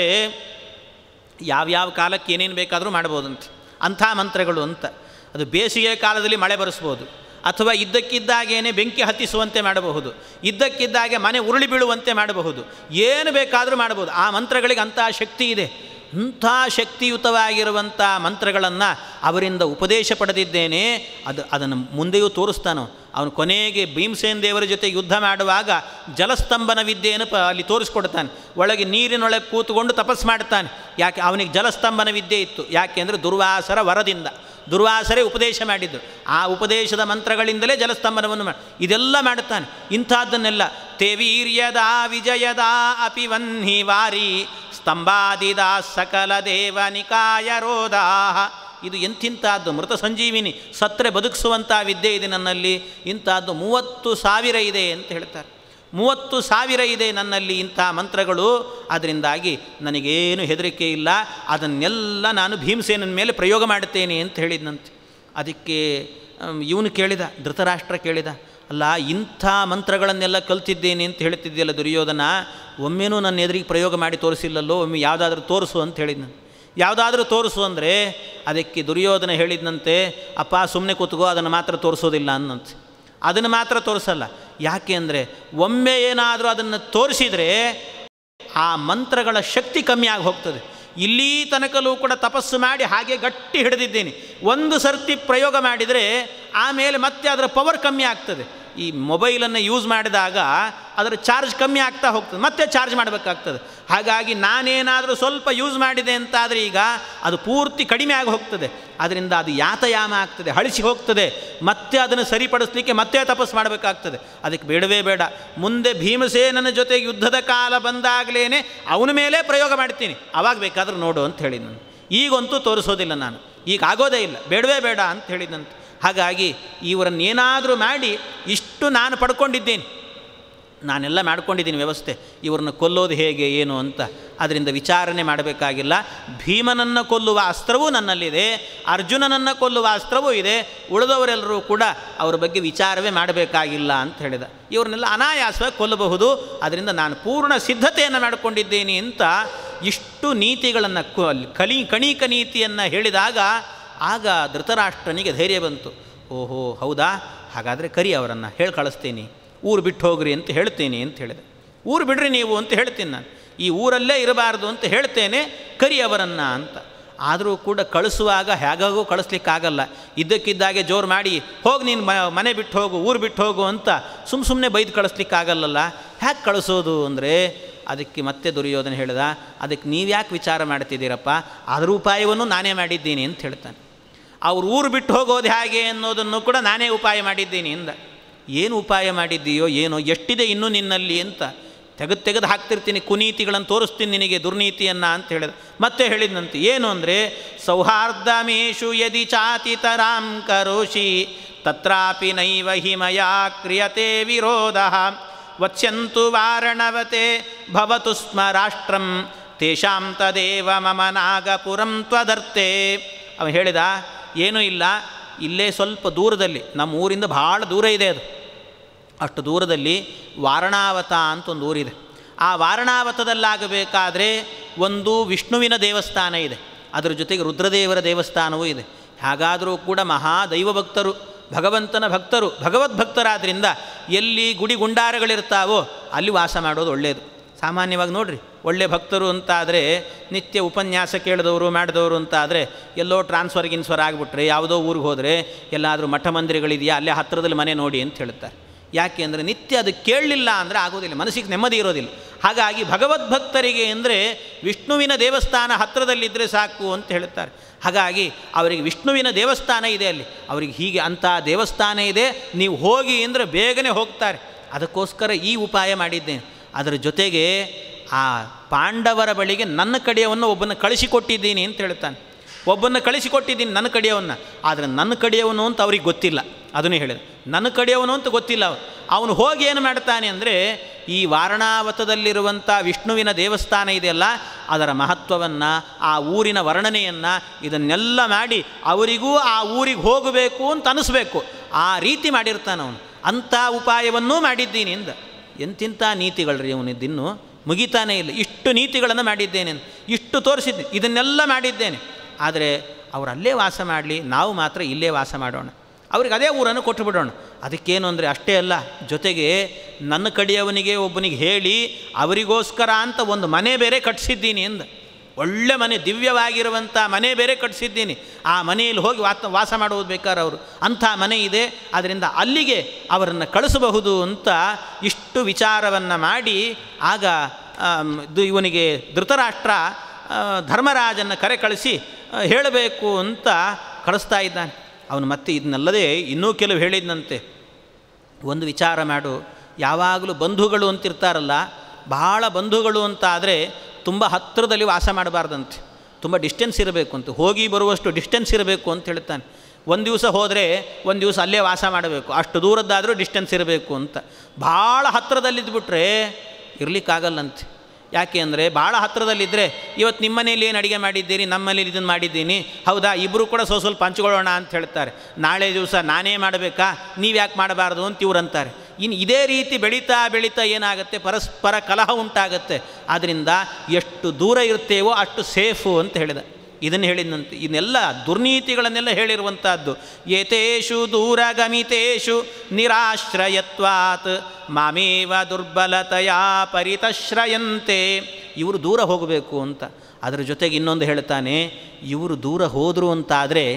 ಯಾವ್ಯಾವ ಕಾಲಕ್ಕೆ ಏನೇನು ಬೇಕಾದರೂ ಮಾಡ್ಬೋದಂತೆ ಅಂಥ ಮಂತ್ರಗಳು ಅಂತ. ಅದು ಬೇಸಿಗೆ ಕಾಲದಲ್ಲಿ ಮಳೆ ಬರೆಸ್ಬೋದು, ಅಥವಾ ಇದ್ದಕ್ಕಿದ್ದಾಗೇನೆ ಬೆಂಕಿ ಹತ್ತಿಸುವಂತೆ ಮಾಡಬಹುದು, ಇದ್ದಕ್ಕಿದ್ದಾಗೆ ಮನೆ ಉರುಳಿ ಬೀಳುವಂತೆ ಮಾಡಬಹುದು, ಏನು ಬೇಕಾದರೂ ಮಾಡಬಹುದು. ಆ ಮಂತ್ರಗಳಿಗೆ ಅಂಥ ಶಕ್ತಿ ಇದೆ. ಅಂಥ ಶಕ್ತಿಯುತವಾಗಿರುವಂಥ ಮಂತ್ರಗಳನ್ನು ಅವರಿಂದ ಉಪದೇಶ ಪಡೆದಿದ್ದೇನೆ. ಅದು ಅದನ್ನು ಮುಂದೆಯೂ ತೋರಿಸ್ತಾನೋ. ಅವನು ಕೊನೆಗೆ ಭೀಮಸೇನ ದೇವರ ಜೊತೆ ಯುದ್ಧ ಮಾಡುವಾಗ ಜಲಸ್ತಂಭನ ವಿದ್ಯೆಯನ್ನು ಪ ಅಲ್ಲಿ ತೋರಿಸ್ಕೊಡ್ತಾನೆ. ಒಳಗೆ ನೀರಿನೊಳಗೆ ಕೂತ್ಕೊಂಡು ತಪಸ್ಸು ಮಾಡ್ತಾನೆ. ಯಾಕೆ? ಅವನಿಗೆ ಜಲಸ್ತಂಭನ ವಿದ್ಯೆ ಇತ್ತು. ಯಾಕೆ ಅಂದರೆ ದುರ್ವಾಸರ ವರದಿಂದ, ದುರ್ವಾಸರೇ ಉಪದೇಶ ಮಾಡಿದ್ದು. ಆ ಉಪದೇಶದ ಮಂತ್ರಗಳಿಂದಲೇ ಜಲಸ್ತಂಭನವನ್ನು ಮಾಡಿ ಇದೆಲ್ಲ ಮಾಡುತ್ತಾನೆ. ಇಂಥದ್ದನ್ನೆಲ್ಲ ತೇ ವೀರ್ಯದ ವಿಜಯದ ಅಪಿ ವನ್ಹಿ ವಾರಿ ಸ್ತಂಭಾದಿದ ಸಕಲ ದೇವ ನಿಕಾಯ ರೋಧಾ. ಇದು ಎಂಥಿಂಥದ್ದು ಮೃತ ಸಂಜೀವಿನಿ, ಸತ್ತರೆ ಬದುಕಿಸುವಂಥ ವಿದ್ಯೆ ಇದೆ ನನ್ನಲ್ಲಿ. ಇಂಥದ್ದು ಮೂವತ್ತು ಸಾವಿರ ಇದೆ ಅಂತ ಹೇಳ್ತಾರೆ. ಮೂವತ್ತು ಸಾವಿರ ಇದೆ ನನ್ನಲ್ಲಿ ಇಂಥ ಮಂತ್ರಗಳು. ಅದರಿಂದಾಗಿ ನನಗೇನು ಹೆದರಿಕೆ ಇಲ್ಲ, ಅದನ್ನೆಲ್ಲ ನಾನು ಭೀಮಸೇನನ ಮೇಲೆ ಪ್ರಯೋಗ ಮಾಡುತ್ತೇನೆ ಅಂತ ಹೇಳಿದ್ನಂತೆ. ಅದಕ್ಕೆ ಇವನು ಕೇಳಿದ, ಧೃತರಾಷ್ಟ್ರ ಕೇಳಿದ, ಅಲ್ಲ ಇಂಥ ಮಂತ್ರಗಳನ್ನೆಲ್ಲ ಕಲ್ತಿದ್ದೇನೆ ಅಂತ ಹೇಳ್ತಿದ್ದೆಯಲ್ಲ ದುರ್ಯೋಧನ, ಒಮ್ಮೆನೂ ನನ್ನ ಎದುರಿಗೆ ಪ್ರಯೋಗ ಮಾಡಿ ತೋರಿಸಿಲ್ಲಲ್ಲೋ, ಒಮ್ಮೆ ಯಾವುದಾದ್ರೂ ತೋರಿಸು ಅಂತ ಹೇಳಿದ್ನು. ಯಾವುದಾದ್ರೂ ತೋರಿಸು ಅಂದರೆ ಅದಕ್ಕೆ ದುರ್ಯೋಧನ ಹೇಳಿದ್ನಂತೆ, ಅಪ್ಪ ಸುಮ್ಮನೆ ಕೂತ್ಕೋ, ಅದನ್ನು ಮಾತ್ರ ತೋರಿಸೋದಿಲ್ಲ ಅನ್ನಂತೆ. ಅದನ್ನು ಮಾತ್ರ ತೋರಿಸಲ್ಲ. ಯಾಕೆ ಅಂದರೆ ಒಮ್ಮೆ ಏನಾದರೂ ಅದನ್ನು ತೋರಿಸಿದರೆ ಆ ಮಂತ್ರಗಳ ಶಕ್ತಿ ಕಮ್ಮಿ ಆಗಿ ಹೋಗ್ತದೆ. ಇಲ್ಲಿ ತನಕಲೂ ಕೂಡ ತಪಸ್ಸು ಮಾಡಿ ಹಾಗೆ ಗಟ್ಟಿ ಹಿಡಿದಿದ್ದೇನೆ. ಒಂದು ಸರ್ತಿ ಪ್ರಯೋಗ ಮಾಡಿದರೆ ಆಮೇಲೆ ಮತ್ತೆ ಅದರ ಪವರ್ ಕಮ್ಮಿ ಆಗ್ತದೆ. ಈ ಮೊಬೈಲನ್ನು ಯೂಸ್ ಮಾಡಿದಾಗ ಅದರ ಚಾರ್ಜ್ ಕಮ್ಮಿ ಆಗ್ತಾ ಹೋಗ್ತದೆ, ಮತ್ತೆ ಚಾರ್ಜ್ ಮಾಡಬೇಕಾಗ್ತದೆ. ಹಾಗಾಗಿ ನಾನೇನಾದರೂ ಸ್ವಲ್ಪ ಯೂಸ್ ಮಾಡಿದೆ ಅಂತಾದರೆ ಈಗ ಅದು ಪೂರ್ತಿ ಕಡಿಮೆ ಆಗಿ ಹೋಗ್ತದೆ. ಅದರಿಂದ ಅದು ಯಾತಯಾಮ ಆಗ್ತದೆ, ಹಳಿಸಿ ಹೋಗ್ತದೆ. ಮತ್ತೆ ಅದನ್ನು ಸರಿಪಡಿಸಲಿಕ್ಕೆ ಮತ್ತೆ ತಪಸ್ಸು ಮಾಡಬೇಕಾಗ್ತದೆ. ಅದಕ್ಕೆ ಬೇಡವೇ ಬೇಡ. ಮುಂದೆ ಭೀಮಸೇನನ ಜೊತೆಗೆ ಯುದ್ಧದ ಕಾಲ ಬಂದಾಗಲೇ ಅವನ ಮೇಲೆ ಪ್ರಯೋಗ ಮಾಡ್ತೀನಿ, ಆವಾಗ ಬೇಕಾದರೂ ನೋಡು ಅಂತ ಹೇಳಿದ ನಾನು. ಈಗಂತೂ ತೋರಿಸೋದಿಲ್ಲ ನಾನು, ಈಗ ಆಗೋದೇ ಇಲ್ಲ, ಬೇಡವೇ ಬೇಡ ಅಂತ ಹೇಳಿದಂತೆ. ಹಾಗಾಗಿ ಇವರನ್ನೇನಾದರೂ ಮಾಡಿ ಇಷ್ಟು ನಾನು ಪಡ್ಕೊಂಡಿದ್ದೇನೆ, ನಾನೆಲ್ಲ ಮಾಡ್ಕೊಂಡಿದ್ದೀನಿ ವ್ಯವಸ್ಥೆ, ಇವ್ರನ್ನ ಕೊಲ್ಲೋದು ಹೇಗೆ ಏನು ಅಂತ. ಅದರಿಂದ ವಿಚಾರಣೆ ಮಾಡಬೇಕಾಗಿಲ್ಲ. ಭೀಮನನ್ನು ಕೊಲ್ಲುವ ಅಸ್ತ್ರವೂ ನನ್ನಲ್ಲಿದೆ, ಅರ್ಜುನನನ್ನು ಕೊಲ್ಲುವ ಅಸ್ತ್ರವೂ ಇದೆ. ಉಳಿದವರೆಲ್ಲರೂ ಕೂಡ ಅವರ ಬಗ್ಗೆ ವಿಚಾರವೇ ಮಾಡಬೇಕಾಗಿಲ್ಲ ಅಂತ ಹೇಳಿದ. ಇವ್ರನ್ನೆಲ್ಲ ಅನಾಯಾಸವಾಗಿ ಕೊಲ್ಲಬಹುದು. ಅದರಿಂದ ನಾನು ಪೂರ್ಣ ಸಿದ್ಧತೆಯನ್ನು ಮಾಡಿಕೊಂಡಿದ್ದೇನೆ ಅಂತ ಇಷ್ಟು ನೀತಿಗಳನ್ನು ಕಲಿ ಕಣಿಕ ನೀತಿಯನ್ನು ಹೇಳಿದಾಗ ಆಗ ಧೃತರಾಷ್ಟ್ರನಿಗೆ ಧೈರ್ಯ ಬಂತು. ಓಹೋ ಹೌದಾ, ಹಾಗಾದರೆ ಕರಿ ಅವರನ್ನು ಹೇಳಿ ಕಳಿಸ್ತೀನಿ, ಊರು ಬಿಟ್ಟು ಹೋಗ್ರಿ ಅಂತ ಹೇಳ್ತೀನಿ ಅಂತ ಹೇಳಿದೆ. ಊರು ಬಿಡ್ರಿ ನೀವು ಅಂತ ಹೇಳ್ತೀನಿ ನಾನು, ಈ ಊರಲ್ಲೇ ಇರಬಾರ್ದು ಅಂತ ಹೇಳ್ತೇನೆ, ಕರಿ ಅವರನ್ನು ಅಂತ. ಆದರೂ ಕೂಡ ಕಳಿಸುವಾಗ ಹೇಗಾಗೂ ಕಳಿಸ್ಲಿಕ್ಕಾಗಲ್ಲ. ಇದ್ದಕ್ಕಿದ್ದಾಗೆ ಜೋರು ಮಾಡಿ ಹೋಗಿ ನೀನು ಮನೆ ಬಿಟ್ಟು ಹೋಗು, ಊರು ಬಿಟ್ಟು ಹೋಗು ಅಂತ ಸುಮ್ಮ ಸುಮ್ಮನೆ ಬೈದು ಕಳಿಸ್ಲಿಕ್ಕಾಗಲ್ಲಲ್ಲ. ಹ್ಯಾಕೆ ಕಳಿಸೋದು ಅಂದರೆ ಅದಕ್ಕೆ ಮತ್ತೆ ದುರ್ಯೋಧನ ಹೇಳಿದ, ಅದಕ್ಕೆ ನೀವು ಯಾಕೆ ವಿಚಾರ ಮಾಡ್ತಿದ್ದೀರಪ್ಪ, ಅದರ ಉಪಾಯವನ್ನು ನಾನೇ ಮಾಡಿದ್ದೀನಿ ಅಂತ ಹೇಳ್ತಾನೆ. ಅವ್ರು ಊರು ಬಿಟ್ಟು ಹೋಗೋದು ಹೇಗೆ ಅನ್ನೋದನ್ನು ಕೂಡ ನಾನೇ ಉಪಾಯ ಮಾಡಿದ್ದೀನಿ ಎಂದ. ಏನು ಉಪಾಯ ಮಾಡಿದ್ದೀಯೋ ಏನೋ, ಎಷ್ಟಿದೆ ಇನ್ನೂ ನಿನ್ನಲ್ಲಿ ಅಂತ ತೆಗೆದು ತೆಗೆದು ಹಾಕ್ತಿರ್ತೀನಿ, ಕುನೀತಿಗಳನ್ನು ತೋರಿಸ್ತೀನಿ ನಿನಗೆ, ದುರ್ನೀತಿಯನ್ನು ಅಂತ ಹೇಳಿದ. ಮತ್ತೆ ಹೇಳಿದ್ನಂತೆ ಏನು ಅಂದರೆ, ಸೌಹಾರ್ದಮೇಶು ಯದಿ ಚಾತಿತರಾಂ ಕರೋಷಿ ತತ್ರಾಪಿ ನೈವ ಹಿಮಯಾ ಕ್ರಿಯತೆ ವಿರೋಧ ವತ್ಸ್ಯಂತು ವಾರಣವತೆ ಭವತು ಸ್ಮ ರಾಷ್ಟ್ರಂ ತೇಷಾಂ ತದೇವ ಮಮ ನಾಗಪುರಂ ತ್ವದರ್ತೆ. ಅವನು ಹೇಳಿದ, ಏನೂ ಇಲ್ಲ, ಇಲ್ಲೇ ಸ್ವಲ್ಪ ದೂರದಲ್ಲಿ, ನಮ್ಮ ಊರಿಂದ ಭಾಳ ದೂರ ಇದೆ, ಅದು ಅಷ್ಟು ದೂರದಲ್ಲಿ ವಾರಣಾವತ ಅಂತ ಒಂದು ಊರಿದೆ. ಆ ವಾರಣಾವತದಲ್ಲಾಗಬೇಕಾದ್ರೆ ಒಂದು ವಿಷ್ಣುವಿನ ದೇವಸ್ಥಾನ ಇದೆ, ಅದರ ಜೊತೆಗೆ ರುದ್ರದೇವರ ದೇವಸ್ಥಾನವೂ ಇದೆ. ಹಾಗಾದರೂ ಕೂಡ ಮಹಾ ದೈವ ಭಕ್ತರು, ಭಗವಂತನ ಭಕ್ತರು, ಭಗವದ್ಭಕ್ತರಾದ್ದರಿಂದ ಎಲ್ಲಿ ಗುಡಿ ಗುಂಡಾರಗಳಿರ್ತಾವೋ ಅಲ್ಲಿ ವಾಸ ಮಾಡೋದು ಒಳ್ಳೆಯದು. ಸಾಮಾನ್ಯವಾಗಿ ನೋಡಿರಿ, ಒಳ್ಳೆ ಭಕ್ತರು ಅಂತ ಆದರೆ ನಿತ್ಯ ಉಪನ್ಯಾಸ ಕೇಳಿದವರು ಮಾಡಿದವರು ಅಂತ ಆದರೆ ಎಲ್ಲೋ ಟ್ರಾನ್ಸ್ಫರ್ ಗಿನ್ಸ್ಫರ್ ಆಗಿಬಿಟ್ರೆ ಯಾವುದೋ ಊರಿಗೆ ಹೋದರೆ ಎಲ್ಲಾದರೂ ಮಠ ಮಂದಿರಗಳಿದೆಯಾ ಅಲ್ಲೇ ಹತ್ತಿರದಲ್ಲಿ ಮನೆ ನೋಡಿ ಅಂತ ಹೇಳ್ತಾರೆ. ಯಾಕೆ ಅಂದರೆ ನಿತ್ಯ ಅದು ಕೇಳಲಿಲ್ಲ ಅಂದರೆ ಆಗೋದಿಲ್ಲ, ಮನಸ್ಸಿಗೆ ನೆಮ್ಮದಿ ಇರೋದಿಲ್ಲ. ಹಾಗಾಗಿ ಭಗವದ್ಭಕ್ತರಿಗೆ ಅಂದರೆ ವಿಷ್ಣುವಿನ ದೇವಸ್ಥಾನ ಹತ್ತಿರದಲ್ಲಿದ್ದರೆ ಸಾಕು ಅಂತ ಹೇಳುತ್ತಾರೆ. ಹಾಗಾಗಿ ಅವರಿಗೆ ವಿಷ್ಣುವಿನ ದೇವಸ್ಥಾನ ಇದೆ, ಅಲ್ಲಿ ಅವರಿಗೆ ಹೀಗೆ ಅಂಥ ದೇವಸ್ಥಾನ ಇದೆ, ನೀವು ಹೋಗಿ ಅಂದರೆ ಬೇಗನೆ ಹೋಗ್ತಾರೆ. ಅದಕ್ಕೋಸ್ಕರ ಈ ಉಪಾಯ ಮಾಡಿದ್ದೇನೆ. ಅದರ ಜೊತೆಗೆ ಆ ಪಾಂಡವರ ಬಳಿಗೆ ನನ್ನ ಕಡೆಯನ್ನು ಒಬ್ಬನ್ನು ಕಳಿಸಿಕೊಟ್ಟಿದ್ದೀನಿ ಅಂತ ಹೇಳ್ತಾನೆ. ಒಬ್ಬನ್ನು ಕಳಿಸಿಕೊಟ್ಟಿದ್ದೀನಿ ನನ್ನ ಕಡೆಯನ್ನು, ಆದರೆ ನನ್ನ ಕಡೆಯವನು ಅಂತ ಅವ್ರಿಗೆ ಗೊತ್ತಿಲ್ಲ. ಅದನ್ನೇ ಹೇಳಿದೆ, ನನ್ನ ಕಡೆಯವನು ಅಂತ ಗೊತ್ತಿಲ್ಲ. ಅವನು ಅವನು ಹೋಗಿ ಏನು ಮಾಡ್ತಾನೆ ಅಂದರೆ ಈ ವಾರಣಾವತದಲ್ಲಿರುವಂಥ ವಿಷ್ಣುವಿನ ದೇವಸ್ಥಾನ ಇದೆಯಲ್ಲ ಅದರ ಮಹತ್ವವನ್ನು, ಆ ಊರಿನ ವರ್ಣನೆಯನ್ನು ಇದನ್ನೆಲ್ಲ ಮಾಡಿ ಅವರಿಗೂ ಆ ಊರಿಗೆ ಹೋಗಬೇಕು ಅಂತ ಅನಿಸ್ಬೇಕು, ಆ ರೀತಿ ಮಾಡಿರ್ತಾನೆ ಅವನು. ಅಂಥ ಉಪಾಯವನ್ನೂ ಮಾಡಿದ್ದೀನಿ ಎಂದ. ಎಂತಿಂಥ ನೀತಿಗಳ್ರಿ ಅವನಿದ್ದಿನ್ನೂ ಮುಗಿತಾನೇ ಇಲ್ಲ. ಇಷ್ಟು ನೀತಿಗಳನ್ನು ಮಾಡಿದ್ದೇನೆ, ಇಷ್ಟು ತೋರಿಸಿದ್ದೀನಿ, ಇದನ್ನೆಲ್ಲ ಮಾಡಿದ್ದೇನೆ. ಆದರೆ ಅವರು ಅಲ್ಲೇ ವಾಸ ಮಾಡಲಿ, ನಾವು ಮಾತ್ರ ಇಲ್ಲೇ ವಾಸ ಮಾಡೋಣ, ಅವ್ರಿಗೆ ಅದೇ ಊರನ್ನು ಕೊಟ್ಟು ಬಿಡೋಣ. ಅದಕ್ಕೇನು ಅಂದರೆ ಅಷ್ಟೇ ಅಲ್ಲ, ಜೊತೆಗೆ ನನ್ನ ಕಡೆಯವನಿಗೆ ಒಬ್ಬನಿಗೆ ಹೇಳಿ ಅವರಿಗೋಸ್ಕರ ಅಂತ ಒಂದು ಮನೆ ಬೇರೆ ಕಟ್ಟಿಸಿದ್ದೀನಿ ಎಂದ. ಒಳ್ಳೆ ಮನೆ, ದಿವ್ಯವಾಗಿರುವಂಥ ಮನೆ ಬೇರೆ ಕಟ್ಟಿಸಿದ್ದೀನಿ. ಆ ಮನೆಯಲ್ಲಿ ಹೋಗಿ ವಾಸ ವಾಸ ಮಾಡುವುದು ಬೇಕಾದ್ರೆ ಅವರು ಅಂಥ ಮನೆ ಇದೆ, ಅದರಿಂದ ಅಲ್ಲಿಗೆ ಅವರನ್ನು ಕಳಿಸಬಹುದು ಅಂತ ಇಷ್ಟು ವಿಚಾರವನ್ನು ಮಾಡಿ ಆಗ ಇವನಿಗೆ ಧೃತರಾಷ್ಟ್ರ ಧರ್ಮರಾಜನ ಕರೆ ಕಳಿಸಿ ಹೇಳಬೇಕು ಅಂತ ಕಳಿಸ್ತಾ ಇದ್ದಾನೆ. ಅವನು ಮತ್ತೆ ಇದನ್ನಲ್ಲದೆ ಇನ್ನೂ ಕೆಲವು ಹೇಳಿದ್ನಂತೆ. ಒಂದು ವಿಚಾರ ಮಾಡು, ಯಾವಾಗಲೂ ಬಂಧುಗಳು ಅಂತಿರ್ತಾರಲ್ಲ, ಬಹಳ ಬಂಧುಗಳು ಅಂತ ಆದರೆ ತುಂಬ ಹತ್ತಿರದಲ್ಲಿ ವಾಸ ಮಾಡಬಾರ್ದಂತೆ, ತುಂಬ ಡಿಸ್ಟೆನ್ಸ್ ಇರಬೇಕು ಅಂತ, ಹೋಗಿ ಬರುವಷ್ಟು ಡಿಸ್ಟೆನ್ಸ್ ಇರಬೇಕು ಅಂತ ಹೇಳ್ತಾನೆ. ಒಂದು ದಿವಸ ಹೋದರೆ ಒಂದು ದಿವಸ ಅಲ್ಲೇ ವಾಸ ಮಾಡಬೇಕು, ಅಷ್ಟು ದೂರದ್ದಾದರೂ ಡಿಸ್ಟೆನ್ಸ್ ಇರಬೇಕು ಅಂತ. ಭಾಳ ಹತ್ತಿರದಲ್ಲಿದ್ದುಬಿಟ್ರೆ ಇರಲಿಕ್ಕಾಗಲ್ಲಂತೆ. ಯಾಕೆ ಅಂದರೆ ಭಾಳ ಹತ್ತಿರದಲ್ಲಿದ್ದರೆ ಇವತ್ತು ನಿಮ್ಮ ಮನೇಲಿ ಏನು ಅಡುಗೆ ಮಾಡಿದ್ದೀರಿ, ನಮ್ಮ ಮನೇಲಿ ಇದನ್ನು ಮಾಡಿದ್ದೀನಿ, ಹೌದಾ, ಇಬ್ಬರು ಕೂಡ ಸ್ವಲ್ಪ ಸ್ವಲ್ಪ ಹಂಚ್ಕೊಳ್ಳೋಣ ಅಂತ ಹೇಳ್ತಾರೆ. ನಾಳೆ ದಿವಸ ನಾನೇ ಮಾಡಬೇಕಾ, ನೀವು ಯಾಕೆ ಮಾಡಬಾರ್ದು ಅಂತ ಇವ್ರು ಅಂತಾರೆ. ಇನ್ನು ಇದೇ ರೀತಿ ಬೆಳೀತಾ ಬೆಳೀತಾ ಏನಾಗುತ್ತೆ, ಪರಸ್ಪರ ಕಲಹ ಉಂಟಾಗುತ್ತೆ. ಆದ್ದರಿಂದ ಎಷ್ಟು ದೂರ ಇರ್ತೇವೋ ಅಷ್ಟು ಸೇಫು ಅಂತ ಹೇಳಿದ. ಇದನ್ನು ಹೇಳಿದಂತೆ ಇದನ್ನೆಲ್ಲ ದುರ್ನೀತಿಗಳನ್ನೆಲ್ಲ ಹೇಳಿರುವಂಥದ್ದು. ಏತೇಷು ದೂರಗಮಿತೇಷು ನಿರಾಶ್ರಯತ್ವಾತ್ ಮಾಮೇವ ದುರ್ಬಲತೆಯ ಪರಿತಶ್ರಯಂತೆ. ಇವರು ದೂರ ಹೋಗಬೇಕು ಅಂತ. ಅದರ ಜೊತೆಗೆ ಇನ್ನೊಂದು ಹೇಳ್ತಾನೆ, ಇವರು ದೂರ ಹೋದರು ಅಂತಾದರೆ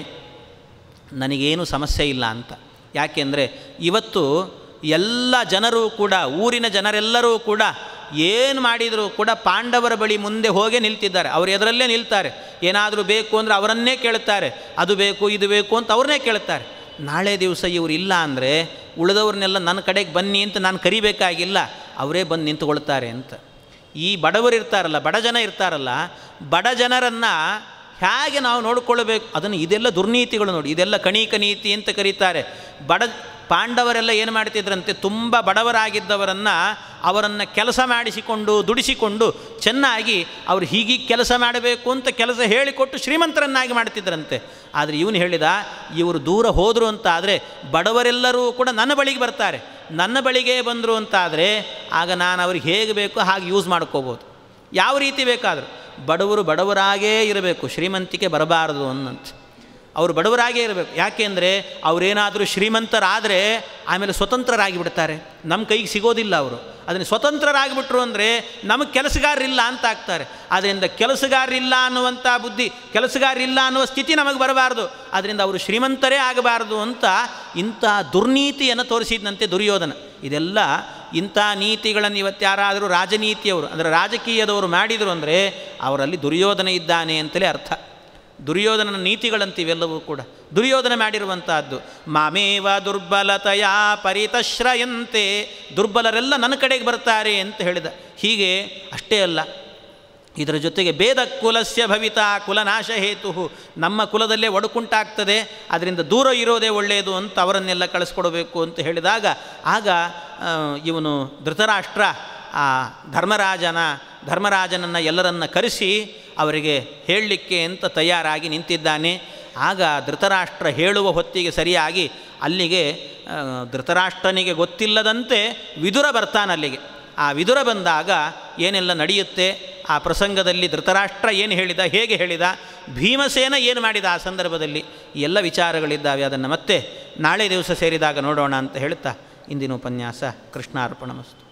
ನನಗೇನು ಸಮಸ್ಯೆ ಇಲ್ಲ ಅಂತ. ಯಾಕೆಂದರೆ ಇವತ್ತು ಎಲ್ಲ ಜನರು ಕೂಡ, ಊರಿನ ಜನರೆಲ್ಲರೂ ಕೂಡ ಏನು ಮಾಡಿದರೂ ಕೂಡ ಪಾಂಡವರ ಬಳಿ ಮುಂದೆ ಹೋಗೇ ನಿಲ್ತಿದ್ದಾರೆ, ಅವರು ಎದರಲ್ಲೇ ನಿಲ್ತಾರೆ. ಏನಾದರೂ ಬೇಕು ಅಂದರೆ ಅವರನ್ನೇ ಕೇಳುತ್ತಾರೆ, ಅದು ಬೇಕು ಇದು ಬೇಕು ಅಂತ ಅವ್ರನ್ನೇ ಕೇಳುತ್ತಾರೆ. ನಾಳೆ ದಿವಸ ಇವರು ಇಲ್ಲ ಅಂದರೆ ಉಳಿದವ್ರನ್ನೆಲ್ಲ ನನ್ನ ಕಡೆಗೆ ಬನ್ನಿ ಅಂತ ನಾನು ಕರಿಬೇಕಾಗಿಲ್ಲ, ಅವರೇ ಬಂದು ನಿಂತುಕೊಳ್ತಾರೆ ಅಂತ. ಈ ಬಡವರು ಇರ್ತಾರಲ್ಲ, ಬಡ ಜನ ಇರ್ತಾರಲ್ಲ, ಬಡ ಜನರನ್ನು ಹೇಗೆ ನಾವು ನೋಡಿಕೊಳ್ಳಬೇಕು ಅದನ್ನು, ಇದೆಲ್ಲ ದುರ್ನೀತಿಗಳು ನೋಡಿ, ಇದೆಲ್ಲ ಕಣೀಕ ನೀತಿ ಅಂತ ಕರೀತಾರೆ. ಬಡ ಪಾಂಡವರೆಲ್ಲ ಏನು ಮಾಡ್ತಿದ್ರಂತೆ, ತುಂಬ ಬಡವರಾಗಿದ್ದವರನ್ನು ಅವರನ್ನು ಕೆಲಸ ಮಾಡಿಸಿಕೊಂಡು ದುಡಿಸಿಕೊಂಡು ಚೆನ್ನಾಗಿ ಅವರು ಹೀಗೀಗೆ ಕೆಲಸ ಮಾಡಬೇಕು ಅಂತ ಕೆಲಸ ಹೇಳಿಕೊಟ್ಟು ಶ್ರೀಮಂತರನ್ನಾಗಿ ಮಾಡ್ತಿದ್ರಂತೆ. ಆದರೆ ಇವನು ಹೇಳಿದ, ಇವರು ದೂರ ಹೋದರು ಅಂತ ಆದರೆ ಬಡವರೆಲ್ಲರೂ ಕೂಡ ನನ್ನ ಬಳಿಗೆ ಬರ್ತಾರೆ, ನನ್ನ ಬಳಿಗೆ ಬಂದರು ಅಂತಾದರೆ ಆಗ ನಾನು ಅವ್ರಿಗೆ ಹೇಗೆ ಬೇಕೋ ಹಾಗೆ ಯೂಸ್ ಮಾಡ್ಕೋಬೋದು, ಯಾವ ರೀತಿ ಬೇಕಾದರೂ. ಬಡವರು ಬಡವರಾಗೇ ಇರಬೇಕು, ಶ್ರೀಮಂತಿಕೆ ಬರಬಾರದು ಅನ್ನಂತ. ಅವರು ಬಡವರಾಗೇ ಇರಬೇಕು. ಯಾಕೆಂದರೆ ಅವರೇನಾದರೂ ಶ್ರೀಮಂತರಾದರೆ ಆಮೇಲೆ ಸ್ವತಂತ್ರರಾಗಿ ಬಿಡ್ತಾರೆ, ನಮ್ಮ ಕೈಗೆ ಸಿಗೋದಿಲ್ಲ ಅವರು. ಅದನ್ನು ಸ್ವತಂತ್ರರಾಗಿಬಿಟ್ರು ಅಂದರೆ ನಮಗೆ ಕೆಲಸಗಾರರಿಲ್ಲ ಅಂತ ಆಗ್ತಾರೆ. ಆದ್ದರಿಂದ ಕೆಲಸಗಾರರಿಲ್ಲ ಅನ್ನುವಂಥ ಬುದ್ಧಿ, ಕೆಲಸಗಾರರಿಲ್ಲ ಅನ್ನುವ ಸ್ಥಿತಿ ನಮಗೆ ಬರಬಾರ್ದು. ಆದ್ದರಿಂದ ಅವರು ಶ್ರೀಮಂತರೇ ಆಗಬಾರ್ದು ಅಂತ ಇಂಥ ದುರ್ನೀತಿಯನ್ನು ತೋರಿಸಿದಂತೆ ದುರ್ಯೋಧನ. ಇದೆಲ್ಲ ಇಂಥ ನೀತಿಗಳನ್ನು ಇವತ್ತು ಯಾರಾದರೂ ರಾಜನೀತಿಯವರು ಅಂದರೆ ರಾಜಕೀಯದವರು ಮಾಡಿದರು ಅಂದರೆ ಅವರಲ್ಲಿ ದುರ್ಯೋಧನ ಇದ್ದಾನೆ ಅಂತಲೇ ಅರ್ಥ. ದುರ್ಯೋಧನನ ನೀತಿಗಳಂತಿವೆಲ್ಲವೂ ಕೂಡ ದುರ್ಯೋಧನ ಮಾಡಿರುವಂತಹದ್ದು. ಮಾಮೇವ ದುರ್ಬಲತೆಯ ಪರಿತಶ್ರಯಂತೆ, ದುರ್ಬಲರೆಲ್ಲ ನನ್ನ ಕಡೆಗೆ ಬರ್ತಾರೆ ಅಂತ ಹೇಳಿದ. ಹೀಗೆ ಅಷ್ಟೇ ಅಲ್ಲ, ಇದರ ಜೊತೆಗೆ ಭೇದ ಕುಲಸ್ಯ ಭವಿತ ಕುಲನಾಶ ಹೇತು, ನಮ್ಮ ಕುಲದಲ್ಲೇ ಒಡಕುಂಟಾಗ್ತದೆ, ಅದರಿಂದ ದೂರ ಇರೋದೇ ಒಳ್ಳೆಯದು ಅಂತ ಅವರನ್ನೆಲ್ಲ ಕಳಿಸ್ಕೊಡ್ಬೇಕು ಅಂತ ಹೇಳಿದಾಗ ಆಗ ಇವನು ಧೃತರಾಷ್ಟ್ರ ಆ ಧರ್ಮರಾಜನ ಧರ್ಮರಾಜನನ್ನು ಎಲ್ಲರನ್ನ ಕರೆಸಿ ಅವರಿಗೆ ಹೇಳಲಿಕ್ಕೆ ಅಂತ ತಯಾರಾಗಿ ನಿಂತಿದ್ದಾನೆ. ಆಗ ಧೃತರಾಷ್ಟ್ರ ಹೇಳುವ ಹೊತ್ತಿಗೆ ಸರಿಯಾಗಿ ಅಲ್ಲಿಗೆ ಧೃತರಾಷ್ಟ್ರನಿಗೆ ಗೊತ್ತಿಲ್ಲದಂತೆ ವಿದುರ ಬರ್ತಾನೆ ಅಲ್ಲಿಗೆ. ಆ ವಿದುರ ಬಂದಾಗ ಏನೆಲ್ಲ ನಡೆಯುತ್ತೆ, ಆ ಪ್ರಸಂಗದಲ್ಲಿ ಧೃತರಾಷ್ಟ್ರ ಏನು ಹೇಳಿದ, ಹೇಗೆ ಹೇಳಿದ, ಭೀಮಸೇನ ಏನು ಮಾಡಿದ ಆ ಸಂದರ್ಭದಲ್ಲಿ, ಎಲ್ಲ ವಿಚಾರಗಳಿದ್ದಾವೆ. ಅದನ್ನು ಮತ್ತೆ ನಾಳೆ ದಿವಸ ಸೇರಿದಾಗ ನೋಡೋಣ ಅಂತ ಹೇಳ್ತಾ ಇಂದಿನ ಉಪನ್ಯಾಸ ಕೃಷ್ಣಾರ್ಪಣಮಸ್ತು.